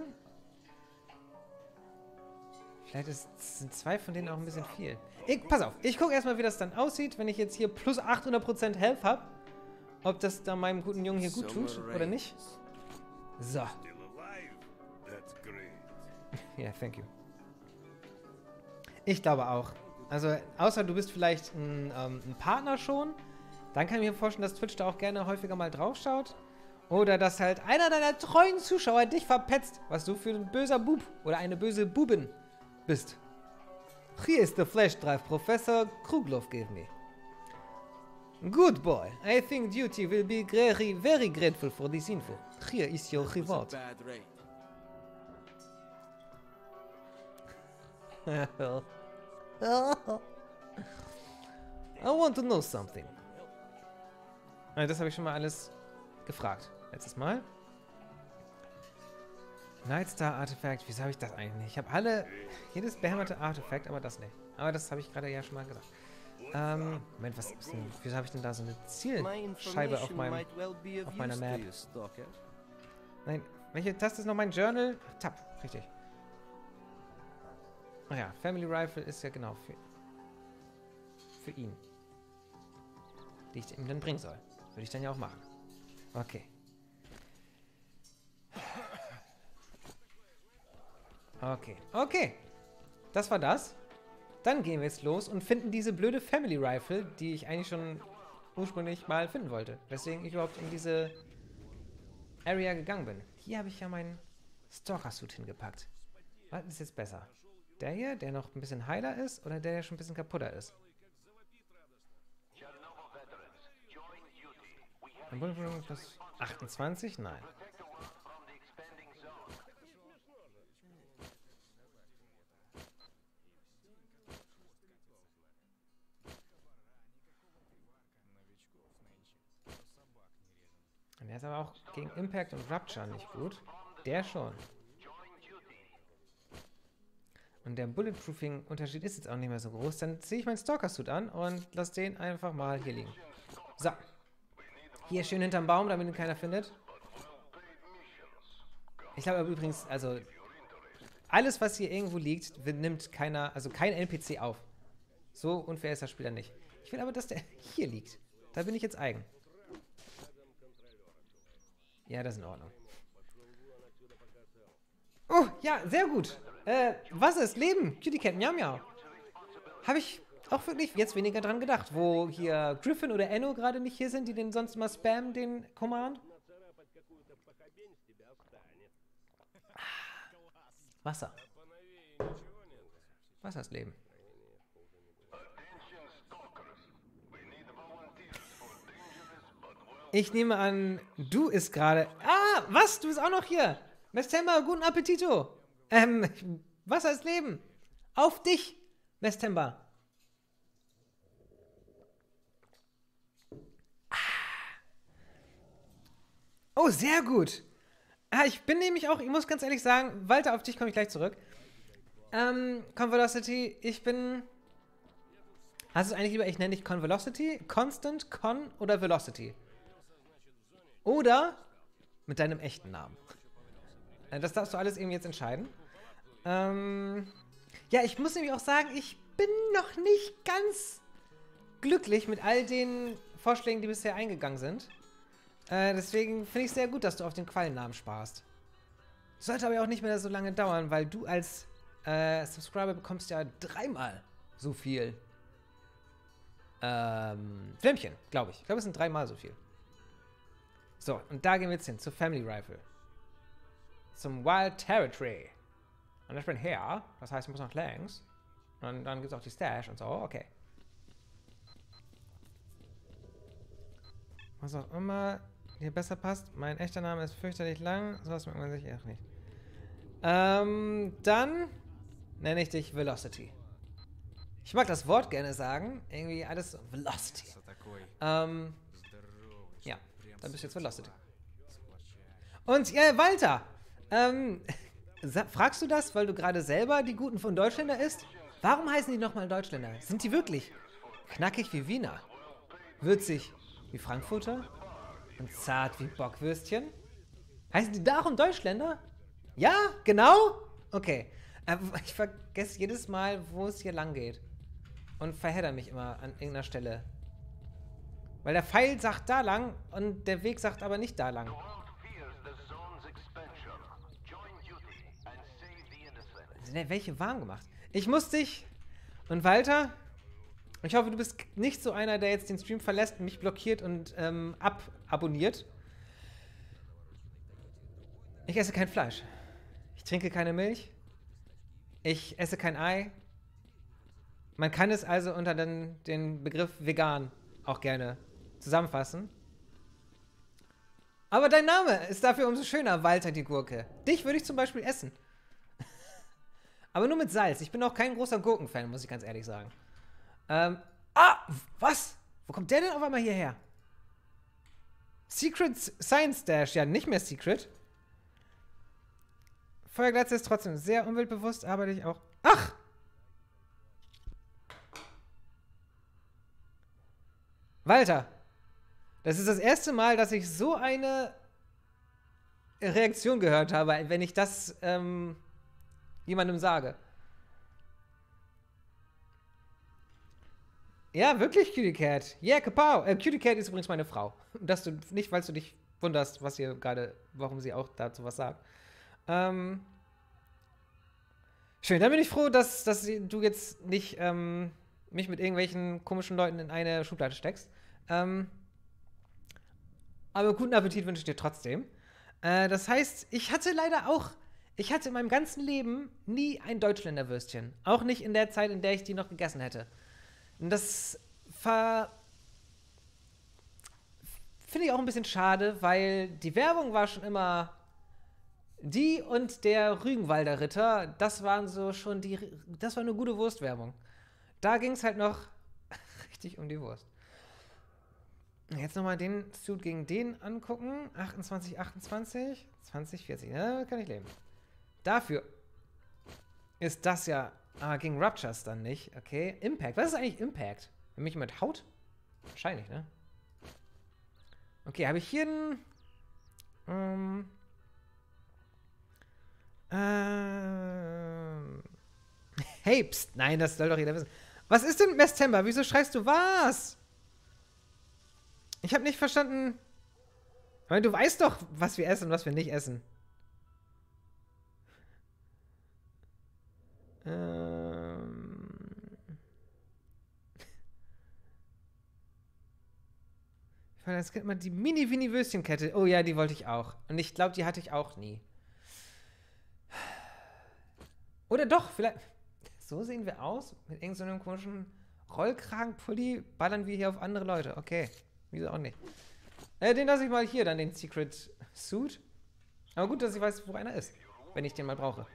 Vielleicht sind 2 von denen auch ein bisschen viel. Pass auf, ich gucke erstmal, wie das dann aussieht, wenn ich jetzt hier plus 800% Health habe. Ob das da meinem guten Jungen hier gut tut oder nicht. So. Ja, thank you. Ich glaube auch. Also, außer du bist vielleicht ein Partner schon, dann kann ich mir vorstellen, dass Twitch da auch gerne häufiger mal drauf schaut. Oder dass halt einer deiner treuen Zuschauer dich verpetzt, was du für ein böser Bub oder eine böse Bubin bist. Hier ist der Flash Drive Professor Kruglov gave me. Good boy. I think duty will be very grateful for this info. Here is your reward. I want to know something. Das habe ich schon mal alles gefragt. Letztes Mal. Nightstar Artifact. Wieso habe ich das eigentlich nicht? Ich habe jedes behämmerte Artefakt, aber das nicht. Aber das habe ich gerade ja schon mal gesagt. Moment, was ist denn? Wieso habe ich denn da so eine Zielscheibe auf meiner Map? Nein, welche Taste ist noch mein Journal? Tab, richtig. Ach ja, Family Rifle ist ja genau für ihn. Die ich ihm dann bringen soll. Würde ich dann ja auch machen. Okay. Okay. Das war das. Dann gehen wir jetzt los und finden diese blöde Family Rifle, die ich eigentlich schon ursprünglich mal finden wollte. Weswegen ich überhaupt in diese Area gegangen bin. Hier habe ich ja meinen Stalker-Suit hingepackt. Was ist jetzt besser? Der hier, der noch ein bisschen heiler ist, oder der schon ein bisschen kaputter ist? Plus 28? Nein. Und der ist aber auch gegen Impact und Rupture nicht gut. Der schon. Und der Bulletproofing-Unterschied ist jetzt auch nicht mehr so groß. Dann ziehe ich meinen Stalker-Suit an und lasse den einfach mal hier liegen. So. Hier schön hinterm Baum, damit ihn keiner findet. Ich glaube aber übrigens, also alles, was hier irgendwo liegt, nimmt keiner, also kein NPC auf. So unfair ist das Spiel dann nicht. Ich will aber, dass der hier liegt. Da bin ich jetzt eigen. Ja, das ist in Ordnung. Oh, ja, sehr gut. Was ist Leben? Kitty Cat, miau miau. Habe ich auch wirklich jetzt weniger dran gedacht, wo hier Griffin oder Enno gerade nicht hier sind, die den sonst immer spammen, den Command. Wasser. Wasser ist Leben. Ich nehme an, du isst gerade. Ah, was? Du bist auch noch hier. Mestemba, guten Appetito. Wasser ist Leben. Auf dich, Mestemba. Oh, sehr gut. Ich bin nämlich auch, ich muss ganz ehrlich sagen, Walter, auf dich komme ich gleich zurück. Convelocity, ich bin... Hast du es eigentlich lieber, ich nenne dich Convelocity, Constant, Con oder Velocity? Oder mit deinem echten Namen. Das darfst du alles eben jetzt entscheiden. Ja, ich muss nämlich auch sagen, ich bin noch nicht ganz glücklich mit all den Vorschlägen, die bisher eingegangen sind. Deswegen finde ich es sehr gut, dass du auf den Quallennamen sparst. Sollte aber auch nicht mehr so lange dauern, weil du als Subscriber bekommst ja 3-mal so viel Flämmchen, glaube ich. Ich glaube, es sind 3-mal so viel. So, und da gehen wir jetzt hin, zur Family Rifle. Zum Wild Territory. Und ich bin her, das heißt, ich muss nach längs. Und dann gibt es auch die Stash und so, okay. Was auch immer dir besser passt. Mein echter Name ist fürchterlich lang, sowas merkt man sich auch nicht. Dann nenne ich dich Velocity. Ich mag das Wort gerne sagen. Irgendwie alles so. Velocity. Ja, dann bist du jetzt Velocity. Und ja, Walter, fragst du das, weil du gerade selber die Guten von Deutschländer isst? Warum heißen die nochmal Deutschländer? Sind die wirklich knackig wie Wiener? Würzig wie Frankfurter? Und zart wie Bockwürstchen? Heißen die darum Deutschländer? Ja, genau? Okay. Ich vergesse jedes Mal, wo es hier lang geht. Und verhedder mich immer an irgendeiner Stelle. Weil der Pfeil sagt da lang und der Weg sagt aber nicht da lang. Sind welche warm gemacht? Ich muss dich und Walter, ich hoffe, du bist nicht so einer, der jetzt den Stream verlässt, mich blockiert und abonniert. Ich esse kein Fleisch. Ich trinke keine Milch. Ich esse kein Ei. Man kann es also unter den Begriff vegan auch gerne zusammenfassen. Aber dein Name ist dafür umso schöner, Walter die Gurke. Dich würde ich zum Beispiel essen. Aber nur mit Salz. Ich bin auch kein großer Gurkenfan, muss ich ganz ehrlich sagen. Was? Wo kommt der denn auf einmal hierher? Secret Science Dash. Ja, nicht mehr Secret. Feuerglatze ist trotzdem sehr umweltbewusst, arbeite ich auch. Ach! Walter, das ist das erste Mal, dass ich so eine Reaktion gehört habe, wenn ich das jemandem sage. Ja, wirklich, Cutie Cat. Yeah, kapow. Cutie Cat ist übrigens meine Frau. Dass du nicht, weil du dich wunderst, was ihr gerade, warum sie auch dazu was sagt. Schön, dann bin ich froh, dass du jetzt nicht mich mit irgendwelchen komischen Leuten in eine Schublade steckst. Aber guten Appetit wünsche ich dir trotzdem. Das heißt, ich hatte in meinem ganzen Leben nie ein Deutschländerwürstchen. Auch nicht in der Zeit, in der ich die noch gegessen hätte. Und das finde ich auch ein bisschen schade, weil die Werbung war schon immer die und der Rügenwalder Ritter, das waren so schon das war eine gute Wurstwerbung. Da ging es halt noch richtig um die Wurst. Jetzt nochmal den Suit gegen den angucken. 28, 28, 20, 40. Ja, kann ich leben. Dafür ist das ja gegen Ruptures dann nicht. Okay, Impact. Was ist eigentlich Impact? Wenn mich jemand haut? Wahrscheinlich, ne? Okay, habe ich hier einen hey, pst, nein, das soll doch jeder wissen. Was ist denn Mestemba? Wieso schreist du was? Ich habe nicht verstanden. Ich meine, du weißt doch, was wir essen und was wir nicht essen. Ich fand als Kind mal die Mini-Winnie-Würstchenkette. Oh ja, die wollte ich auch. Und ich glaube, die hatte ich auch nie. Oder doch, vielleicht. So sehen wir aus. Mit irgendeinem komischen Rollkragenpulli ballern wir hier auf andere Leute. Okay. Wieso auch nicht? Den lasse ich mal hier, dann den Secret Suit. Aber gut, dass ich weiß, wo einer ist. Wenn ich den mal brauche.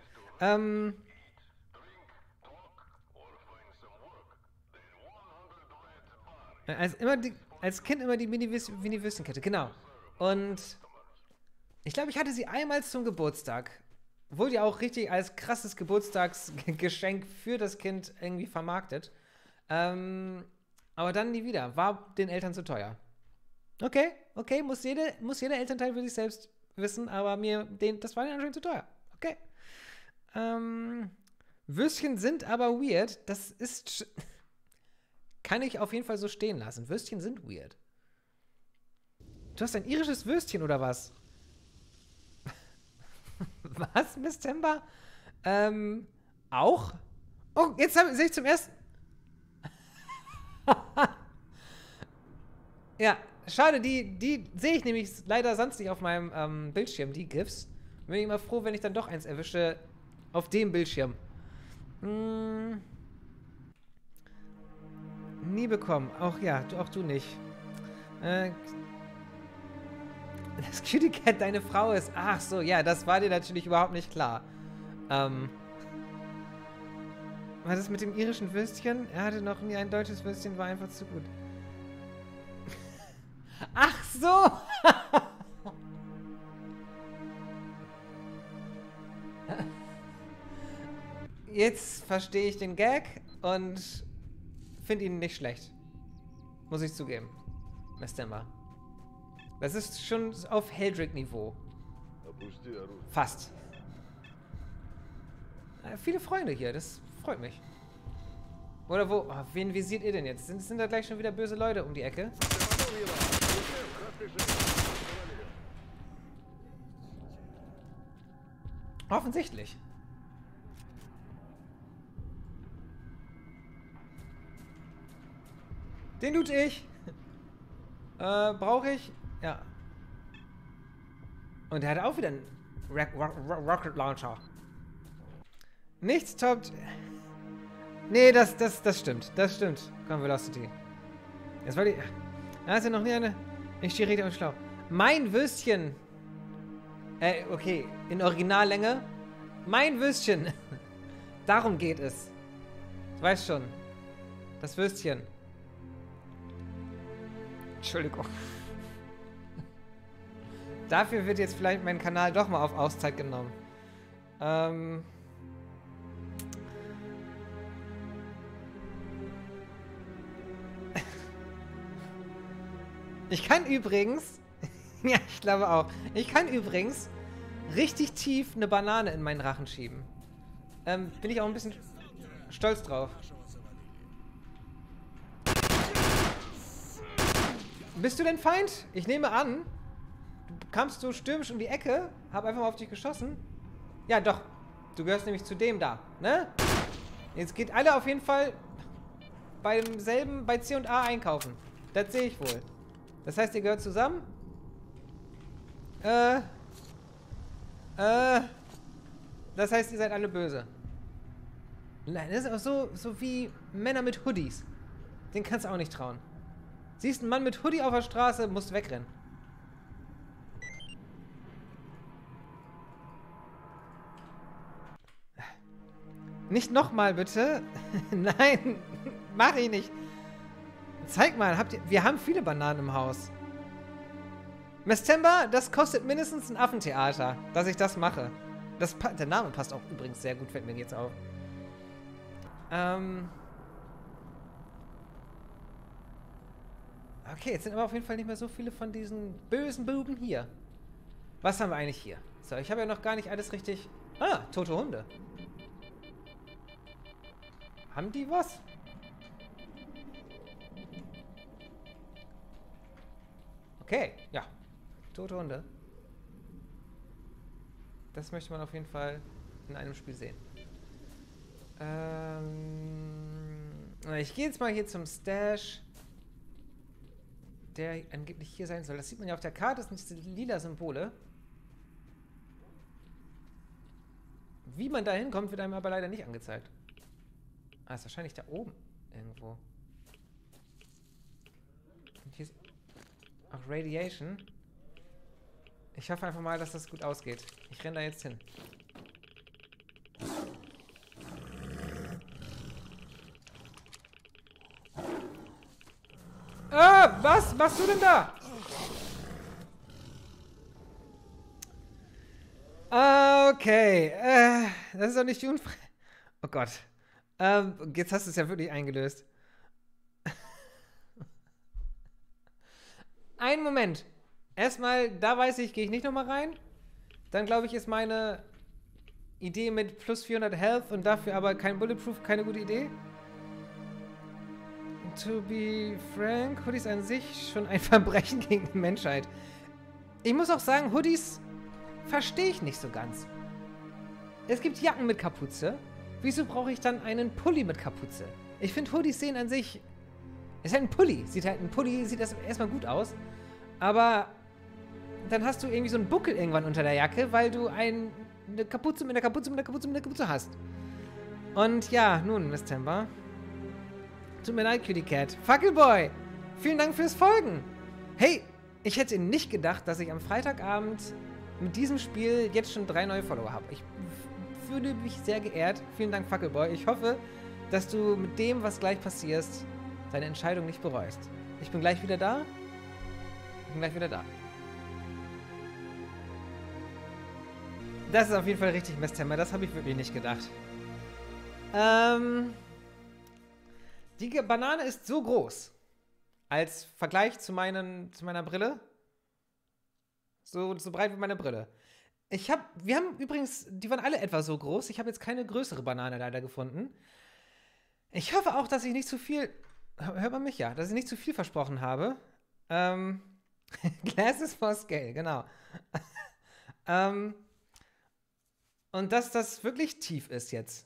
Als Kind immer die Mini-Würstchenkette, genau. Und ich glaube, ich hatte sie einmal zum Geburtstag. Wurde ja auch richtig als krasses Geburtstagsgeschenk für das Kind irgendwie vermarktet. Aber dann nie wieder. War den Eltern zu teuer. Okay, muss jeder Elternteil für sich selbst wissen, aber das war denen anscheinend zu teuer. Okay. Würstchen sind aber weird. Das ist... Kann ich auf jeden Fall so stehen lassen. Würstchen sind weird. Du hast ein irisches Würstchen, oder was? Was, Miss Temba? Auch? Oh, jetzt sehe ich zum ersten... Ja, schade, die sehe ich nämlich leider sonst nicht auf meinem Bildschirm, die GIFs. Bin ich immer froh, wenn ich dann doch eins erwische auf dem Bildschirm. Nie bekommen. Auch du nicht. Das Cutie Cat deine Frau ist. Ach so, ja, das war dir natürlich überhaupt nicht klar. Was ist mit dem irischen Würstchen? Er hatte noch nie ein deutsches Würstchen, war einfach zu gut. Ach so! Jetzt verstehe ich den Gag und finde ihn nicht schlecht. Muss ich zugeben. Miss Temba. Das ist schon auf Heldrick-Niveau. Fast. Viele Freunde hier, das freut mich. Oder wo? Oh, wen visiert ihr denn jetzt? Sind da gleich schon wieder böse Leute um die Ecke? Offensichtlich. Den tut ich. Brauche ich? Ja. Und er hat auch wieder einen Rocket Launcher. Nichts toppt. Nee, das stimmt. Das stimmt. Komm, Velocity. Jetzt war die. Da ist ja noch nie eine. Ich stehe richtig und schlau. Mein Würstchen. Okay. In Originallänge. Mein Würstchen. Darum geht es. Ich weiß schon. Das Würstchen. Entschuldigung. Dafür wird jetzt vielleicht mein Kanal doch mal auf Auszeit genommen. Ich kann übrigens... ja, ich glaube auch. Ich kann übrigens richtig tief eine Banane in meinen Rachen schieben. Bin ich auch ein bisschen stolz drauf. Bist du denn Feind? Ich nehme an, du kamst so stürmisch um die Ecke, hab einfach mal auf dich geschossen. Ja, doch. Du gehörst nämlich zu dem da, ne? Jetzt geht alle auf jeden Fall bei C&A einkaufen. Das sehe ich wohl. Das heißt, ihr gehört zusammen? Das heißt, ihr seid alle böse. Nein, das ist auch so wie Männer mit Hoodies. Den kannst du auch nicht trauen. Siehst einen Mann mit Hoodie auf der Straße, musst wegrennen. Nicht nochmal, bitte. Nein, mach ich nicht. Zeig mal, wir haben viele Bananen im Haus. Miss Temba, das kostet mindestens ein Affentheater, dass ich das mache. Der Name passt auch übrigens sehr gut, fällt mir jetzt auf. Okay, jetzt sind aber auf jeden Fall nicht mehr so viele von diesen bösen Buben hier. Was haben wir eigentlich hier? So, ich habe ja noch gar nicht alles richtig... Ah, tote Hunde. Haben die was? Okay, ja. Tote Hunde. Das möchte man auf jeden Fall in einem Spiel sehen. Ich gehe jetzt mal hier zum Stash, der angeblich hier sein soll. Das sieht man ja auf der Karte, das sind diese lila Symbole. Wie man da hinkommt, wird einem aber leider nicht angezeigt. Ah, ist wahrscheinlich da oben irgendwo. Und hier ist... Ach, Radiation. Ich hoffe einfach mal, dass das gut ausgeht. Ich renne da jetzt hin. Was machst du denn da? Okay. Das ist doch nicht jugendfrei. Oh Gott. Jetzt hast du es ja wirklich eingelöst. Einen Moment. Erstmal, da weiß ich, gehe ich nicht nochmal rein. Dann glaube ich, ist meine Idee mit plus 400 Health und dafür aber kein Bulletproof keine gute Idee. To be frank, Hoodies an sich schon ein Verbrechen gegen die Menschheit. Ich muss auch sagen, Hoodies verstehe ich nicht so ganz. Es gibt Jacken mit Kapuze. Wieso brauche ich dann einen Pulli mit Kapuze? Ich finde, Hoodies sehen an sich... Ist halt ein Pulli. Ein Pulli sieht erstmal gut aus. Aber dann hast du irgendwie so einen Buckel irgendwann unter der Jacke, weil du eine Kapuze mit einer Kapuze mit einer Kapuze mit einer Kapuze hast. Und ja, nun, Miss Timber. Tut mir leid, Cutie Cat. Fackelboy, vielen Dank fürs Folgen. Hey, ich hätte nicht gedacht, dass ich am Freitagabend mit diesem Spiel jetzt schon 3 neue Follower habe. Ich fühle mich sehr geehrt. Vielen Dank, Fackelboy. Ich hoffe, dass du mit dem, was gleich passiert, deine Entscheidung nicht bereust. Ich bin gleich wieder da. Das ist auf jeden Fall richtig, Miss Timber. Das habe ich wirklich nicht gedacht. Die Banane ist so groß. Als Vergleich zu meiner Brille. So breit wie meine Brille. Wir haben übrigens, die waren alle etwa so groß. Ich habe jetzt keine größere Banane leider gefunden. Ich hoffe auch, dass ich nicht zu viel, hört man mich ja, dass ich nicht zu viel versprochen habe. Glasses for Scale, genau. Und dass das wirklich tief ist jetzt.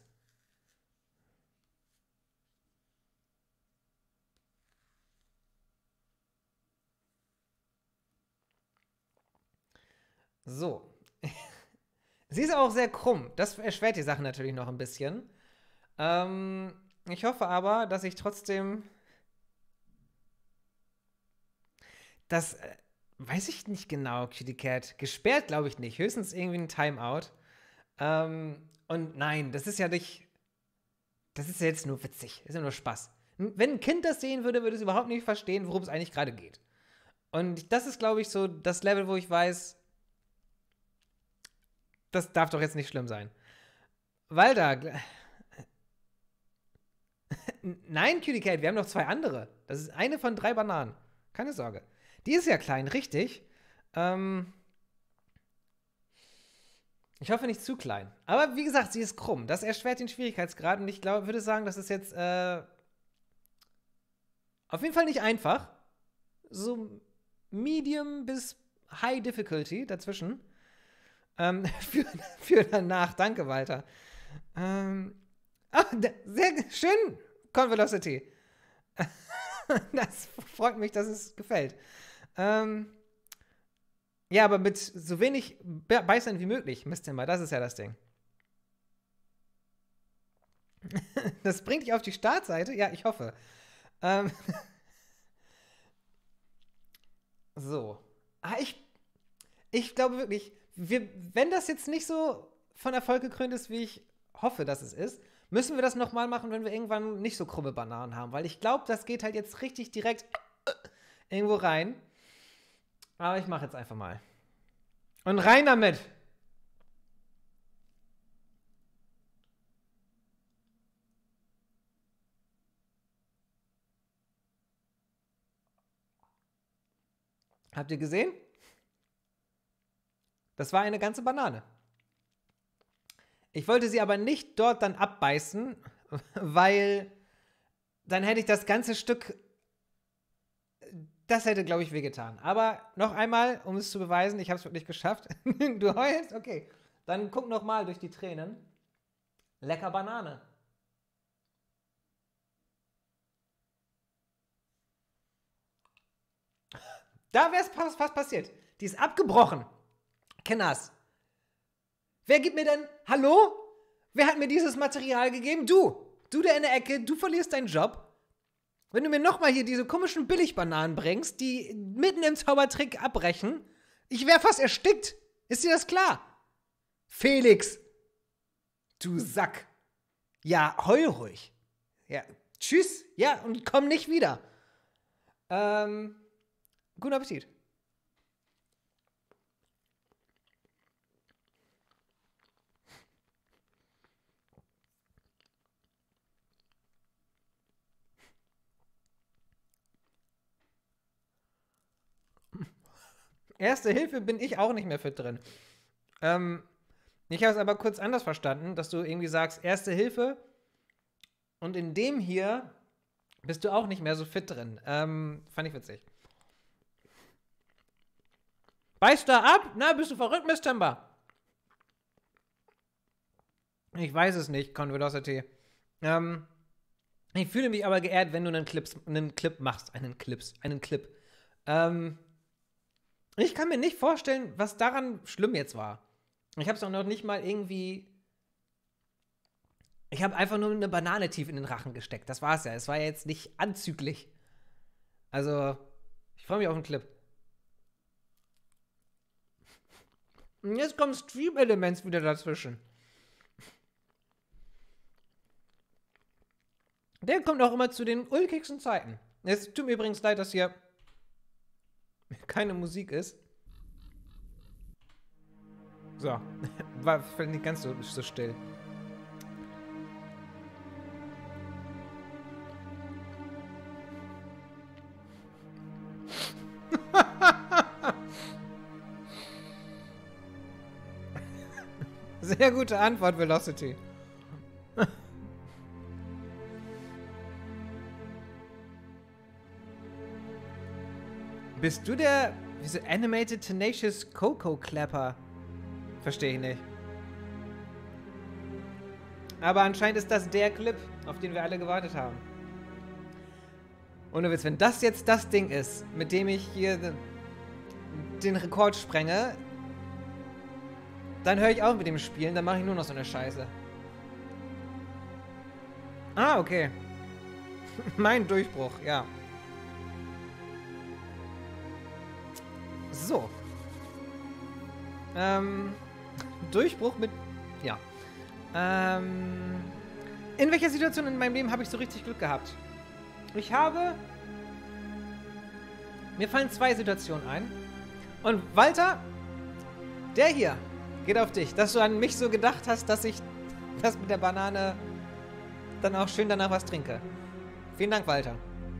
So. Sie ist auch sehr krumm. Das erschwert die Sache natürlich noch ein bisschen. Ich hoffe aber, dass ich trotzdem das, weiß ich nicht genau, Kitty Cat. Gesperrt glaube ich nicht. Höchstens irgendwie ein Timeout. Und nein, das ist ja nicht, das ist ja jetzt nur witzig. Das ist ja nur Spaß. Wenn ein Kind das sehen würde, würde es überhaupt nicht verstehen, worum es eigentlich gerade geht. Und das ist, glaube ich, so das Level, wo ich weiß, das darf doch jetzt nicht schlimm sein. Walter. Nein, Cutie Cat, wir haben noch 2 andere. Das ist eine von 3 Bananen. Keine Sorge. Die ist ja klein, richtig. Ich hoffe nicht zu klein. Aber wie gesagt, sie ist krumm. Das erschwert den Schwierigkeitsgrad. Und ich würde sagen, das ist jetzt auf jeden Fall nicht einfach. So Medium bis High Difficulty dazwischen. Für danach. Danke, Walter. Sehr schön, Convelocity. Das freut mich, dass es gefällt. Ja, aber mit so wenig Beißern wie möglich, Miss Timber. Das ist ja das Ding. Das bringt dich auf die Startseite? Ja, ich hoffe. So. Ich glaube wirklich, wenn das jetzt nicht so von Erfolg gekrönt ist, wie ich hoffe, dass es ist, müssen wir das nochmal machen, wenn wir irgendwann nicht so krumme Bananen haben. Weil ich glaube, das geht halt jetzt richtig direkt irgendwo rein. Aber ich mache jetzt einfach mal. Und rein damit! Habt ihr gesehen? Das war eine ganze Banane. Ich wollte sie aber nicht dort dann abbeißen, weil dann hätte ich das ganze Stück, das hätte, glaube ich, wehgetan. Aber noch einmal, um es zu beweisen, ich habe es wirklich geschafft. Du heulst? Okay. Dann guck noch mal durch die Tränen. Lecker Banane. Da wäre es fast passiert. Die ist abgebrochen. Kenners. Wer gibt mir denn... Hallo? Wer hat mir dieses Material gegeben? Du. Du, der in der Ecke, du verlierst deinen Job. Wenn du mir nochmal hier diese komischen Billigbananen bringst, die mitten im Zaubertrick abbrechen, ich wäre fast erstickt. Ist dir das klar? Felix. Du Sack. Ja, heul ruhig. Ja, tschüss. Ja, und komm nicht wieder. Guten Appetit. Erste Hilfe bin ich auch nicht mehr fit drin. Ich habe es aber kurz anders verstanden, dass du irgendwie sagst, Erste Hilfe und in dem hier bist du auch nicht mehr so fit drin. Fand ich witzig. Beißt da ab? Na, bist du verrückt, Miss Timber? Ich weiß es nicht, Convelocity. Ich fühle mich aber geehrt, wenn du einen Clip machst. Einen Clip. Ich kann mir nicht vorstellen, was daran schlimm jetzt war. Ich habe es auch noch nicht mal irgendwie. Ich habe einfach nur eine Banane tief in den Rachen gesteckt. Das war's ja. Es war ja jetzt nicht anzüglich. Also, ich freue mich auf den Clip. Und jetzt kommen Stream-Elements wieder dazwischen. Der kommt auch immer zu den ulkigsten Zeiten. Es tut mir übrigens leid, dass hier keine Musik ist. So. War vielleicht nicht ganz so still. Sehr gute Antwort, Velocity. Bist du der Wieso Animated Tenacious Coco Clapper? Verstehe ich nicht. Aber anscheinend ist das der Clip, auf den wir alle gewartet haben. Ohne Witz, wenn das jetzt das Ding ist, mit dem ich hier den Rekord sprenge, dann höre ich auf mit dem Spielen, dann mache ich nur noch so eine Scheiße. Ah, okay. Mein Durchbruch, ja. So. Durchbruch mit... Ja. In welcher Situation in meinem Leben habe ich so richtig Glück gehabt? Ich habe... Mir fallen zwei Situationen ein. Und Walter, der hier geht auf dich, dass du an mich so gedacht hast, dass ich das mit der Banane dann auch schön danach was trinke. Vielen Dank, Walter.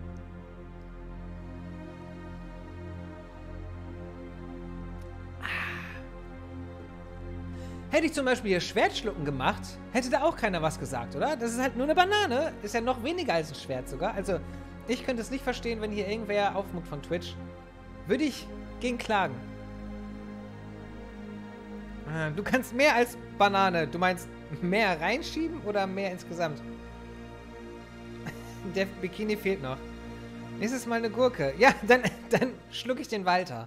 Hätte ich zum Beispiel hier Schwertschlucken gemacht, hätte da auch keiner was gesagt, oder? Das ist halt nur eine Banane. Ist ja noch weniger als ein Schwert sogar. Also, ich könnte es nicht verstehen, wenn hier irgendwer aufmuckt von Twitch. Würde ich gegen klagen. Du kannst mehr als Banane. Du meinst mehr reinschieben oder mehr insgesamt? Der Bikini fehlt noch. Nächstes Mal eine Gurke. Ja, dann schluck ich den Walter.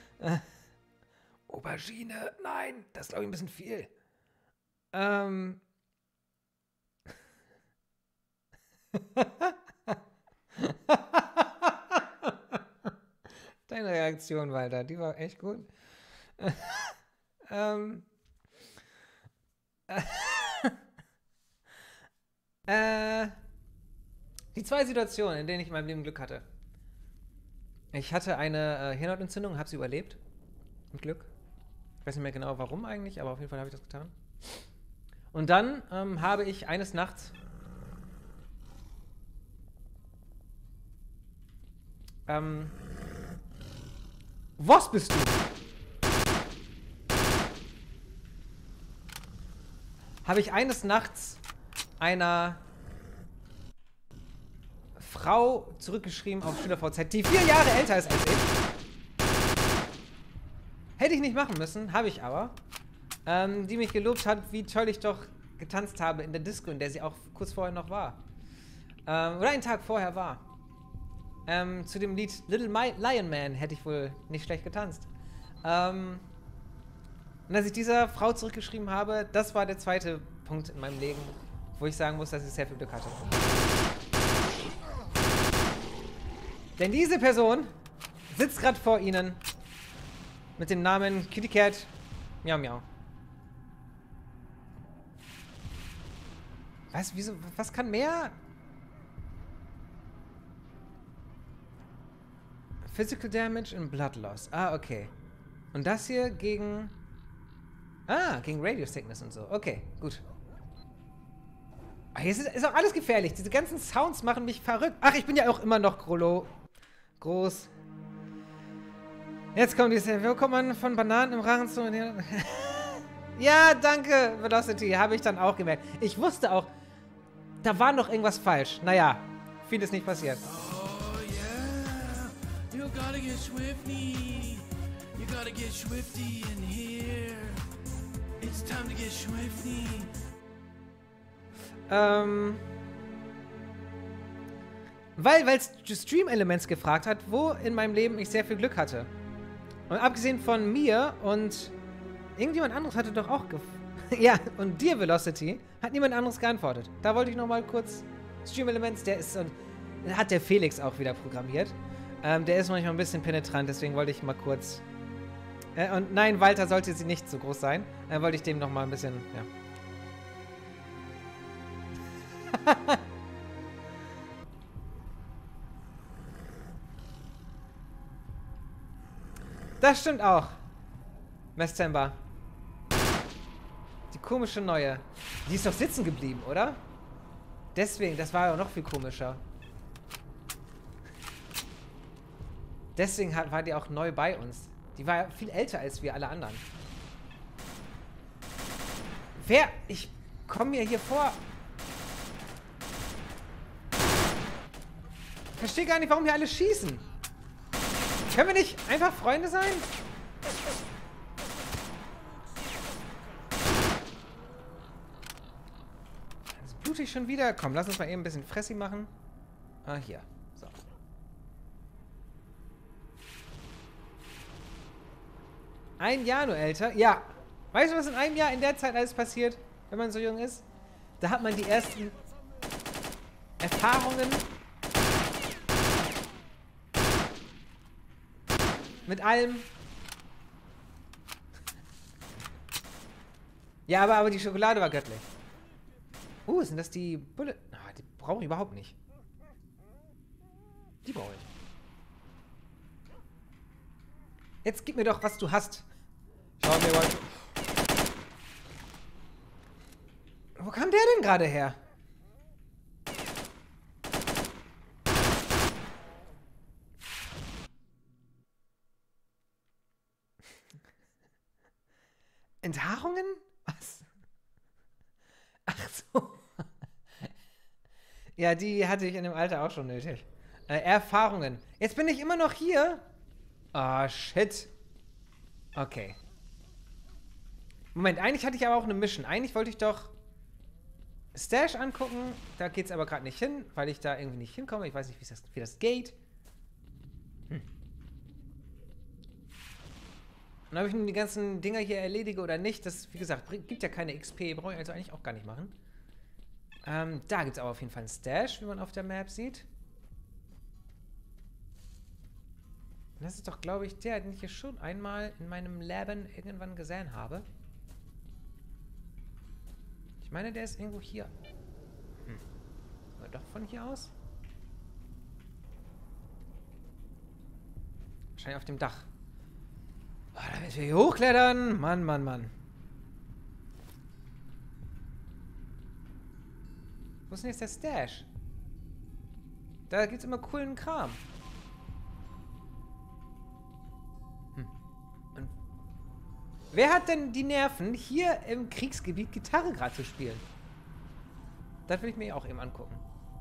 Aubergine, nein, das ist, glaube ich, ein bisschen viel. Deine Reaktion, Walter, die war echt gut. Die zwei Situationen, in denen ich in meinem Leben Glück hatte. Ich hatte eine Hirnhautentzündung, habe sie überlebt. Mit Glück. Ich weiß nicht mehr genau, warum eigentlich, aber auf jeden Fall habe ich das getan. Und dann habe ich eines Nachts was bist du? Habe ich eines Nachts einer Frau zurückgeschrieben auf SchülerVZ, die 4 Jahre älter ist als ich. Hätte ich nicht machen müssen, habe ich aber. Die mich gelobt hat, wie toll ich doch getanzt habe in der Disco, in der sie auch kurz vorher noch war. Oder einen Tag vorher war. Zu dem Lied Little Lion Man hätte ich wohl nicht schlecht getanzt. Und als ich dieser Frau zurückgeschrieben habe, das war der zweite Punkt in meinem Leben, wo ich sagen muss, dass ich sehr viel Glück hatte. Denn diese Person sitzt gerade vor Ihnen mit dem Namen Kitty Cat Miau Miau. Was? Wieso? Was kann mehr? Physical Damage and Blood Loss. Ah, okay. Und das hier gegen... Ah, gegen Radio Sickness und so. Okay, gut. Ah, hier ist auch alles gefährlich. Diese ganzen Sounds machen mich verrückt. Ach, ich bin ja auch immer noch groß. Jetzt kommt diese... Wo kommt man von Bananen im Rachen zu... Ja, danke, Velocity. Habe ich dann auch gemerkt. Ich wusste auch, da war noch irgendwas falsch. Naja, viel ist nicht passiert. Oh yeah, you gotta get swifty. You gotta get swifty in here. It's time to get swifty. Weil Stream Elements gefragt hat, wo in meinem Leben ich sehr viel Glück hatte. Und abgesehen von mir und irgendjemand anderes hatte doch auch ja, und dir, Velocity, hat niemand anderes geantwortet. Da wollte ich nochmal kurz Stream Elements, der ist und hat der Felix auch wieder programmiert. Der ist manchmal ein bisschen penetrant, deswegen wollte ich mal kurz. Und nein, Walter sollte sie nicht so groß sein. Wollte ich dem nochmal ein bisschen, ja. Das stimmt auch. Mestemba. Die komische neue. Die ist doch sitzen geblieben, oder? Deswegen, das war ja noch viel komischer. Deswegen war die auch neu bei uns. Die war ja viel älter als wir alle anderen. Ich komme mir hier vor. Ich verstehe gar nicht, warum hier alle schießen. Können wir nicht einfach Freunde sein? Jetzt blute ich schon wieder. Komm, lass uns mal eben ein bisschen Fressi machen. Ah, hier. So. Ein Jahr nur älter? Ja. Weißt du, was in einem Jahr in der Zeit alles passiert, wenn man so jung ist? Da hat man die ersten Erfahrungen mit allem. Ja, aber die Schokolade war göttlich. Sind das die Bullet? Ah, die brauche ich überhaupt nicht. Die brauche ich. Jetzt gib mir doch, was du hast. Schau mir mal. Wo kam der denn gerade her? Enthaarungen? Was? Ach so. Ja, die hatte ich in dem Alter auch schon nötig. Erfahrungen. Jetzt bin ich immer noch hier. Ah, shit. Okay. Moment, eigentlich hatte ich aber auch eine Mission. Eigentlich wollte ich doch Stash angucken. Da geht's aber gerade nicht hin, weil ich da irgendwie nicht hinkomme. Ich weiß nicht, wie das geht. Und ob ich nun die ganzen Dinger hier erledige oder nicht, das, wie gesagt, gibt ja keine XP. Brauche ich also eigentlich auch gar nicht machen. Da gibt es aber auf jeden Fall einen Stash, wie man auf der Map sieht. Und das ist doch, glaube ich, der, den ich hier schon einmal in meinem Leben irgendwann gesehen habe. Ich meine, der ist irgendwo hier. Oder doch von hier aus? Wahrscheinlich auf dem Dach. Oh, damit wir hier hochklettern. Mann, Mann, Mann. Wo ist denn jetzt der Stash? Da gibt's immer coolen Kram. Und wer hat denn die Nerven, hier im Kriegsgebiet Gitarre gerade zu spielen? Das will ich mir auch eben angucken.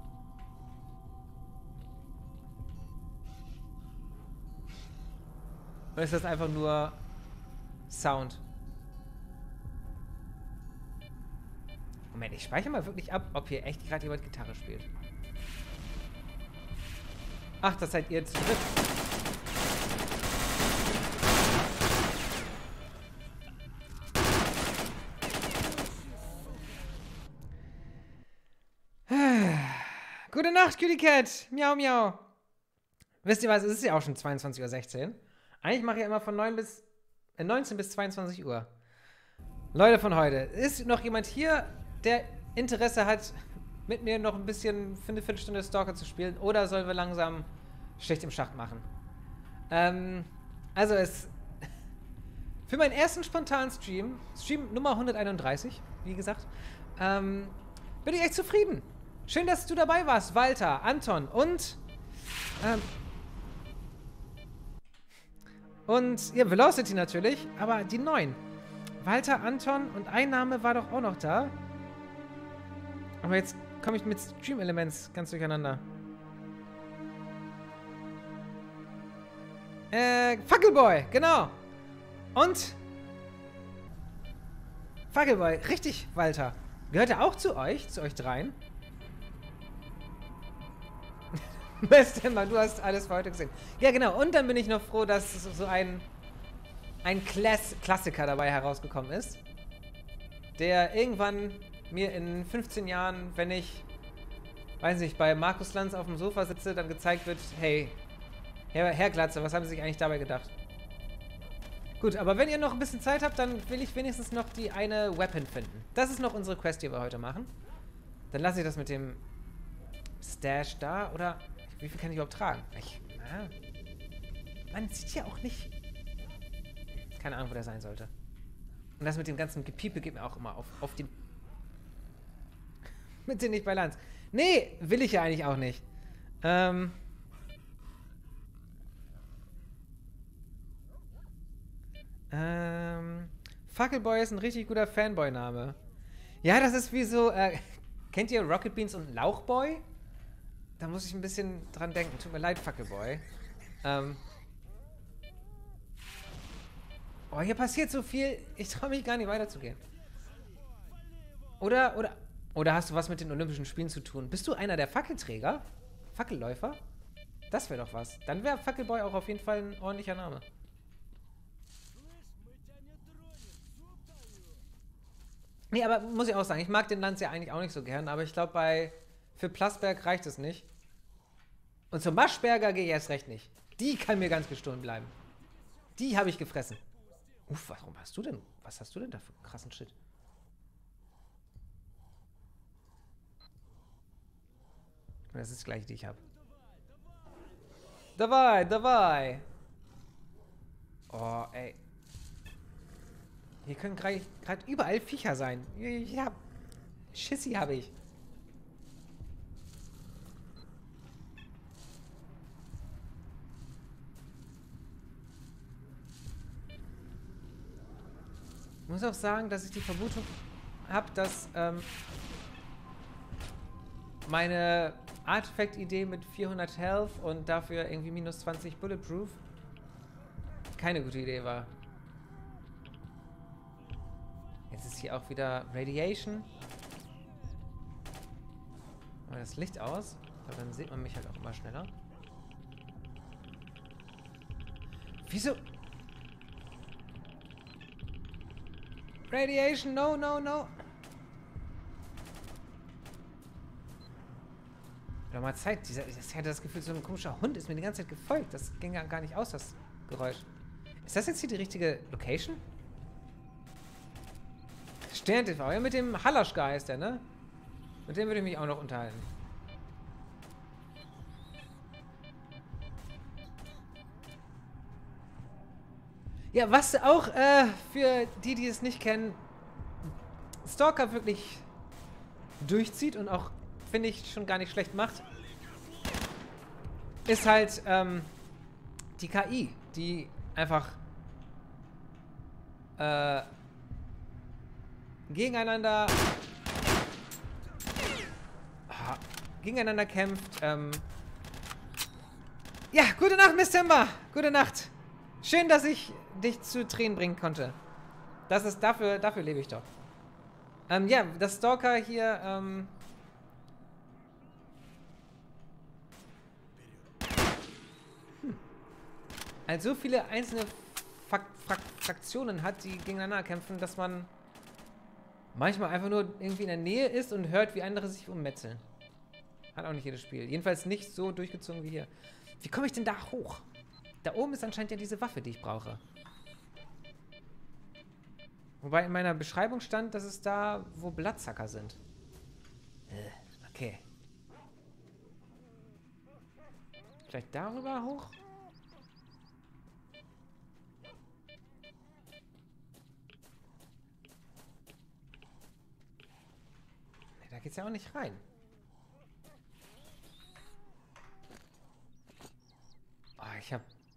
Oder ist das einfach nur Sound? Moment, ich speichere mal wirklich ab, ob hier echt gerade jemand Gitarre spielt. Ach, das seid ihr zu dritt. Gute Nacht, Kitty Cat. Miau, miau. Wisst ihr was, es ist ja auch schon 22:16 Uhr. Eigentlich mache ich ja immer von 19 bis 22 Uhr. Leute von heute, ist noch jemand hier, der Interesse hat, mit mir noch ein bisschen für eine Viertelstunde Stalker zu spielen? Oder sollen wir langsam Schicht im Schacht machen? Also für meinen ersten spontanen Stream Nummer 131, wie gesagt, bin ich echt zufrieden. Schön, dass du dabei warst, Walter, Anton und ja, Velocity natürlich, aber die neuen. Walter, Anton und ein Name war doch auch noch da. Aber jetzt komme ich mit Stream Elements ganz durcheinander. Fackelboy, genau. Und Fackelboy, richtig, Walter. Gehört er auch zu euch dreien? Bestemmer, du hast alles für heute gesehen. Ja, genau. Und dann bin ich noch froh, dass so ein Klassiker dabei herausgekommen ist, der irgendwann mir in 15 Jahren, wenn ich, weiß nicht, bei Markus Lanz auf dem Sofa sitze, dann gezeigt wird, hey, Herr Glatze, was haben Sie sich eigentlich dabei gedacht? Gut, aber wenn ihr noch ein bisschen Zeit habt, dann will ich wenigstens noch die eine Weapon finden. Das ist noch unsere Quest, die wir heute machen. Dann lasse ich das mit dem Stash da, oder wie viel kann ich überhaupt tragen? Man sieht ja auch nicht. Keine Ahnung, wo der sein sollte. Und das mit dem ganzen Gepiepe geht mir auch immer auf den... Bitte nicht bei Lanz. Nee, will ich ja eigentlich auch nicht. Fackelboy ist ein richtig guter Fanboy-Name. Ja, das ist wie so, kennt ihr Rocket Beans und Lauchboy? Da muss ich ein bisschen dran denken. Tut mir leid, Fackelboy. Oh, hier passiert so viel. Ich traue mich gar nicht weiterzugehen. Oder hast du was mit den Olympischen Spielen zu tun? Bist du einer der Fackelträger? Fackelläufer? Das wäre doch was. Dann wäre Fackelboy auch auf jeden Fall ein ordentlicher Name. Nee, aber muss ich auch sagen, ich mag den Lanz ja eigentlich auch nicht so gern, aber ich glaube, für Plasberg reicht es nicht. Und zum Maschberger gehe ich erst recht nicht. Die kann mir ganz gestohlen bleiben. Die habe ich gefressen. Warum hast du denn? Was hast du denn da für krassen Shit? Das ist das gleiche, die ich habe. Dabei. Oh, ey. Hier können gerade überall Viecher sein. Ja, Schissi habe ich. Ich muss auch sagen, dass ich die Vermutung habe, dass meine Artifact-Idee mit 400 Health und dafür irgendwie minus 20 Bulletproof keine gute Idee war. Jetzt ist hier auch wieder Radiation. Aber das Licht aus. Aber dann sieht man mich halt auch immer schneller. Wieso? Radiation, no. Doch mal Zeit. Ich hatte das Gefühl, so ein komischer Hund ist mir die ganze Zeit gefolgt. Das ging ja gar nicht aus, das Geräusch. Ist das jetzt hier die richtige Location? Stern TV, ja, mit dem Halaschka heißt der, ne? Mit dem würde ich mich auch noch unterhalten. Ja, was auch für die es nicht kennen, Stalker wirklich durchzieht und auch, finde ich, schon gar nicht schlecht macht, ist halt die KI, die einfach gegeneinander kämpft. Ja, gute Nacht, Miss Timber. Gute Nacht. Schön, dass ich dich zu Tränen bringen konnte. Das ist dafür lebe ich doch. Ja, das Stalker hier, als so viele einzelne Fraktionen hat, die gegeneinander kämpfen, dass man manchmal einfach nur irgendwie in der Nähe ist und hört, wie andere sich ummetzeln. Hat auch nicht jedes Spiel. Jedenfalls nicht so durchgezogen wie hier. Wie komme ich denn da hoch? Da oben ist anscheinend ja diese Waffe, die ich brauche. Wobei in meiner Beschreibung stand, dass es da, wo Bloodsucker sind. Okay. Vielleicht darüber hoch? Nee, da geht's ja auch nicht rein. Oh, ich hab...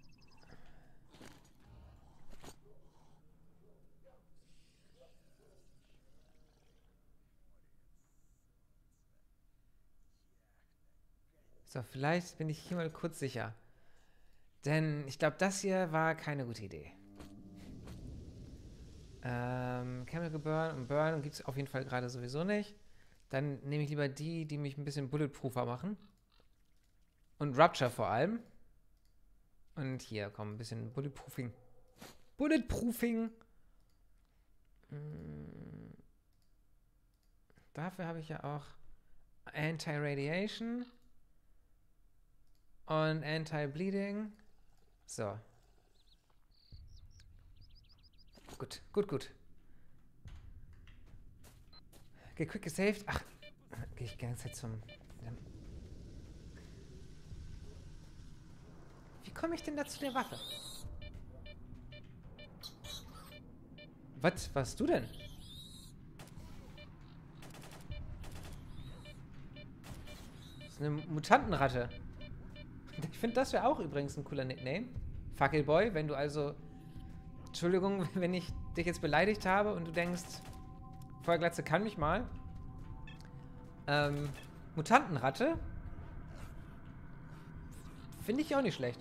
So, vielleicht bin ich hier mal kurz sicher. Denn ich glaube, das hier war keine gute Idee. Chemical Burn und Burn gibt es auf jeden Fall gerade sowieso nicht. Dann nehme ich lieber die, die mich ein bisschen bulletproofer machen. Und Rupture vor allem. Und hier, komm, ein bisschen Bulletproofing. Bulletproofing! Dafür habe ich ja auch Anti-Radiation. Und Anti-Bleeding. So. Gut, gut, gut. Okay, quick gesaved. Ach, gehe ich die ganze Zeit zum... Wie komme ich denn da zu der Waffe? Was warst du denn? Das ist eine Mutantenratte. Ich finde, das wäre auch übrigens ein cooler Nickname. Fackelboy, wenn du also... Entschuldigung, wenn ich dich jetzt beleidigt habe und du denkst, Feuerglatze kann mich mal. Mutantenratte? Finde ich auch nicht schlecht.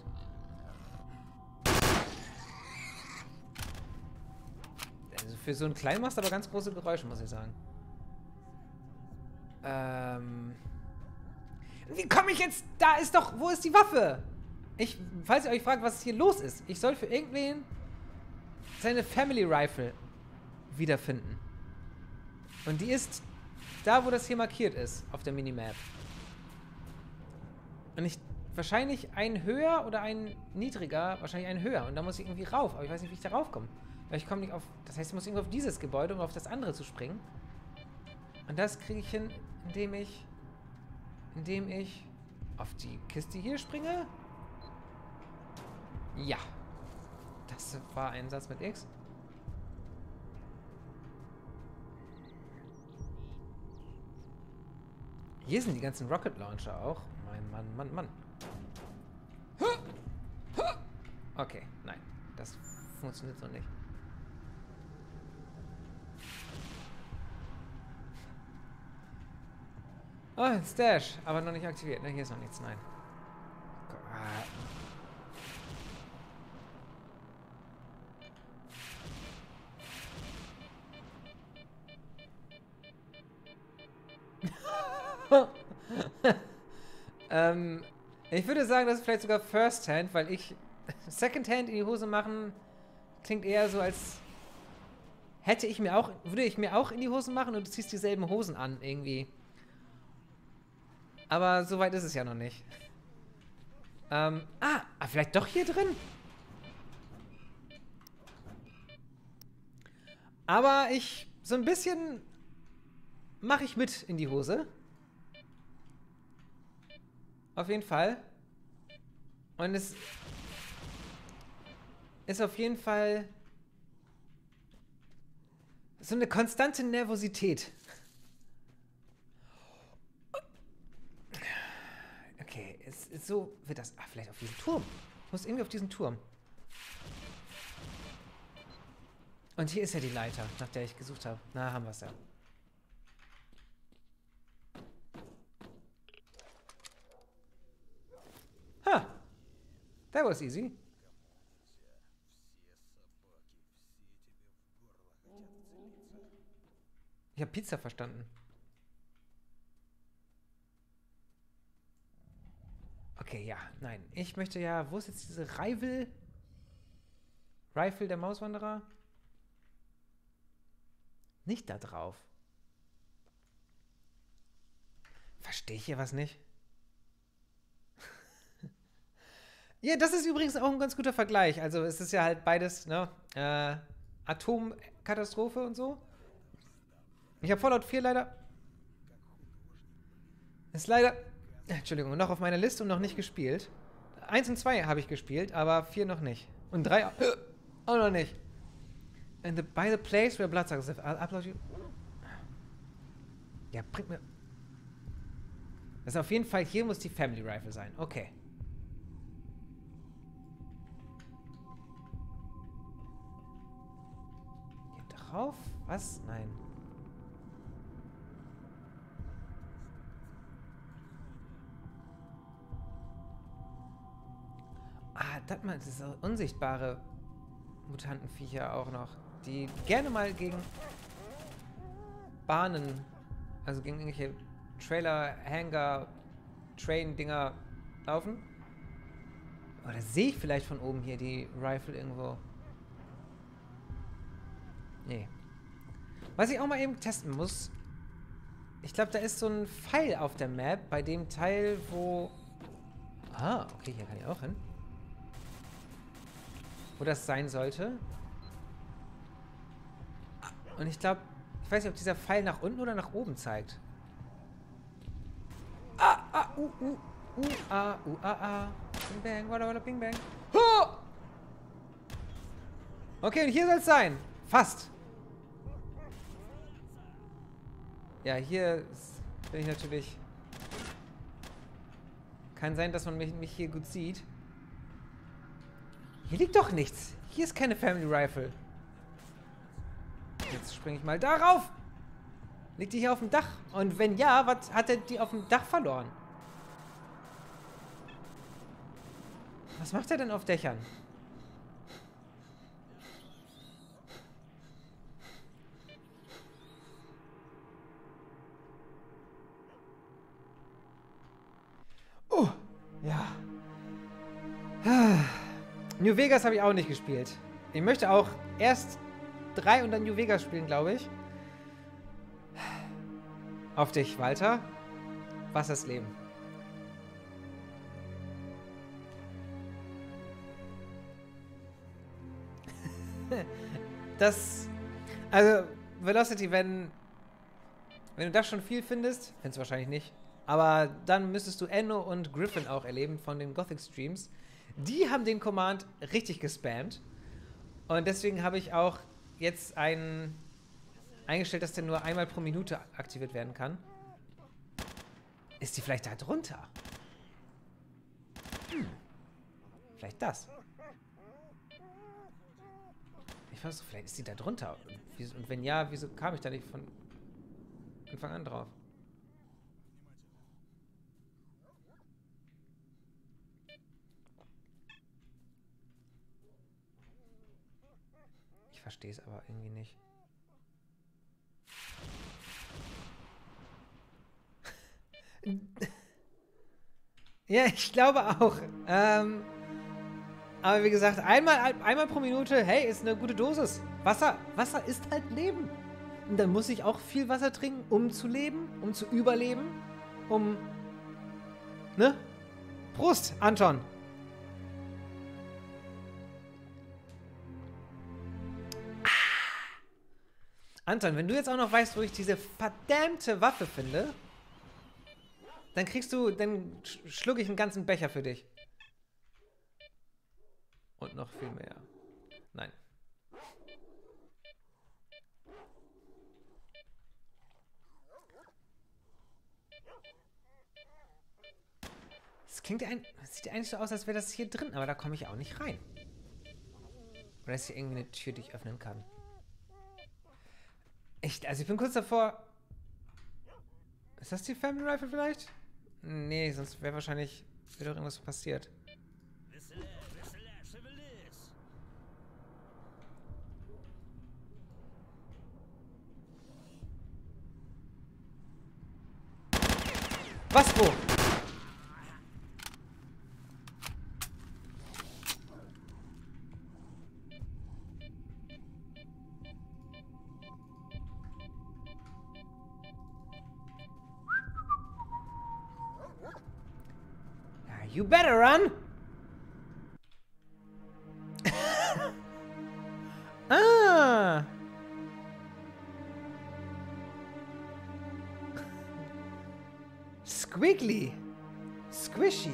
Also für so einen Kleinen machst du aber ganz große Geräusche, muss ich sagen. Wie komme ich jetzt? Da ist doch... Wo ist die Waffe? Falls ihr euch fragt, was hier los ist. Ich soll für irgendwen seine Family Rifle wiederfinden. Und die ist da, wo das hier markiert ist, auf der Minimap. Und wahrscheinlich ein höher oder ein niedriger, wahrscheinlich ein höher. Und da muss ich irgendwie rauf. Aber ich weiß nicht, wie ich da raufkomme. Weil ich komme nicht auf... Das heißt, ich muss irgendwie auf dieses Gebäude, um auf das andere zu springen. Und das kriege ich hin, indem ich auf die Kiste hier springe. Ja. Das war ein Satz mit X. Hier sind die ganzen Rocket Launcher auch. Mein Mann. Okay, nein. Das funktioniert so nicht. Oh, ein Stash. Aber noch nicht aktiviert. Ne, hier ist noch nichts. Nein. Ich würde sagen, das ist vielleicht sogar First Hand, weil Second Hand in die Hose machen klingt eher so, als würde ich mir auch in die Hosen machen und du ziehst dieselben Hosen an, irgendwie. Aber so weit ist es ja noch nicht. Vielleicht doch hier drin? Aber so ein bisschen mache ich mit in die Hose. Auf jeden Fall. Und es ist auf jeden Fall so eine konstante Nervosität. Okay, so wird das... vielleicht auf diesen Turm. Ich muss irgendwie auf diesen Turm. Und hier ist ja die Leiter, nach der ich gesucht habe. Na, haben wir es ja. Ha! That was easy. Ich habe Pizza verstanden. Okay, ja, nein. Ich möchte ja... Wo ist jetzt diese Rifle? Rifle der Mauswanderer? Nicht da drauf. Verstehe ich hier was nicht? Ja, das ist übrigens auch ein ganz guter Vergleich. Also es ist ja halt beides, ne? Atomkatastrophe und so. Ich habe Fallout 4 leider... Ist leider... Entschuldigung, noch auf meiner Liste und noch nicht gespielt. 1 und 2 habe ich gespielt, aber 4 noch nicht. Und 3 auch noch nicht. By the place where bloodsuckers live. I'll upload you. Ja, bringt mir... Das ist auf jeden Fall... Hier muss die Family Rifle sein. Okay. Hier drauf? Was? Nein. Das mal, das sind unsichtbare Mutantenviecher auch noch, die gerne mal gegen Bahnen, also gegen irgendwelche Trailer, Hangar, Train-Dinger laufen. Oder sehe ich vielleicht von oben hier die Rifle irgendwo? Nee. Was ich auch mal eben testen muss, ich glaube, da ist so ein Pfeil auf der Map, bei dem Teil, wo... Ah, okay, hier kann ich auch hin. Wo das sein sollte. Und ich glaube, ich weiß nicht, ob dieser Pfeil nach unten oder nach oben zeigt. Bing bang, walla walla, bing bang. Okay, und hier soll es sein. Fast. Ja, hier bin ich natürlich... Kann sein, dass man mich hier gut sieht. Hier liegt doch nichts. Hier ist keine Family Rifle. Jetzt springe ich mal darauf. Liegt die hier auf dem Dach? Und wenn ja, was hat er die auf dem Dach verloren? Was macht er denn auf Dächern? Oh, ja. New Vegas habe ich auch nicht gespielt. Ich möchte auch erst 3 und dann New Vegas spielen, glaube ich. Auf dich, Walter. Was ist das Leben? Also, Velocity, wenn du das schon viel findest, findest du wahrscheinlich nicht, aber dann müsstest du Enno und Griffin auch erleben von den Gothic Streams. Die haben den Command richtig gespammt. Und deswegen habe ich auch jetzt eingestellt, dass der nur einmal pro Minute aktiviert werden kann. Ist die vielleicht da drunter? Vielleicht das. Ich weiß nicht, vielleicht ist die da drunter. Und wenn ja, wieso kam ich da nicht von Anfang an drauf? Ich verstehe es aber irgendwie nicht. Ja, ich glaube auch. Aber wie gesagt, einmal pro Minute, hey, ist eine gute Dosis. Wasser ist halt Leben. Und dann muss ich auch viel Wasser trinken, um zu leben, um zu überleben, ne? Prost, Anton. Anton, wenn du jetzt auch noch weißt, wo ich diese verdammte Waffe finde, dann schlucke ich einen ganzen Becher für dich. Und noch viel mehr. Nein. Das sieht eigentlich so aus, als wäre das hier drin, aber da komme ich auch nicht rein. Oder ist hier irgendwie eine Tür, die ich öffnen kann? Also ich bin kurz davor... Ist das die Family Rifle vielleicht? Nee, sonst wäre wahrscheinlich... Wäre doch irgendwas passiert. Was, wo? You better run! Squiggly. Squishy.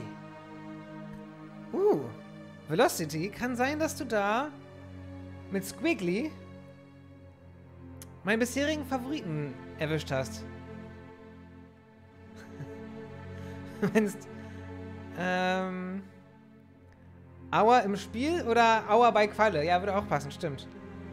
Velocity. Kann sein, dass du da mit Squiggly meinen bisherigen Favoriten erwischt hast. Meinst Aua im Spiel oder Aua bei Qualle? Ja, würde auch passen, stimmt.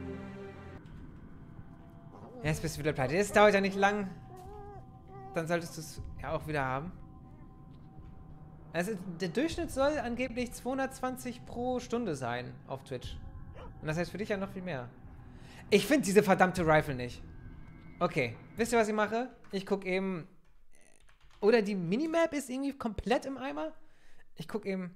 Jetzt bist du wieder pleite. Das dauert ja nicht lang. Dann solltest du es ja auch wieder haben. Also der Durchschnitt soll angeblich 220 pro Stunde sein auf Twitch. Und das heißt für dich ja noch viel mehr. Ich finde diese verdammte Rifle nicht. Okay, wisst ihr, was ich mache? Ich gucke eben... Oder die Minimap ist irgendwie komplett im Eimer. Ich gucke eben...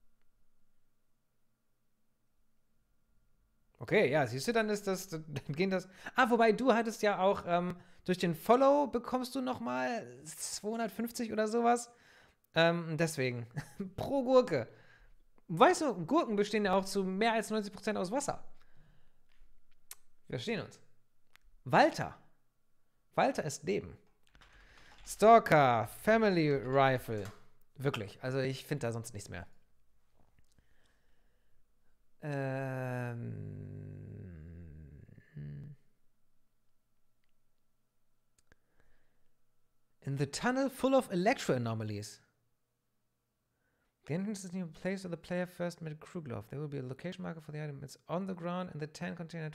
Okay, ja, siehst du, dann ist das... Dann gehen das... wobei du hattest ja auch... durch den Follow bekommst du nochmal 250 oder sowas. Deswegen. Pro Gurke. Weißt du, Gurken bestehen ja auch zu mehr als 90% aus Wasser. Wir verstehen uns. Walter. Walter ist Leben. Stalker, Family Rifle. Wirklich, also ich finde da sonst nichts mehr. In the tunnel full of electro anomalies. The entrance is near a place where the player first made a crew glove. There will be a location marker for the item. It's on the ground in the 10 container.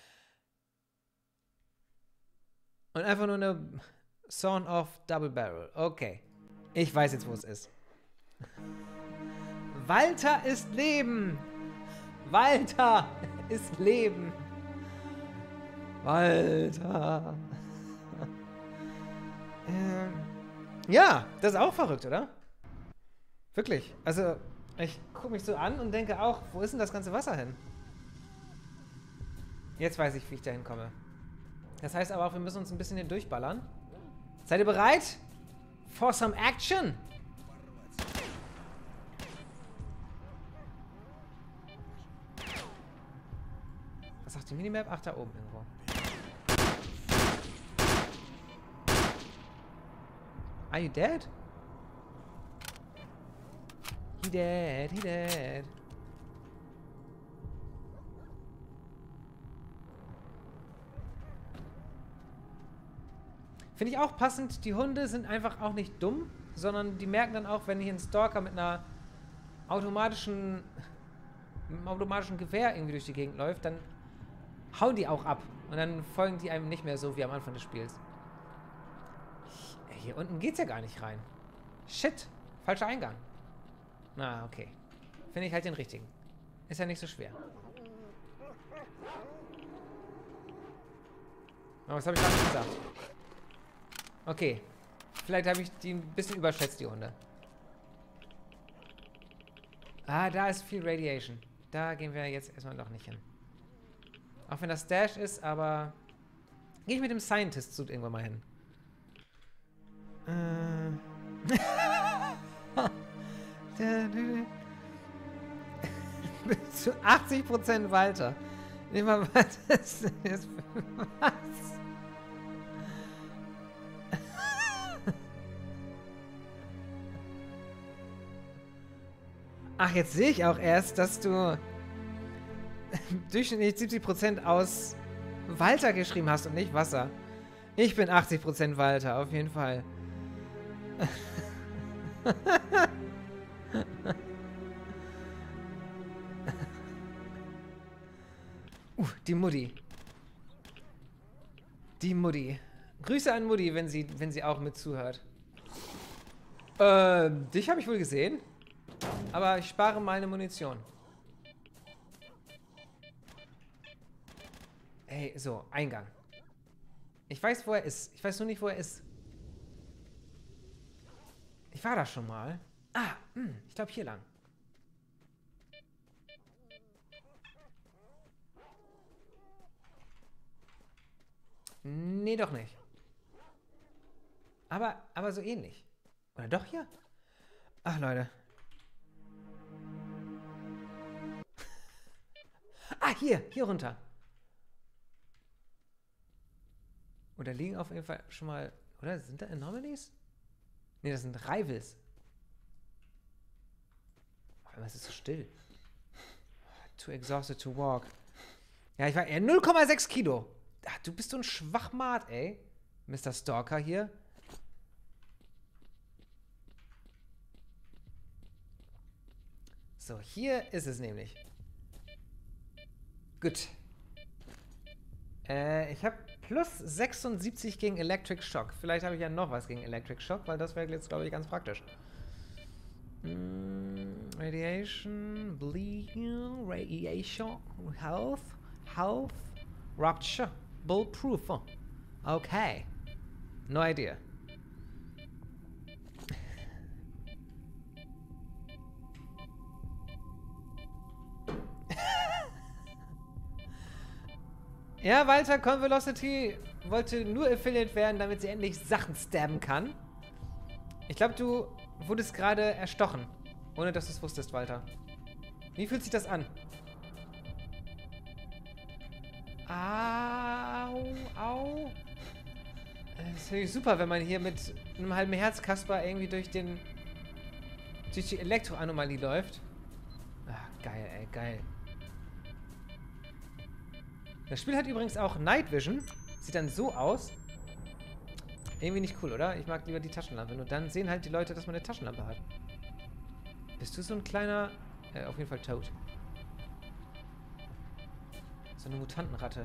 Und einfach nur eine Sawn-off Double Barrel. Okay. Ich weiß jetzt, wo es ist. Walter ist Leben. Walter ist Leben. Walter. Ja, das ist auch verrückt, oder? Wirklich. Also, ich gucke mich so an und denke auch, wo ist denn das ganze Wasser hin? Jetzt weiß ich, wie ich da hinkomme. Das heißt aber auch, wir müssen uns ein bisschen hier durchballern. Seid ihr bereit? For some action? Was sagt die Minimap? Ach, da oben irgendwo. Are you dead? He dead, he dead. Finde ich auch passend, die Hunde sind einfach auch nicht dumm, sondern die merken dann auch, wenn hier ein Stalker mit einem automatischen Gewehr irgendwie durch die Gegend läuft, dann hauen die auch ab. Und dann folgen die einem nicht mehr so wie am Anfang des Spiels. Hier unten geht's ja gar nicht rein. Shit, falscher Eingang. Na, okay. Finde ich halt den richtigen. Ist ja nicht so schwer. Aber was habe ich gerade nicht gesagt? Okay. Vielleicht habe ich die ein bisschen überschätzt, die Hunde. Da ist viel Radiation. Da gehen wir jetzt erstmal noch nicht hin. Auch wenn das Dash ist, aber... Gehe ich mit dem Scientist-Suit irgendwann mal hin. Bis zu 80% Walter. Nicht mal, was ist das? Was? Ach, jetzt sehe ich auch erst, dass du durchschnittlich 70% aus Walter geschrieben hast und nicht Wasser. Ich bin 80% Walter, auf jeden Fall. Die Mutti. Die Mutti. Grüße an Mutti, wenn sie auch mit zuhört. Dich habe ich wohl gesehen. Aber ich spare meine Munition. Ey, so, Eingang. Ich weiß, wo er ist. Ich weiß nur nicht, wo er ist. Ich war da schon mal. Ich glaube hier lang. Nee, doch nicht. Aber so ähnlich. Oder doch hier? Ach, Leute. Hier runter. Und da liegen auf jeden Fall schon mal... Oder sind da Anomalies? Nee, das sind Rivals. Auf einmal ist es so still. Too exhausted to walk. Ja, ich war 0,6 Kilo. Ach, du bist so ein Schwachmat, ey. Mr. Stalker hier. So, hier ist es nämlich. Gut. Ich habe plus 76 gegen Electric Shock. Vielleicht habe ich ja noch was gegen Electric Shock, weil das wäre jetzt, glaube ich, ganz praktisch. Radiation, Bleeding, Radiation, Health, Rupture, Bulletproof. Okay. No idea. Ja, Walter, Convelocity wollte nur Affiliate werden, damit sie endlich Sachen stabben kann. Ich glaube, du wurdest gerade erstochen. Ohne, dass du es wusstest, Walter. Wie fühlt sich das an? Au. Das ist natürlich super, wenn man hier mit einem halben Herzkasper irgendwie durch die Elektroanomalie läuft. Ah, geil, ey, geil. Das Spiel hat übrigens auch Night Vision. Sieht dann so aus. Irgendwie nicht cool, oder? Ich mag lieber die Taschenlampe. Nur dann sehen halt die Leute, dass man eine Taschenlampe hat. Bist du so ein kleiner... auf jeden Fall Toad. So eine Mutantenratte.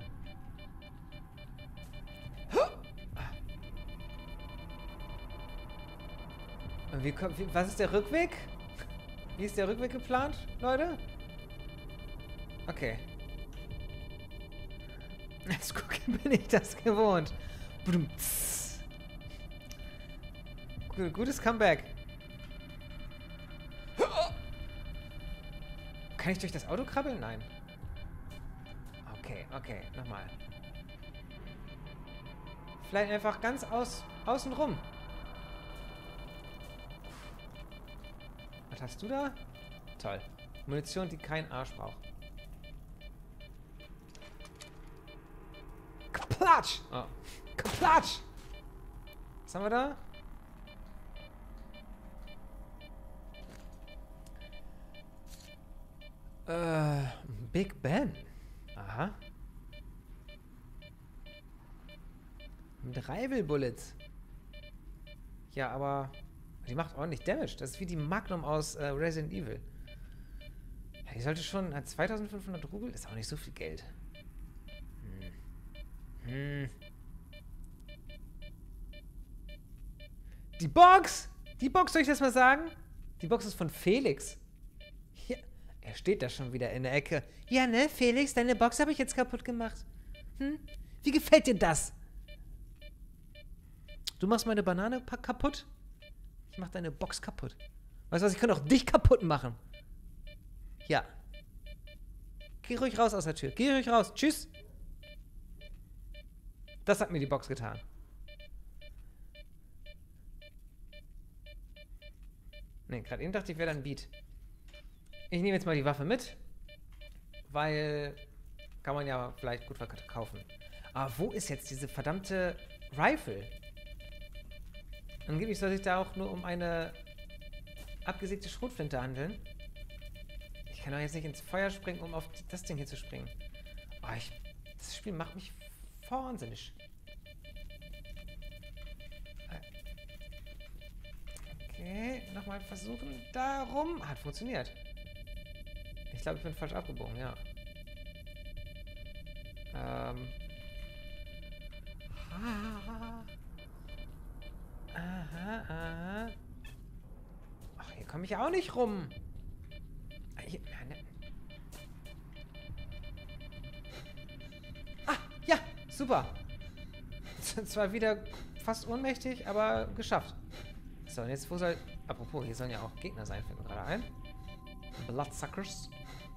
Und was ist der Rückweg? Wie ist der Rückweg geplant, Leute? Okay. Jetzt gucken, bin ich das gewohnt. Gutes Comeback. Kann ich durch das Auto krabbeln? Nein. Okay, nochmal. Vielleicht einfach ganz außen rum. Was hast du da? Toll. Munition, die kein Arsch braucht. Kaplatsch! Oh. Kaplatsch! Was haben wir da? Big Ben. Aha. Mit Rival Bullets. Ja, aber die macht ordentlich Damage. Das ist wie die Magnum aus Resident Evil. Ja, die sollte schon... 2500 Rubel ist auch nicht so viel Geld. Die Box! Die Box, soll ich das mal sagen? Die Box ist von Felix. Hier, er steht da schon wieder in der Ecke. Ja, ne, Felix, deine Box habe ich jetzt kaputt gemacht. Wie gefällt dir das? Du machst meine Banane kaputt? Ich mach deine Box kaputt. Weißt du was, ich kann auch dich kaputt machen. Ja. Geh ruhig raus aus der Tür. Geh ruhig raus. Tschüss. Das hat mir die Box getan. Ne, gerade eben dachte ich, wäre da ein Beat. Ich nehme jetzt mal die Waffe mit. Weil kann man ja vielleicht gut verkaufen. Aber wo ist jetzt diese verdammte Rifle? Angeblich soll sich da auch nur um eine abgesägte Schrotflinte handeln. Ich kann doch jetzt nicht ins Feuer springen, um auf das Ding hier zu springen. Oh, das Spiel macht mich wahnsinnig. Okay, nochmal versuchen. Darum. Hat funktioniert. Ich glaube, ich bin falsch abgebogen, ja. Aha. Ach, hier komme ich auch nicht rum. Hier, ne. Ah, ja, super. Zwar wieder fast ohnmächtig, aber geschafft. So, und jetzt wo soll... Apropos, hier sollen ja auch Gegner sein, fällt mir gerade ein. Bloodsuckers.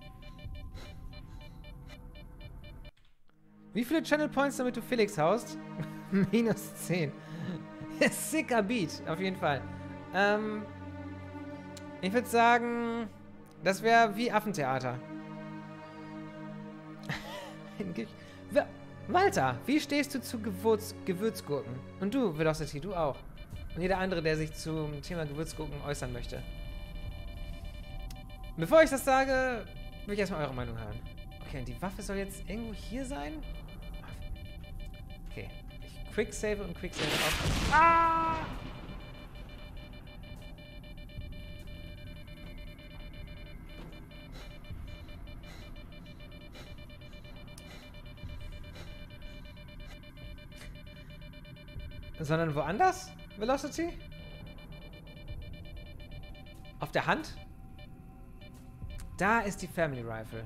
Wie viele Channel Points, damit du Felix haust? Minus 10. Sicker Beat, auf jeden Fall. Ich würde sagen, das wäre wie Affentheater. Walter, wie stehst du zu Gewürzgurken? Und du, Velocity, du auch. Und jeder andere, der sich zum Thema Gewürzgurken äußern möchte. Bevor ich das sage, will ich erstmal eure Meinung hören. Okay, und die Waffe soll jetzt irgendwo hier sein? Okay, ich quicksave und quicksave auf. Ah! Sondern woanders? Velocity? Auf der Hand? Da ist die Family Rifle.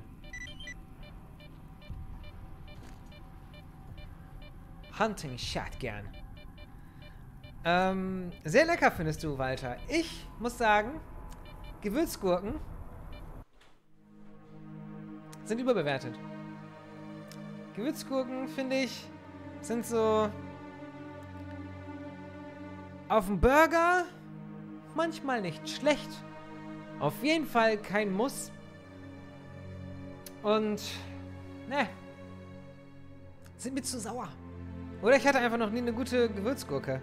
Hunting Shotgun. Sehr lecker findest du, Walter. Ich muss sagen, Gewürzgurken sind überbewertet. Gewürzgurken, finde ich, sind so auf dem Burger manchmal nicht schlecht. Auf jeden Fall kein Muss. Und, ne, sind mir zu sauer. Oder ich hatte einfach noch nie eine gute Gewürzgurke.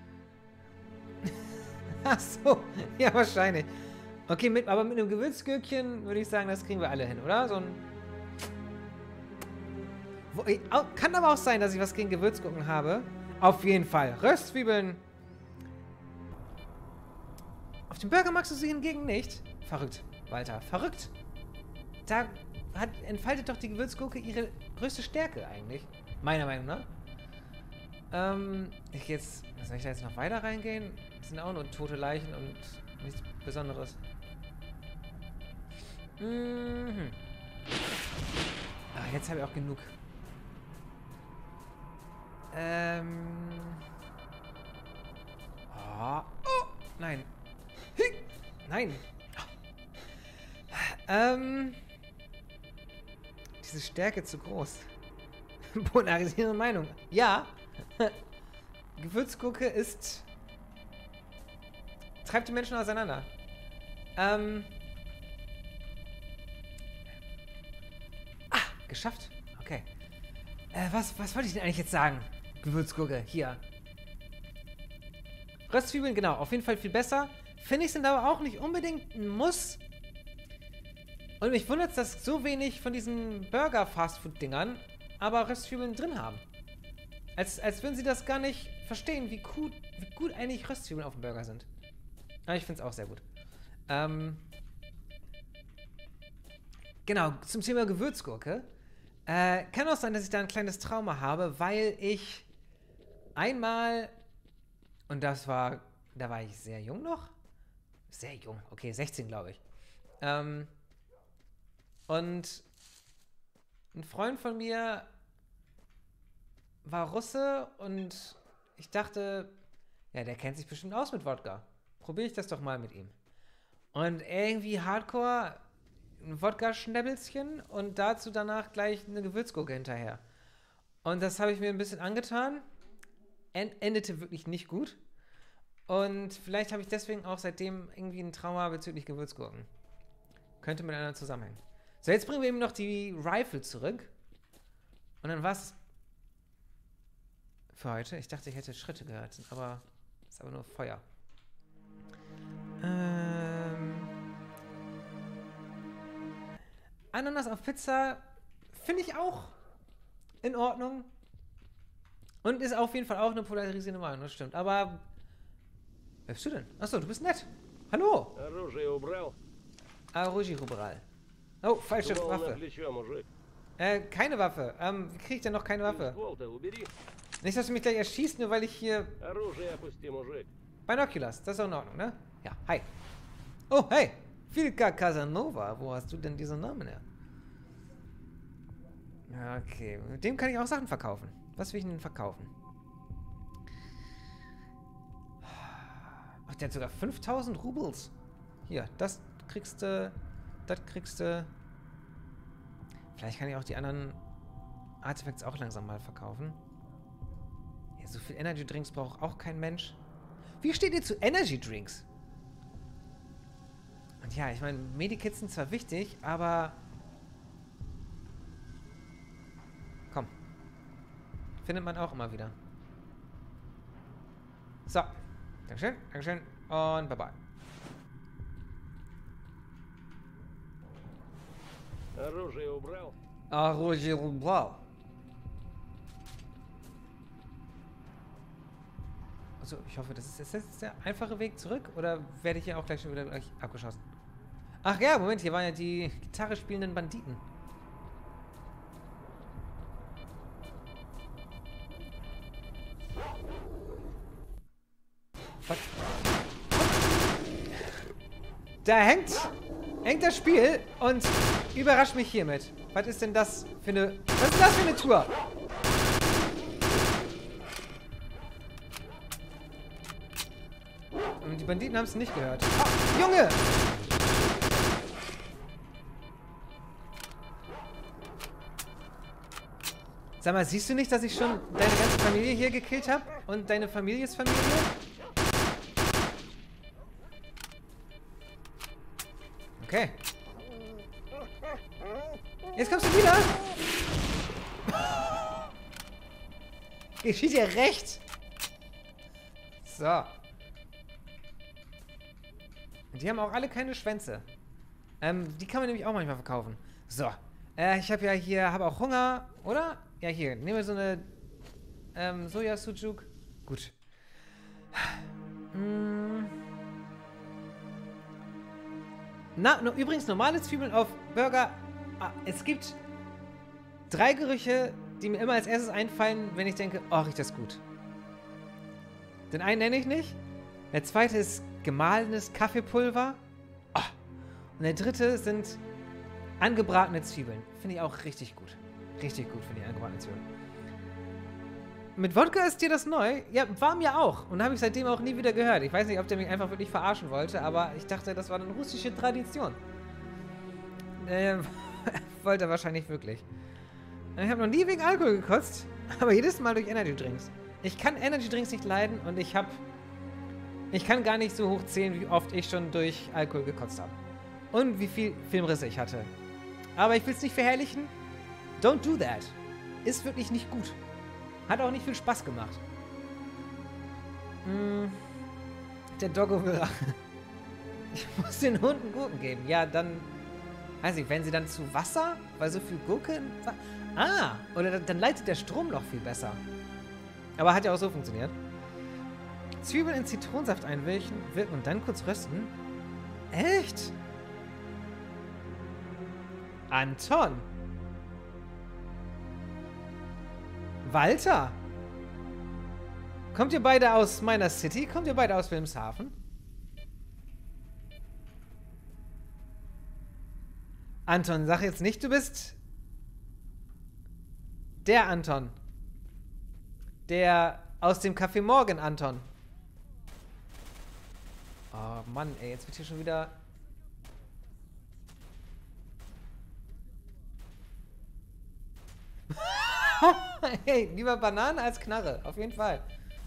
Ach so, ja wahrscheinlich. Okay, aber mit einem Gewürzgürkchen würde ich sagen, das kriegen wir alle hin, oder? So ein... Kann aber auch sein, dass ich was gegen Gewürzgurken habe. Auf jeden Fall. Röstzwiebeln. Auf dem Burger magst du sie hingegen nicht. Verrückt, Walter. Verrückt. Da entfaltet doch die Gewürzgurke ihre größte Stärke eigentlich. Meiner Meinung nach. Soll ich da jetzt noch weiter reingehen? Das sind auch nur tote Leichen und nichts Besonderes. Mhm. Ah, jetzt habe ich auch genug. Oh, nein. Nein. Diese Stärke zu groß. Polarisierende Meinung. Ja. Gewürzgurke ist... treibt die Menschen auseinander. Geschafft. Okay. Was wollte ich denn eigentlich jetzt sagen? Gewürzgurke, hier. Röstzwiebeln, genau. Auf jeden Fall viel besser. Finde ich, sind aber auch nicht unbedingt ein Muss. Und mich wundert es, dass so wenig von diesen Burger-Fastfood-Dingern aber Röstzwiebeln drin haben. Als würden sie das gar nicht verstehen, wie gut eigentlich Röstzwiebeln auf dem Burger sind. Aber ich finde es auch sehr gut. Genau, zum Thema Gewürzgurke. Kann auch sein, dass ich da ein kleines Trauma habe, weil ich einmal, und da war ich sehr jung noch. Sehr jung, okay, 16 glaube ich. Und ein Freund von mir war Russe und ich dachte, ja, der kennt sich bestimmt aus mit Wodka. Probiere ich das doch mal mit ihm. Und irgendwie hardcore ein Wodka-Schnäbelchen und dazu danach gleich eine Gewürzgurke hinterher. Und das habe ich mir ein bisschen angetan. Endete wirklich nicht gut. Und vielleicht habe ich deswegen auch seitdem irgendwie ein Trauma bezüglich Gewürzgurken. Könnte miteinander zusammenhängen. So, jetzt bringen wir eben noch die Rifle zurück. Und dann war's für heute. Ich dachte, ich hätte Schritte gehört, aber es ist aber nur Feuer. Ananas auf Pizza finde ich auch in Ordnung. Und ist auf jeden Fall auch eine polarisierende Meinung, das stimmt. Aber wer bist du denn? Achso, du bist nett. Hallo. Оружие убрал. Oh, falsche Waffe. Keine Waffe. Wie kriege ich denn noch keine Waffe? Nicht, dass du mich gleich erschießt, nur weil ich hier... Binoculars, das ist auch in Ordnung, ne? Ja, hi. Oh, hey. Filka Casanova. Wo hast du denn diesen Namen her? Okay, mit dem kann ich auch Sachen verkaufen. Was will ich denn verkaufen? Ach, der hat sogar 5000 Rubels. Hier, das kriegst du. Das kriegst du. Vielleicht kann ich auch die anderen Artefacts auch langsam mal verkaufen. Ja, so viel Energy Drinks braucht auch kein Mensch. Wie steht ihr zu Energy Drinks? Und ja, ich meine, Medikits sind zwar wichtig, aber... Komm. Findet man auch immer wieder. So. Dankeschön, Dankeschön und bye-bye. Оружие убрал? Оружие убрал. Also, ich hoffe, das ist jetzt der einfache Weg zurück oder werde ich hier auch gleich schon wieder gleich abgeschossen? Ach ja, Moment, hier waren ja die Gitarre spielenden Banditen. Was? Da hängt das Spiel und überrascht mich hiermit. Was ist denn das für eine... Was ist das für eine Tour? Und die Banditen haben es nicht gehört. Oh, Junge! Sag mal, siehst du nicht, dass ich schon deine ganze Familie hier gekillt habe? Und deine Families Familie? Okay. Jetzt kommst du wieder. Geschieht dir recht. So. Die haben auch alle keine Schwänze. Die kann man nämlich auch manchmal verkaufen. So. Ich habe ja hier, habe auch Hunger, oder? Ja, hier. Nehmen wir so eine Soja-Sujuk. Gut. Übrigens, normale Zwiebeln auf Burger. Es gibt 3 Gerüche, die mir immer als erstes einfallen, wenn ich denke, oh, riecht das gut. Den einen nenne ich nicht. Der zweite ist gemahlenes Kaffeepulver. Oh. Und der dritte sind angebratene Zwiebeln. Finde ich auch richtig gut. Richtig gut finde ich angebratene Zwiebeln. Mit Wodka ist dir das neu? Ja, war mir auch. Und habe ich seitdem auch nie wieder gehört. Ich weiß nicht, ob der mich einfach wirklich verarschen wollte, aber ich dachte, das war eine russische Tradition. Wollte er wahrscheinlich wirklich. Ich habe noch nie wegen Alkohol gekotzt, aber jedes Mal durch Energy Drinks. Ich kann Energy Drinks nicht leiden und ich kann gar nicht so hoch zählen, wie oft ich schon durch Alkohol gekotzt habe. Und wie viel Filmrisse ich hatte. Aber ich will es nicht verherrlichen. Don't do that. Ist wirklich nicht gut. Hat auch nicht viel Spaß gemacht. Der Doggo will Rache. Ich muss den Hunden Gurken geben. Ja, dann... Weiß ich, wenn sie dann zu Wasser? Weil so viel Gurke in oder dann leitet der Strom noch viel besser. Aber hat ja auch so funktioniert. Zwiebeln in Zitronensaft einwirken und dann kurz rösten? Echt? Anton! Walter! Kommt ihr beide aus meiner City? Kommt ihr beide aus Wilhelmshaven? Anton, sag jetzt nicht, du bist der Anton. Der aus dem Café Morgan Anton. Oh Mann, ey, jetzt wird hier schon wieder... Hey, lieber Bananen als Knarre. Auf jeden Fall.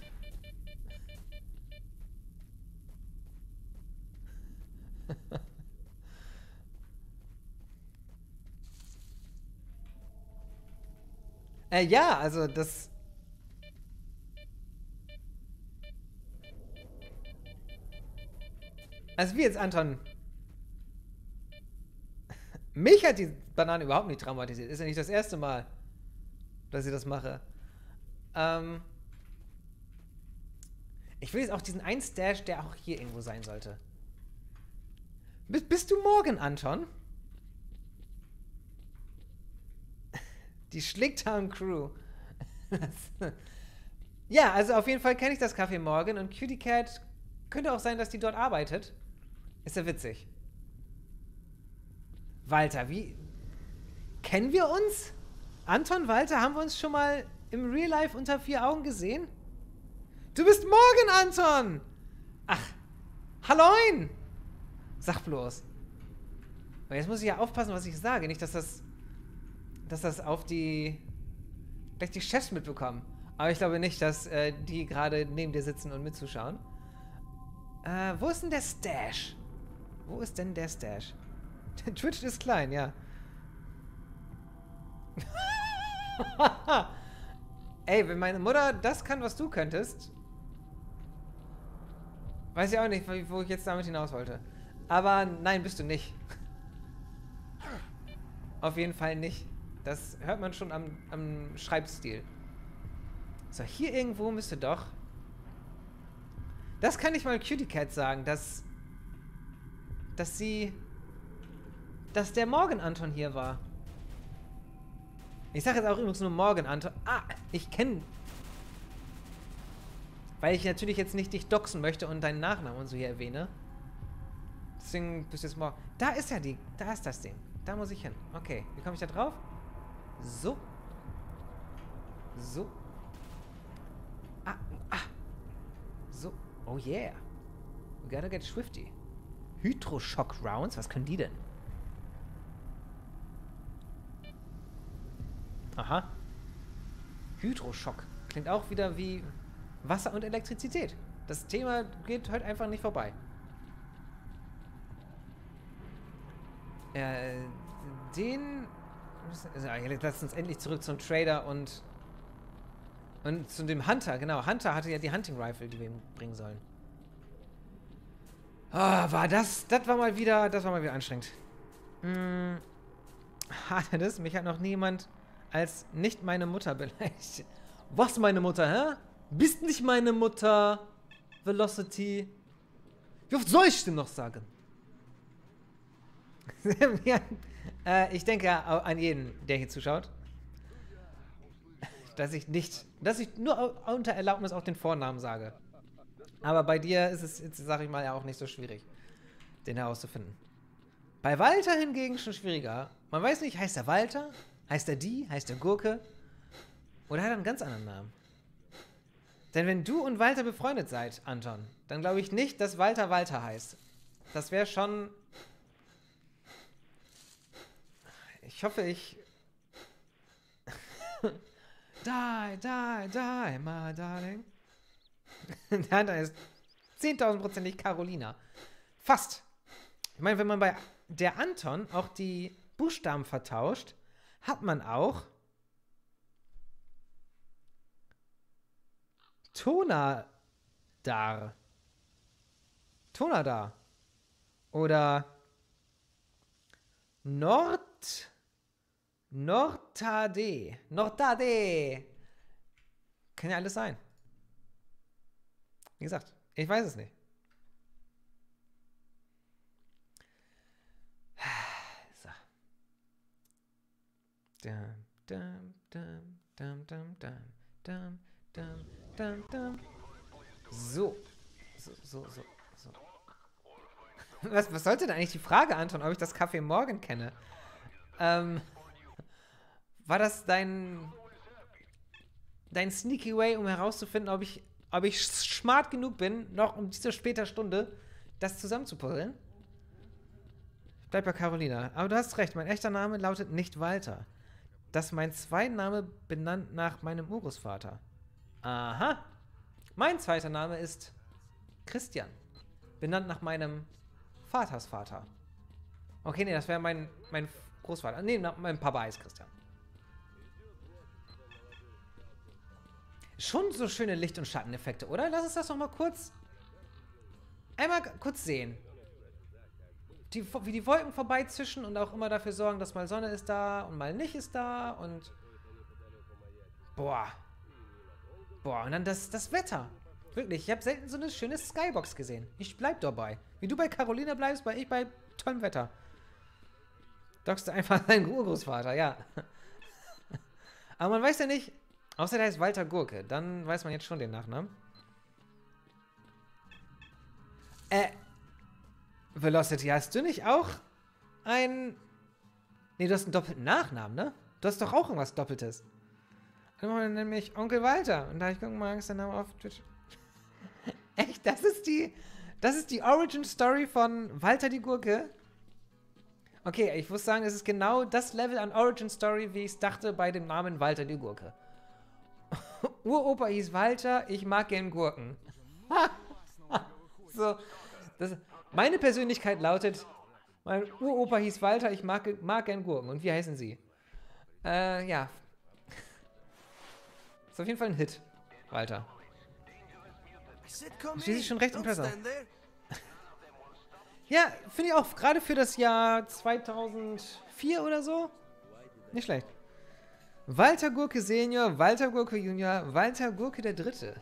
Ja, also das... Also wie jetzt, Anton? Mich hat die Banane überhaupt nicht traumatisiert. Ist ja nicht das erste Mal, dass ich das mache. Ich will jetzt auch diesen einen Stash, der auch hier irgendwo sein sollte. Bist du Morgan, Anton? Die Schlicktown Crew. Ja, also auf jeden Fall kenne ich das Café Morgan und Cutie Cat könnte auch sein, dass die dort arbeitet. Ist ja witzig. Walter, wie... Kennen wir uns? Anton, Walter, haben wir uns schon mal im Real Life unter 4 Augen gesehen? Du bist Morgan, Anton! Ach, halloin! Sag bloß. Aber jetzt muss ich ja aufpassen, was ich sage. Nicht, dass das auf die... gleich die Chefs mitbekommen. Aber ich glaube nicht, dass die gerade neben dir sitzen und mitzuschauen. Wo ist denn der Stash? Wo ist denn der Stash? Der Twitch ist klein, ja. Ey, wenn meine Mutter das kann, was du könntest. Weiß ich auch nicht, wo ich jetzt damit hinaus wollte. Aber nein, bist du nicht. Auf jeden Fall nicht. Das hört man schon am Schreibstil. So, hier irgendwo müsste doch... Das kann ich mal Cutie Cat sagen, dass der Morgan Anton hier war. Ich sage jetzt auch übrigens nur Morgan Anton. Ah, ich kenne... Weil ich natürlich jetzt nicht dich doxen möchte und deinen Nachnamen und so hier erwähne. Deswegen bist du jetzt morgen. Da ist ja da ist das Ding. Da muss ich hin. Okay, wie komme ich da drauf? So. So. Ah. So. Oh yeah. We gotta get swifty. Hydroshock Rounds? Was können die denn? Aha. Hydroschock. Klingt auch wieder wie Wasser und Elektrizität. Das Thema geht heute einfach nicht vorbei. Lass uns endlich zurück zum Trader und zu dem Hunter. Genau, Hunter hatte ja die Hunting Rifle, die wir ihm bringen sollen. Das war mal wieder anstrengend. Mich hat noch niemand als nicht meine Mutter beleidigt. Was, meine Mutter, hä? Bist nicht meine Mutter, Velocity. Wie oft soll ich denn noch sagen? Ich denke an jeden, der hier zuschaut, dass ich nur unter Erlaubnis auch den Vornamen sage. Aber bei dir ist es, jetzt sag ich mal, ja auch nicht so schwierig, den herauszufinden. Bei Walter hingegen schon schwieriger. Man weiß nicht, heißt er Walter? Heißt er die? Heißt er Gurke? Oder hat er einen ganz anderen Namen? Denn wenn du und Walter befreundet seid, Anton, dann glaube ich nicht, dass Walter Walter heißt. Das wäre schon... Ich hoffe, die, my darling. Der andere ist 10.000%ig Carolina. Fast. Ich meine, wenn man bei der Anton auch die Buchstaben vertauscht, hat man auch Tonadar. Oder Nordade. Kann ja alles sein. Wie gesagt, ich weiß es nicht. So. So. Was sollte denn eigentlich die Frage, Anton, ob ich das Café Morgan kenne? War das dein sneaky way, um herauszufinden, ob ich smart genug bin, noch um diese später Stunde das zusammenzupuzzeln? Ich bleib bei Carolina. Aber du hast recht, mein echter Name lautet nicht Walter. Das ist mein Zweitname, benannt nach meinem Urgroßvater. Aha. Mein zweiter Name ist Christian. Benannt nach meinem Vatersvater. Okay, nee, das wäre mein Großvater. Nee, mein Papa heißt Christian. Schon so schöne Licht- und Schatteneffekte, oder? Lass uns das noch mal einmal kurz sehen. Wie die Wolken vorbeizischen und auch immer dafür sorgen, dass mal Sonne ist da und mal nicht ist da und... Boah, und dann das Wetter. Wirklich, ich habe selten so eine schöne Skybox gesehen. Ich bleib dabei. Wie du bei Carolina bleibst, ich bei tollem Wetter. Dockst du einfach deinen Urgroßvater, ja. Aber man weiß ja nicht, außer der heißt Walter Gurke, dann weiß man jetzt schon den Nachnamen. Velocity, hast du nicht auch Nee, du hast einen doppelten Nachnamen, ne? Du hast doch auch irgendwas Doppeltes. Nämlich Onkel Walter. Und da habe ich gucken mal, ist der Name auf Twitch. Echt? Das ist die Origin Story von Walter die Gurke? Okay, ich muss sagen, es ist genau das Level an Origin Story, wie ich es dachte bei dem Namen Walter die Gurke. Uropa hieß Walter, ich mag gern Gurken. So, meine Persönlichkeit lautet, mein Uropa hieß Walter, ich mag gern Gurken. Und wie heißen sie? Ja. Ist auf jeden Fall ein Hit, Walter. Sie ist schon recht impressive. Ja, finde ich auch. Gerade für das Jahr 2004 oder so. Nicht schlecht. Walter Gurke Senior, Walter Gurke Junior, Walter Gurke der Dritte.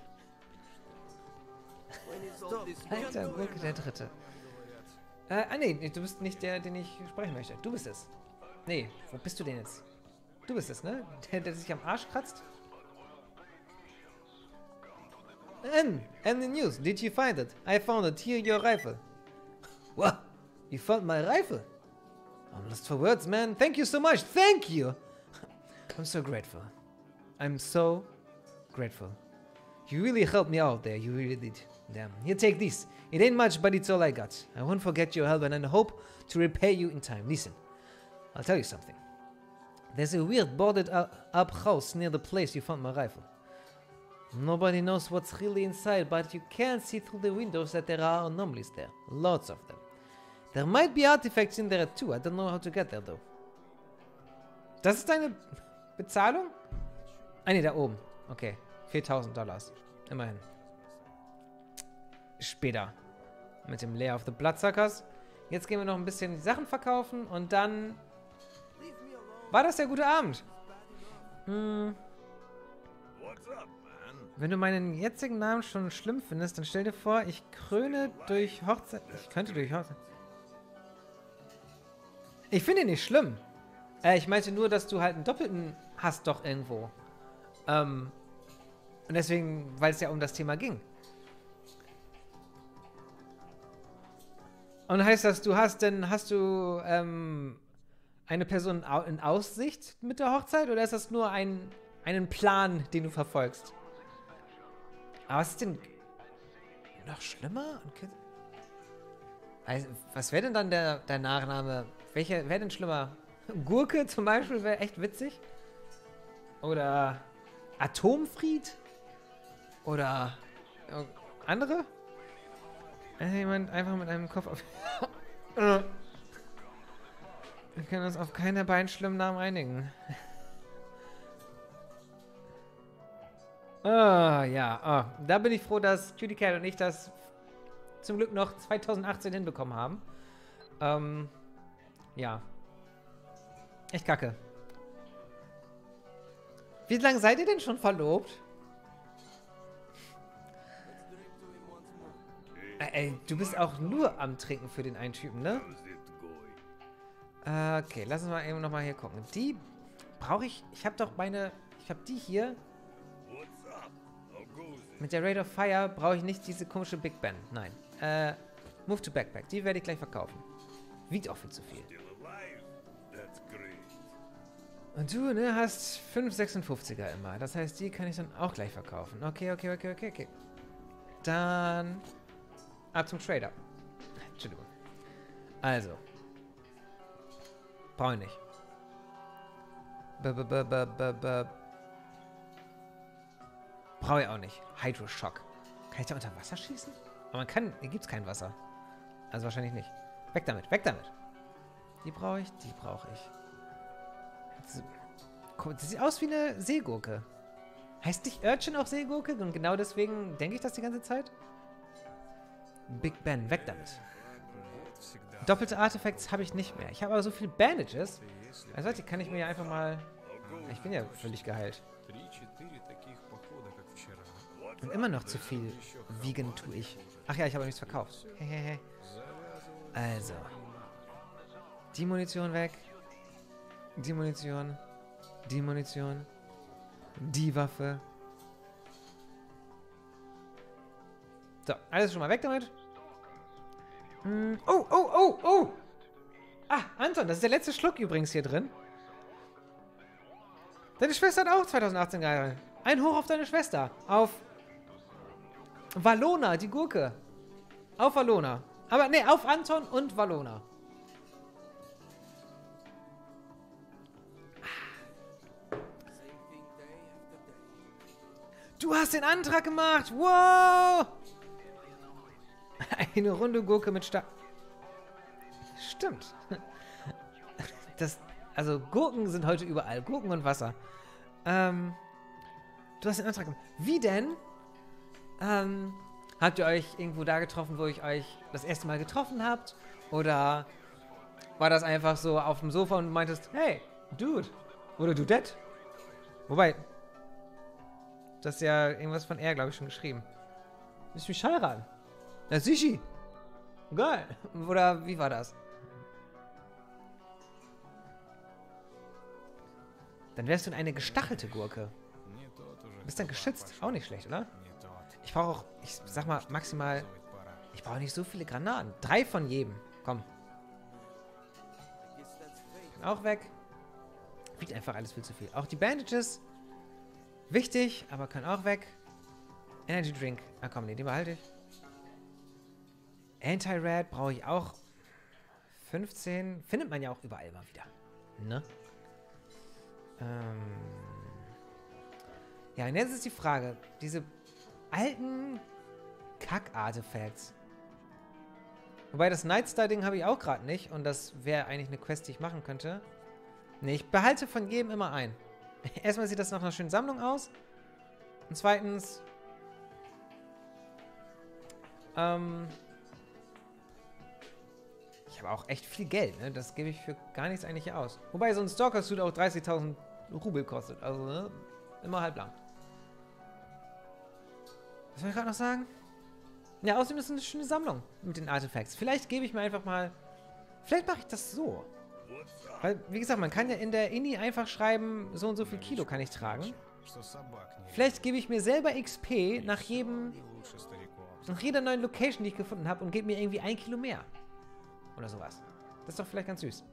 Walter Gurke der Dritte. Nee, du bist nicht der, den ich sprechen möchte. Du bist es. Nee, wo bist du denn jetzt? Du bist es, ne? Der sich am Arsch kratzt? And the news. Did you find it? I found it. Here, your rifle. What? You found my rifle? I'm lost for words, man. Thank you so much. Thank you. I'm so grateful. I'm so grateful. You really helped me out there. You really did. Damn. Here, take this. It ain't much, but it's all I got. I won't forget your help and I hope to repay you in time. Listen, I'll tell you something. There's a weird boarded up house near the place you found my rifle. Nobody knows what's really inside, but you can see through the windows that there are anomalies there. Lots of them. There might be artifacts in there too. I don't know how to get there though. Das ist deine Bezahlung? Ah ne, da oben. Okay. $4.000. Immerhin. Später. Mit dem Layer of the Bloodsuckers. Jetzt gehen wir noch ein bisschen Sachen verkaufen und dann war das der gute Abend. Wenn du meinen jetzigen Namen schon schlimm findest, dann stell dir vor, ich kröne durch Hochzeit. Ich könnte durch Hochzeit. Ich finde ihn nicht schlimm. Ich meinte nur, dass du halt einen Doppelten hast doch irgendwo. Und deswegen, weil es ja um das Thema ging. Und heißt das, hast du eine Person in Aussicht mit der Hochzeit oder ist das nur einen Plan, den du verfolgst? Aber was ist denn noch schlimmer? Also, was wäre denn dann der Nachname? Welcher wäre denn schlimmer? Gurke zum Beispiel wäre echt witzig. Oder Atomfried? Oder andere? Jemand einfach mit einem Kopf auf... Wir können uns auf keinen der beiden schlimmen Namen einigen. Ja. Da bin ich froh, dass Cutie Cat und ich das zum Glück noch 2018 hinbekommen haben. Ja. Echt kacke. Wie lange seid ihr denn schon verlobt? Ey, du bist auch nur am Trinken für den einen Typen, ne? Okay, lass uns mal eben nochmal hier gucken. Die brauche ich... Ich habe die hier. Mit der Raid of Fire brauche ich nicht diese komische Big Ben. Nein. Move to Backpack. Die werde ich gleich verkaufen. Wiegt auch viel zu viel. Und du, ne, hast 5 56er immer. Das heißt, die kann ich dann auch gleich verkaufen. Okay. Dann ab zum Trader. Entschuldigung. Also. Brauche ich nicht. Brauche ich auch nicht. Hydroshock. Kann ich da unter Wasser schießen? Aber man kann... Hier gibt es kein Wasser. Also wahrscheinlich nicht. Weg damit. Die brauche ich. Das sieht aus wie eine Seegurke. Heißt nicht Urchin auch Seegurke? Und genau deswegen denke ich das die ganze Zeit? Big Ben, weg damit. Doppelte Artefacts habe ich nicht mehr. Ich habe aber so viele Bandages. Also die kann ich mir ja einfach mal... Ich bin ja völlig geheilt. Und immer noch zu viel Vegan tue ich. Ach ja, ich habe nichts verkauft. Also. Die Munition weg. Die Munition. Die Munition. Die Waffe. So, alles schon mal weg damit. Oh! Ah, Anton, das ist der letzte Schluck übrigens hier drin. Deine Schwester hat auch 2018 geheiratet. Ein Hoch auf deine Schwester. Auf Valona, die Gurke. Auf Valona. Aber ne, auf Anton und Valona. Du hast den Antrag gemacht. Wow. Eine runde Gurke mit Stimmt. Also Gurken sind heute überall. Gurken und Wasser. Du hast den Antrag gemacht. Wie denn? Habt ihr euch irgendwo da getroffen, wo ihr euch das erste Mal getroffen habt? Oder war das einfach so auf dem Sofa und du meintest, hey, Dude oder Dudette? Wobei, das ist ja irgendwas von er, glaube ich, schon geschrieben. Willst du mich heiraten? Na, Sichi. Geil. Oder wie war das? Dann wärst du eine gestachelte Gurke. Bist dann geschützt. Auch nicht schlecht, oder? Ich brauche auch, ich sag mal, maximal, ich brauche nicht so viele Granaten. 3 von jedem. Komm. Auch weg. Wiegt einfach alles viel zu viel. Auch die Bandages. Wichtig, aber kann auch weg. Energy Drink. Ah komm, nee, den behalte ich. Anti-Rad brauche ich auch. 15. Findet man ja auch überall mal wieder. Ne? Ja, und jetzt ist die Frage. Diese alten Kack-Artefacts. Wobei das Nightstar-Ding habe ich auch gerade nicht. Und das wäre eigentlich eine Quest, die ich machen könnte. Ne, ich behalte von jedem immer ein. Erstmal sieht das nach einer schönen Sammlung aus. Und zweitens... ich habe auch echt viel Geld, ne? Das gebe ich für gar nichts eigentlich aus. Wobei so ein Stalker-Suit auch 30.000 Rubel kostet. Also, ne? Immer halb lang. Was soll ich gerade noch sagen? Ja, außerdem ist es eine schöne Sammlung mit den Artefacts. Vielleicht gebe ich mir einfach mal... Vielleicht mache ich das so. Weil, wie gesagt, man kann ja in der Ini einfach schreiben, so und so viel Kilo kann ich tragen. Vielleicht gebe ich mir selber XP nach jeder neuen Location, die ich gefunden habe und gebe mir irgendwie 1 Kilo mehr. Oder sowas. Das ist doch vielleicht ganz süß.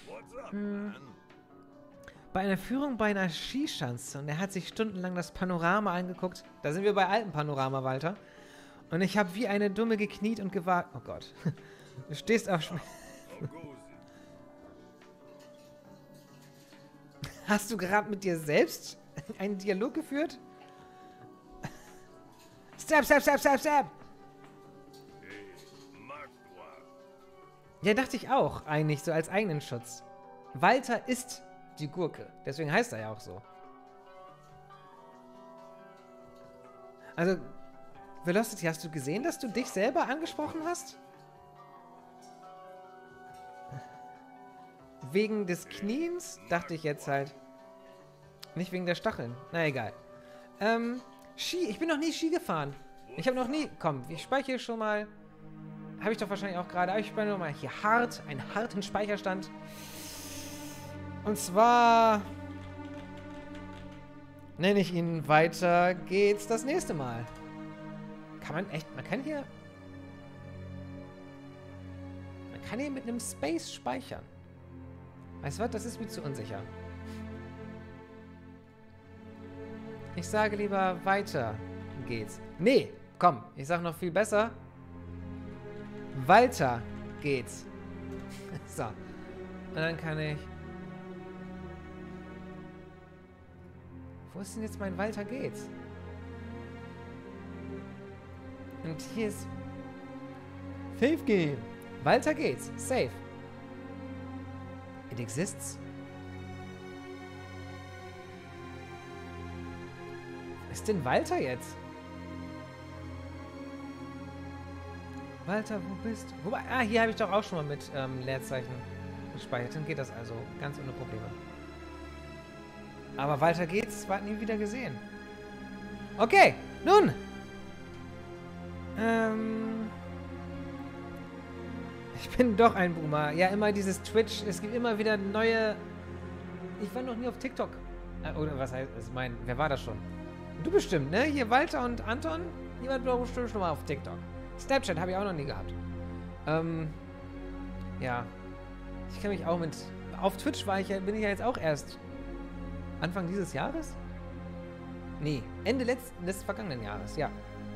Bei einer Führung bei einer Skischanze und er hat sich stundenlang das Panorama angeguckt. Da sind wir bei altem Panorama, Walter. Und ich habe wie eine Dumme gekniet und gewartet. Oh Gott. Du stehst auf... Hast du gerade mit dir selbst einen Dialog geführt? Stab, stab, stab, stab, stab! Ja, dachte ich auch, eigentlich, so als eigenen Schutz. Walter ist die Gurke. Deswegen heißt er ja auch so. Also, Velocity, hast du gesehen, dass du dich selber angesprochen hast? Wegen des Kniens? Dachte ich jetzt halt. Nicht wegen der Stacheln. Na, egal. Ski. Ich bin noch nie Ski gefahren. Ich habe noch nie... Komm, ich speichere schon mal... Habe ich doch wahrscheinlich auch gerade. Aber ich speichere nochmal hier hart. Einen harten Speicherstand. Und zwar... nenne ich ihn weiter geht's das nächste Mal. Kann man echt... Man kann hier... Man kann hier mit einem Space speichern. Weißt du was? Das ist mir zu unsicher. Ich sage lieber, weiter geht's. Nee, komm, ich sag noch viel besser. Weiter geht's. So. Und dann kann ich... Wo ist denn jetzt mein Weiter geht's? Und hier ist... Safe Game. Weiter geht's. Safe. It exists. Wo ist denn Walter jetzt? Walter, wo bist du? Wobei, hier habe ich doch auch schon mal mit Leerzeichen gespeichert. Dann geht das also ganz ohne Probleme. Aber weiter geht's, war nie wieder gesehen. Okay, nun. Ich bin doch ein Boomer. Ja, immer dieses Twitch. Es gibt immer wieder neue... Ich war noch nie auf TikTok. Oder was heißt es? Wer war das schon? Du bestimmt, ne? Hier Walter und Anton. Jemand war bestimmt schon mal auf TikTok. Snapchat habe ich auch noch nie gehabt. Ja. Ich kann mich auch mit... Auf Twitch bin ich ja jetzt auch erst... Anfang dieses Jahres? Nee, Ende des vergangenen Jahres, ja.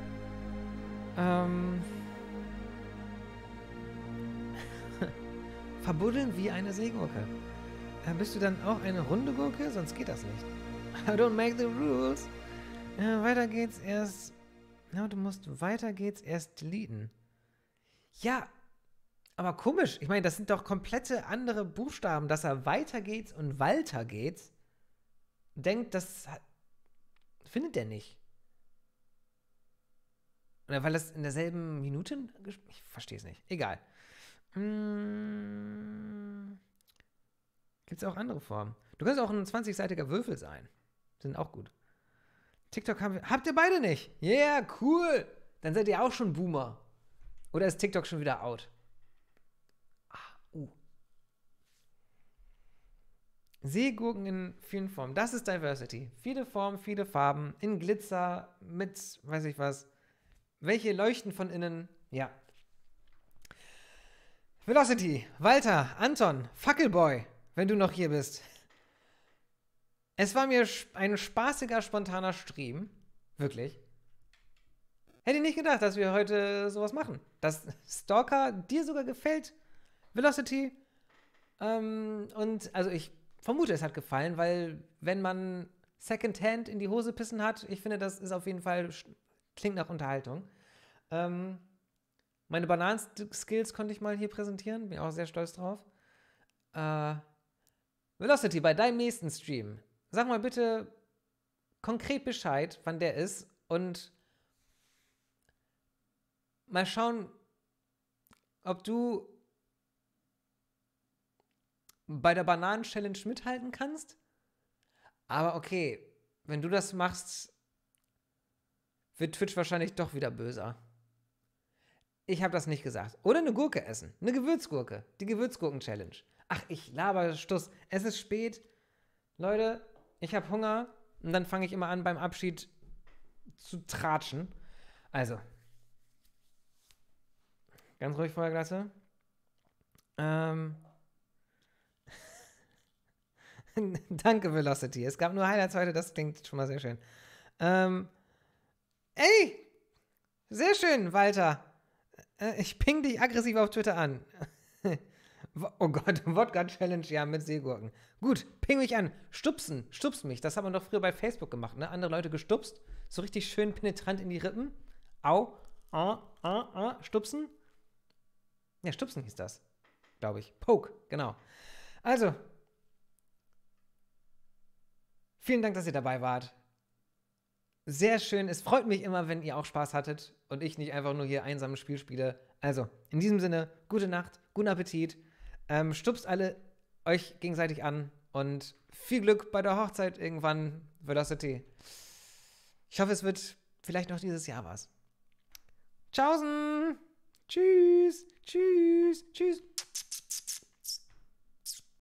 Verbuddeln wie eine Seegurke. Bist du dann auch eine runde Gurke? Sonst geht das nicht. I don't make the rules. Weiter geht's erst... Ja, du musst weiter geht's erst deleten. Ja, aber komisch. Ich meine, das sind doch komplette andere Buchstaben, dass er weiter geht's und Walter geht's. Denkt, das findet er nicht. Oder weil das in derselben Minute... Ich verstehe es nicht. Egal. Gibt es auch andere Formen? Du kannst auch ein 20-seitiger Würfel sein. Sind auch gut. TikTok habt ihr beide nicht? Yeah, cool. Dann seid ihr auch schon Boomer. Oder ist TikTok schon wieder out? Seegurken in vielen Formen. Das ist Diversity. Viele Formen, viele Farben. In Glitzer, mit, weiß ich was. Welche leuchten von innen? Ja. Velocity, Walter, Anton, Fackelboy, wenn du noch hier bist. Es war mir ein spaßiger, spontaner Stream. Wirklich. Hätte ich nicht gedacht, dass wir heute sowas machen. Dass Stalker dir sogar gefällt, Velocity. Und also ich vermute, es hat gefallen, weil wenn man Secondhand in die Hose pissen hat, ich finde, das ist auf jeden Fall, klingt nach Unterhaltung. Meine Bananen-Skills konnte ich mal hier präsentieren, bin auch sehr stolz drauf. Velocity, bei deinem nächsten Stream, sag mal bitte konkret Bescheid, wann der ist und mal schauen, ob du bei der Bananen-Challenge mithalten kannst. Aber okay, wenn du das machst, wird Twitch wahrscheinlich doch wieder böser. Ich habe das nicht gesagt. Oder eine Gurke essen. Eine Gewürzgurke. Die Gewürzgurken-Challenge. Ach, ich laber Stuss. Es ist spät. Leute, ich habe Hunger. Und dann fange ich immer an, beim Abschied zu tratschen. Also. Ganz ruhig, Feuerglasse. Danke, Velocity. Es gab nur Highlights heute. Das klingt schon mal sehr schön. Ey! Sehr schön, Walter. Ich ping dich aggressiv auf Twitter an. Oh Gott, Wodka-Challenge, ja, mit Seegurken. Gut, ping mich an. Stupsen, stupst mich. Das hat man doch früher bei Facebook gemacht, ne? Andere Leute gestupst. So richtig schön penetrant in die Rippen. Au. Stupsen. Ja, stupsen hieß das. Glaube ich. Poke, genau. Also. Vielen Dank, dass ihr dabei wart. Sehr schön. Es freut mich immer, wenn ihr auch Spaß hattet und ich nicht einfach nur hier einsam ein Spiel spiele. Also, in diesem Sinne, gute Nacht, guten Appetit. Stupst alle euch gegenseitig an und viel Glück bei der Hochzeit irgendwann, Velocity. Ich hoffe, es wird vielleicht noch dieses Jahr was. Tschaußen. Tschüss. Tschüss. Tschüss.